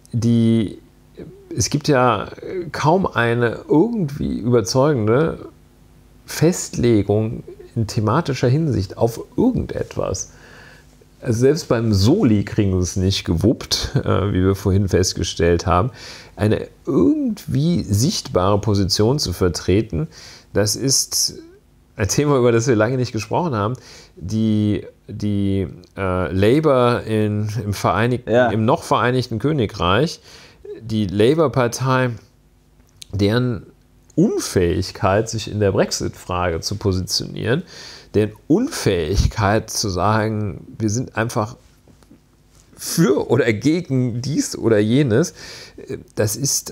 es gibt ja kaum eine irgendwie überzeugende Festlegung in thematischer Hinsicht auf irgendetwas. Also selbst beim Soli kriegen sie es nicht gewuppt, wie wir vorhin festgestellt haben, eine irgendwie sichtbare Position zu vertreten. Das ist ein Thema, über das wir lange nicht gesprochen haben. Die Labour im noch Vereinigten Königreich, die Labour-Partei, deren Unfähigkeit, sich in der Brexit-Frage zu positionieren, deren Unfähigkeit zu sagen, wir sind einfach für oder gegen dies oder jenes, das ist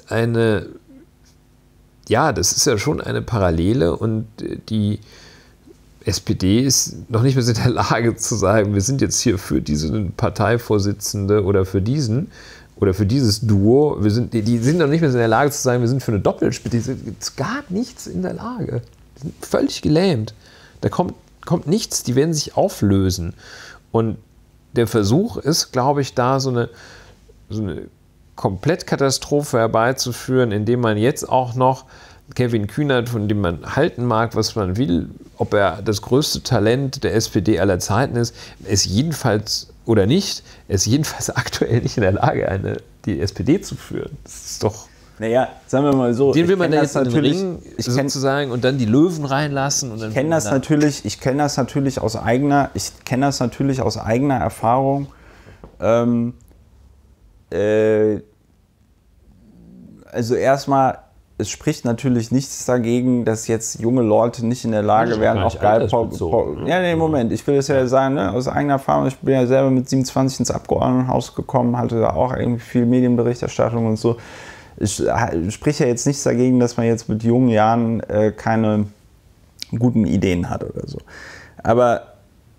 ja schon eine Parallele, und die SPD ist noch nicht mehr in der Lage zu sagen, wir sind jetzt hier für diesen Parteivorsitzende oder für diesen oder für dieses Duo. Die sind noch nicht mehr in der Lage zu sagen, wir sind für eine Doppelspitze. Die sind gar nichts in der Lage. Die sind völlig gelähmt. Da kommt nichts, die werden sich auflösen. Und der Versuch ist, glaube ich, da so eine Komplettkatastrophe herbeizuführen, indem man jetzt auch noch Kevin Kühnert, von dem man halten mag, was man will, ob er das größte Talent der SPD aller Zeiten ist, ist jedenfalls oder nicht, ist jedenfalls aktuell nicht in der Lage, die SPD zu führen. Das ist doch... Naja, sagen wir mal so. Den will man da jetzt in den Ring sozusagen und dann die Löwen reinlassen. Und ich kenne das natürlich aus eigener Erfahrung. Also erstmal, es spricht natürlich nichts dagegen, dass jetzt junge Leute nicht in der Lage wären, auch geil... Moment, ich will das ja sagen, ne, aus eigener Erfahrung, ich bin ja selber mit 27 ins Abgeordnetenhaus gekommen, hatte da auch irgendwie viel Medienberichterstattung und so. Es spricht ja jetzt nichts dagegen, dass man jetzt mit jungen Jahren keine guten Ideen hat oder so. Aber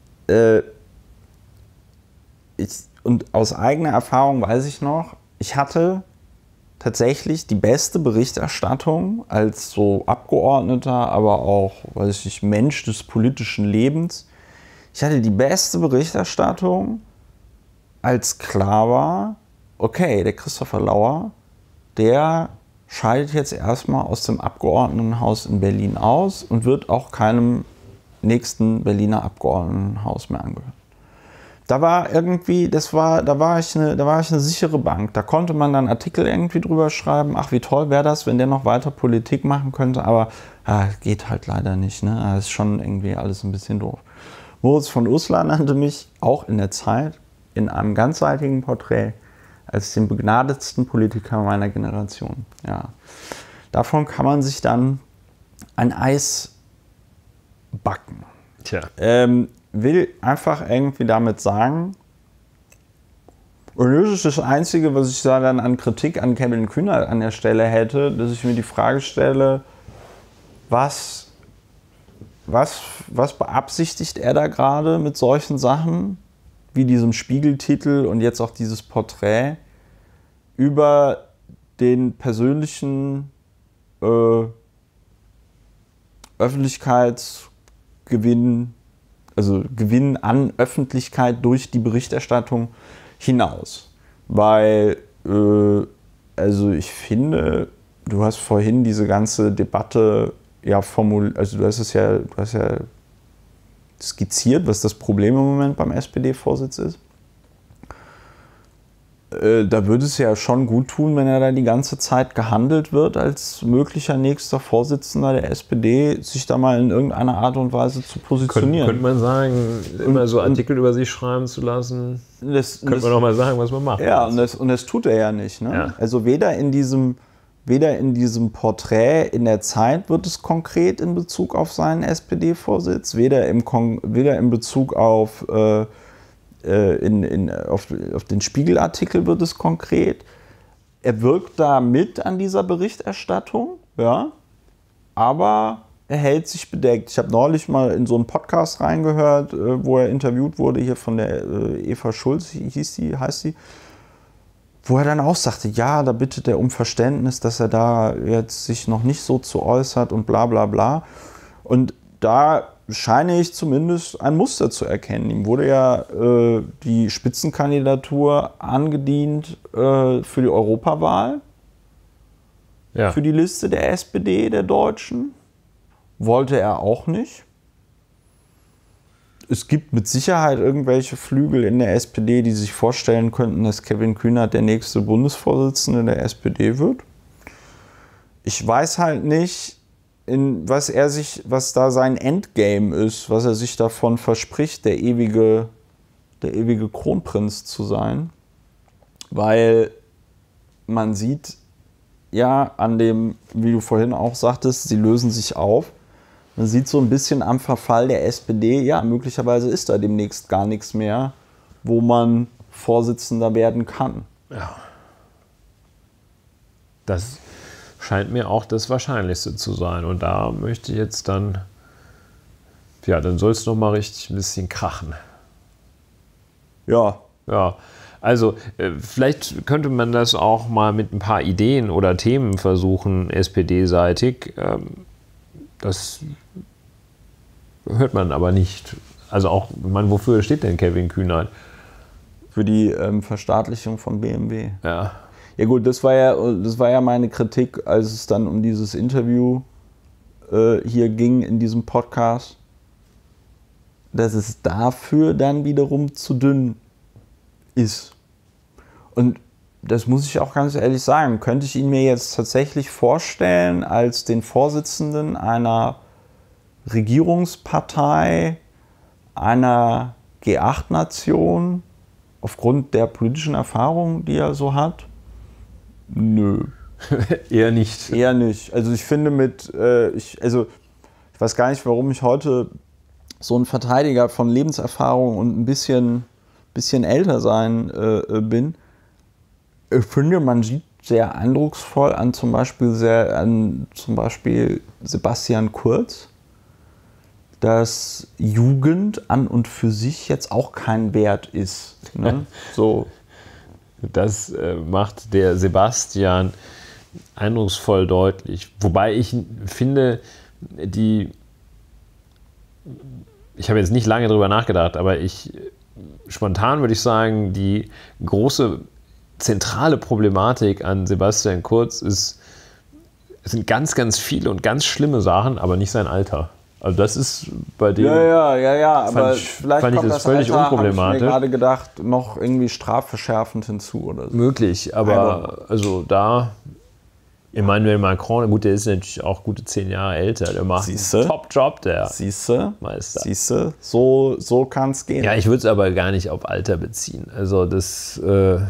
und aus eigener Erfahrung weiß ich noch, ich hatte tatsächlich die beste Berichterstattung als so Abgeordneter, aber auch, weiß ich, Mensch des politischen Lebens. Ich hatte die beste Berichterstattung, als klar war, okay, der Christopher Lauer, der scheidet jetzt erstmal aus dem Abgeordnetenhaus in Berlin aus und wird auch keinem nächsten Berliner Abgeordnetenhaus mehr angehören. da war irgendwie, da war ich eine sichere Bank. Da konnte man dann Artikel irgendwie drüber schreiben. Ach, wie toll wäre das, wenn der noch weiter Politik machen könnte. Aber geht halt leider nicht. Ne? Das ist schon irgendwie alles ein bisschen doof. Moritz von Uslar nannte mich auch in der Zeit in einem ganzseitigen Porträt als den begnadetsten Politiker meiner Generation. Ja. Davon kann man sich dann ein Eis backen. Tja. Will einfach irgendwie damit sagen, und das ist das Einzige, was ich da dann an Kritik an Kevin Kühnert an der Stelle hätte, dass ich mir die Frage stelle, was beabsichtigt er da gerade mit solchen Sachen, wie diesem Spiegeltitel und jetzt auch dieses Porträt, über den persönlichen Öffentlichkeitsgewinn, also Gewinn an Öffentlichkeit durch die Berichterstattung hinaus. Weil, also ich finde, du hast vorhin diese ganze Debatte ja also du hast ja skizziert, was das Problem im Moment beim SPD-Vorsitz ist. Da würde es ja schon gut tun, wenn er da die ganze Zeit gehandelt wird als möglicher nächster Vorsitzender der SPD, sich da mal in irgendeiner Art und Weise zu positionieren. Könnte man sagen, immer so Artikel über sich schreiben zu lassen, könnte man auch mal sagen, was man macht. Ja, und das tut er ja nicht. Ne? Ja. Also weder in diesem Porträt in der Zeit wird es konkret in Bezug auf seinen SPD-Vorsitz, weder in Bezug auf auf den Spiegelartikel wird es konkret. Er wirkt da mit an dieser Berichterstattung, ja, aber er hält sich bedeckt. Ich habe neulich mal in so einen Podcast reingehört, wo er interviewt wurde, hier von der Eva Schulz, heißt sie, wo er dann auch sagte, ja, da bittet er um Verständnis, dass er da jetzt sich noch nicht so zu äußert und bla bla bla. Und da scheine ich zumindest ein Muster zu erkennen. Ihm wurde ja die Spitzenkandidatur angedient für die Europawahl, ja, für die Liste der SPD, der Deutschen. Wollte er auch nicht. Es gibt mit Sicherheit irgendwelche Flügel in der SPD, die sich vorstellen könnten, dass Kevin Kühnert der nächste Bundesvorsitzende der SPD wird. Ich weiß halt nicht, was da sein Endgame ist, was er sich davon verspricht, der ewige Kronprinz zu sein. Weil man sieht ja an dem, wie du vorhin auch sagtest, sie lösen sich auf. Man sieht so ein bisschen am Verfall der SPD, ja, möglicherweise ist da demnächst gar nichts mehr, wo man Vorsitzender werden kann. Ja. Das scheint mir auch das Wahrscheinlichste zu sein. Und da möchte ich jetzt dann soll es noch mal richtig ein bisschen krachen. Ja. Ja, also vielleicht könnte man das auch mal mit ein paar Ideen oder Themen versuchen, SPD-seitig. Das hört man aber nicht. Also auch, wofür steht denn Kevin Kühnert? Für die Verstaatlichung von BMW. Ja. Ja gut, das war ja meine Kritik, als es dann um dieses Interview hier ging in diesem Podcast, dass es dafür dann wiederum zu dünn ist. Und das muss ich auch ganz ehrlich sagen, könnte ich ihn mir jetzt tatsächlich vorstellen als den Vorsitzenden einer Regierungspartei, einer G8-Nation, aufgrund der politischen Erfahrung, die er so hat? Nö. Eher nicht. Eher nicht. Also ich finde ich weiß gar nicht, warum ich heute so ein Verteidiger von Lebenserfahrung und ein bisschen älter sein bin. Ich finde, man sieht sehr eindrucksvoll an zum Beispiel Sebastian Kurz, dass Jugend an und für sich jetzt auch kein Wert ist. Ne? So. Das macht der Sebastian eindrucksvoll deutlich. Wobei ich finde, ich habe jetzt nicht lange drüber nachgedacht, aber spontan würde ich sagen, die große zentrale Problematik an Sebastian Kurz es sind ganz, ganz viele und ganz schlimme Sachen, aber nicht sein Alter. Also das ist bei dem... Ja, aber vielleicht fand ich kommt das völlig Alter, unproblematisch. Ich mir gerade gedacht, noch irgendwie strafverschärfend hinzu oder so. Möglich, aber also da... Emmanuel Macron, gut, der ist natürlich auch gute 10 Jahre älter. Der macht einen Top-Job, der Meister. Siehste, so kann es gehen. Ja, ich würde es aber gar nicht auf Alter beziehen. Also das...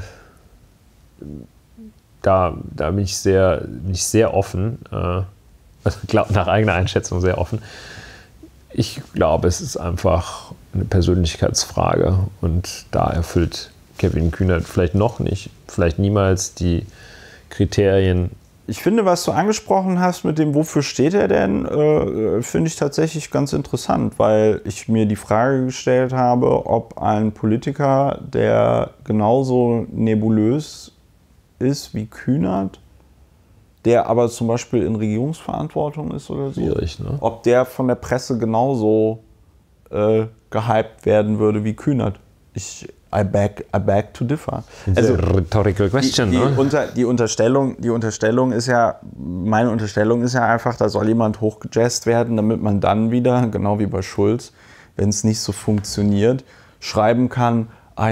Da bin ich sehr offen. Also nach eigener Einschätzung sehr offen. Ich glaube, es ist einfach eine Persönlichkeitsfrage. Und da erfüllt Kevin Kühnert vielleicht noch nicht, vielleicht niemals die Kriterien. Ich finde, was du angesprochen hast mit dem, wofür steht er denn, finde ich tatsächlich ganz interessant, weil ich mir die Frage gestellt habe, ob ein Politiker, der genauso nebulös ist wie Kühnert, der aber zum Beispiel in Regierungsverantwortung ist oder so, schwierig, ne? Ob der von der Presse genauso gehypt werden würde wie Kühnert. I beg to differ. Also, rhetorical question, die Unterstellung ist ja, meine Unterstellung ist ja einfach, da soll jemand hochgejazzt werden, damit man dann wieder, genau wie bei Schulz, wenn es nicht so funktioniert, schreiben kann,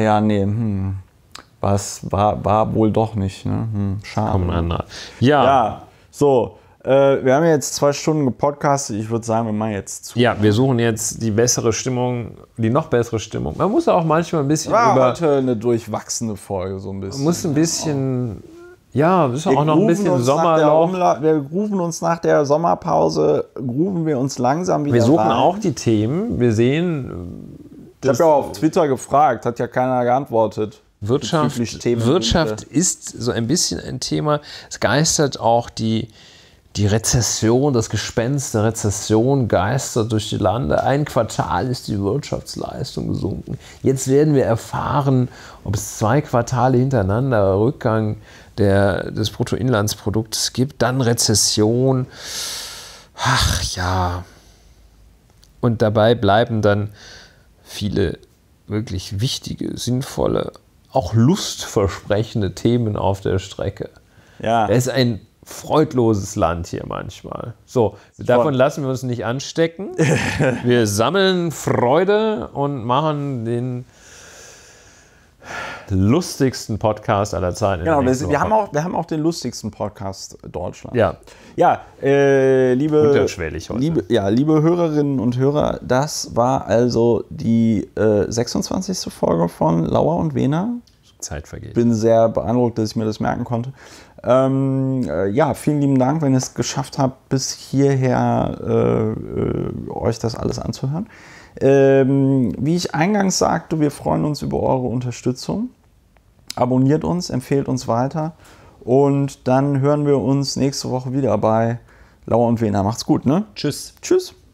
was war wohl doch nicht, ne? Schade. Ja, so. Wir haben jetzt 2 Stunden gepodcastet. Ich würde sagen, wir machen jetzt zu. Ja, wir suchen jetzt die bessere Stimmung, die noch bessere Stimmung. Man muss auch manchmal ein bisschen heute eine durchwachsene Folge, so ein bisschen. Man muss ein bisschen, ja, ist auch noch ein bisschen Sommerloch. Wir grooven uns nach der Sommerpause, grooven wir uns langsam wieder Wir suchen rein. auch die Themen. Wir sehen... Ich habe ja auch auf Twitter gefragt, hat ja keiner geantwortet. Wirtschaft ist so ein bisschen ein Thema. Es geistert auch die Rezession, das Gespenst der Rezession geistert durch die Lande. Ein Quartal ist die Wirtschaftsleistung gesunken. Jetzt werden wir erfahren, ob es 2 Quartale hintereinander Rückgang des Bruttoinlandsprodukts gibt. Dann Rezession. Ach ja. Und dabei bleiben dann viele wirklich wichtige, sinnvolle, auch lustversprechende Themen auf der Strecke. Ja. Es ist ein freudloses Land hier manchmal. So, davon lassen wir uns nicht anstecken. Wir sammeln Freude und machen den lustigsten Podcast aller Zeiten. Genau, wir haben auch den lustigsten Podcast Deutschlands. Ja, unterschwellig heute. Liebe Hörerinnen und Hörer, das war also die 26. Folge von Lauer und Wehner. Zeit vergeht. Bin sehr beeindruckt, dass ich mir das merken konnte. Vielen lieben Dank, wenn ihr es geschafft habt, bis hierher euch das alles anzuhören. Wie ich eingangs sagte, wir freuen uns über eure Unterstützung. Abonniert uns, empfehlt uns weiter und dann hören wir uns nächste Woche wieder bei Lauer und Wehner. Macht's gut, ne? Tschüss. Tschüss.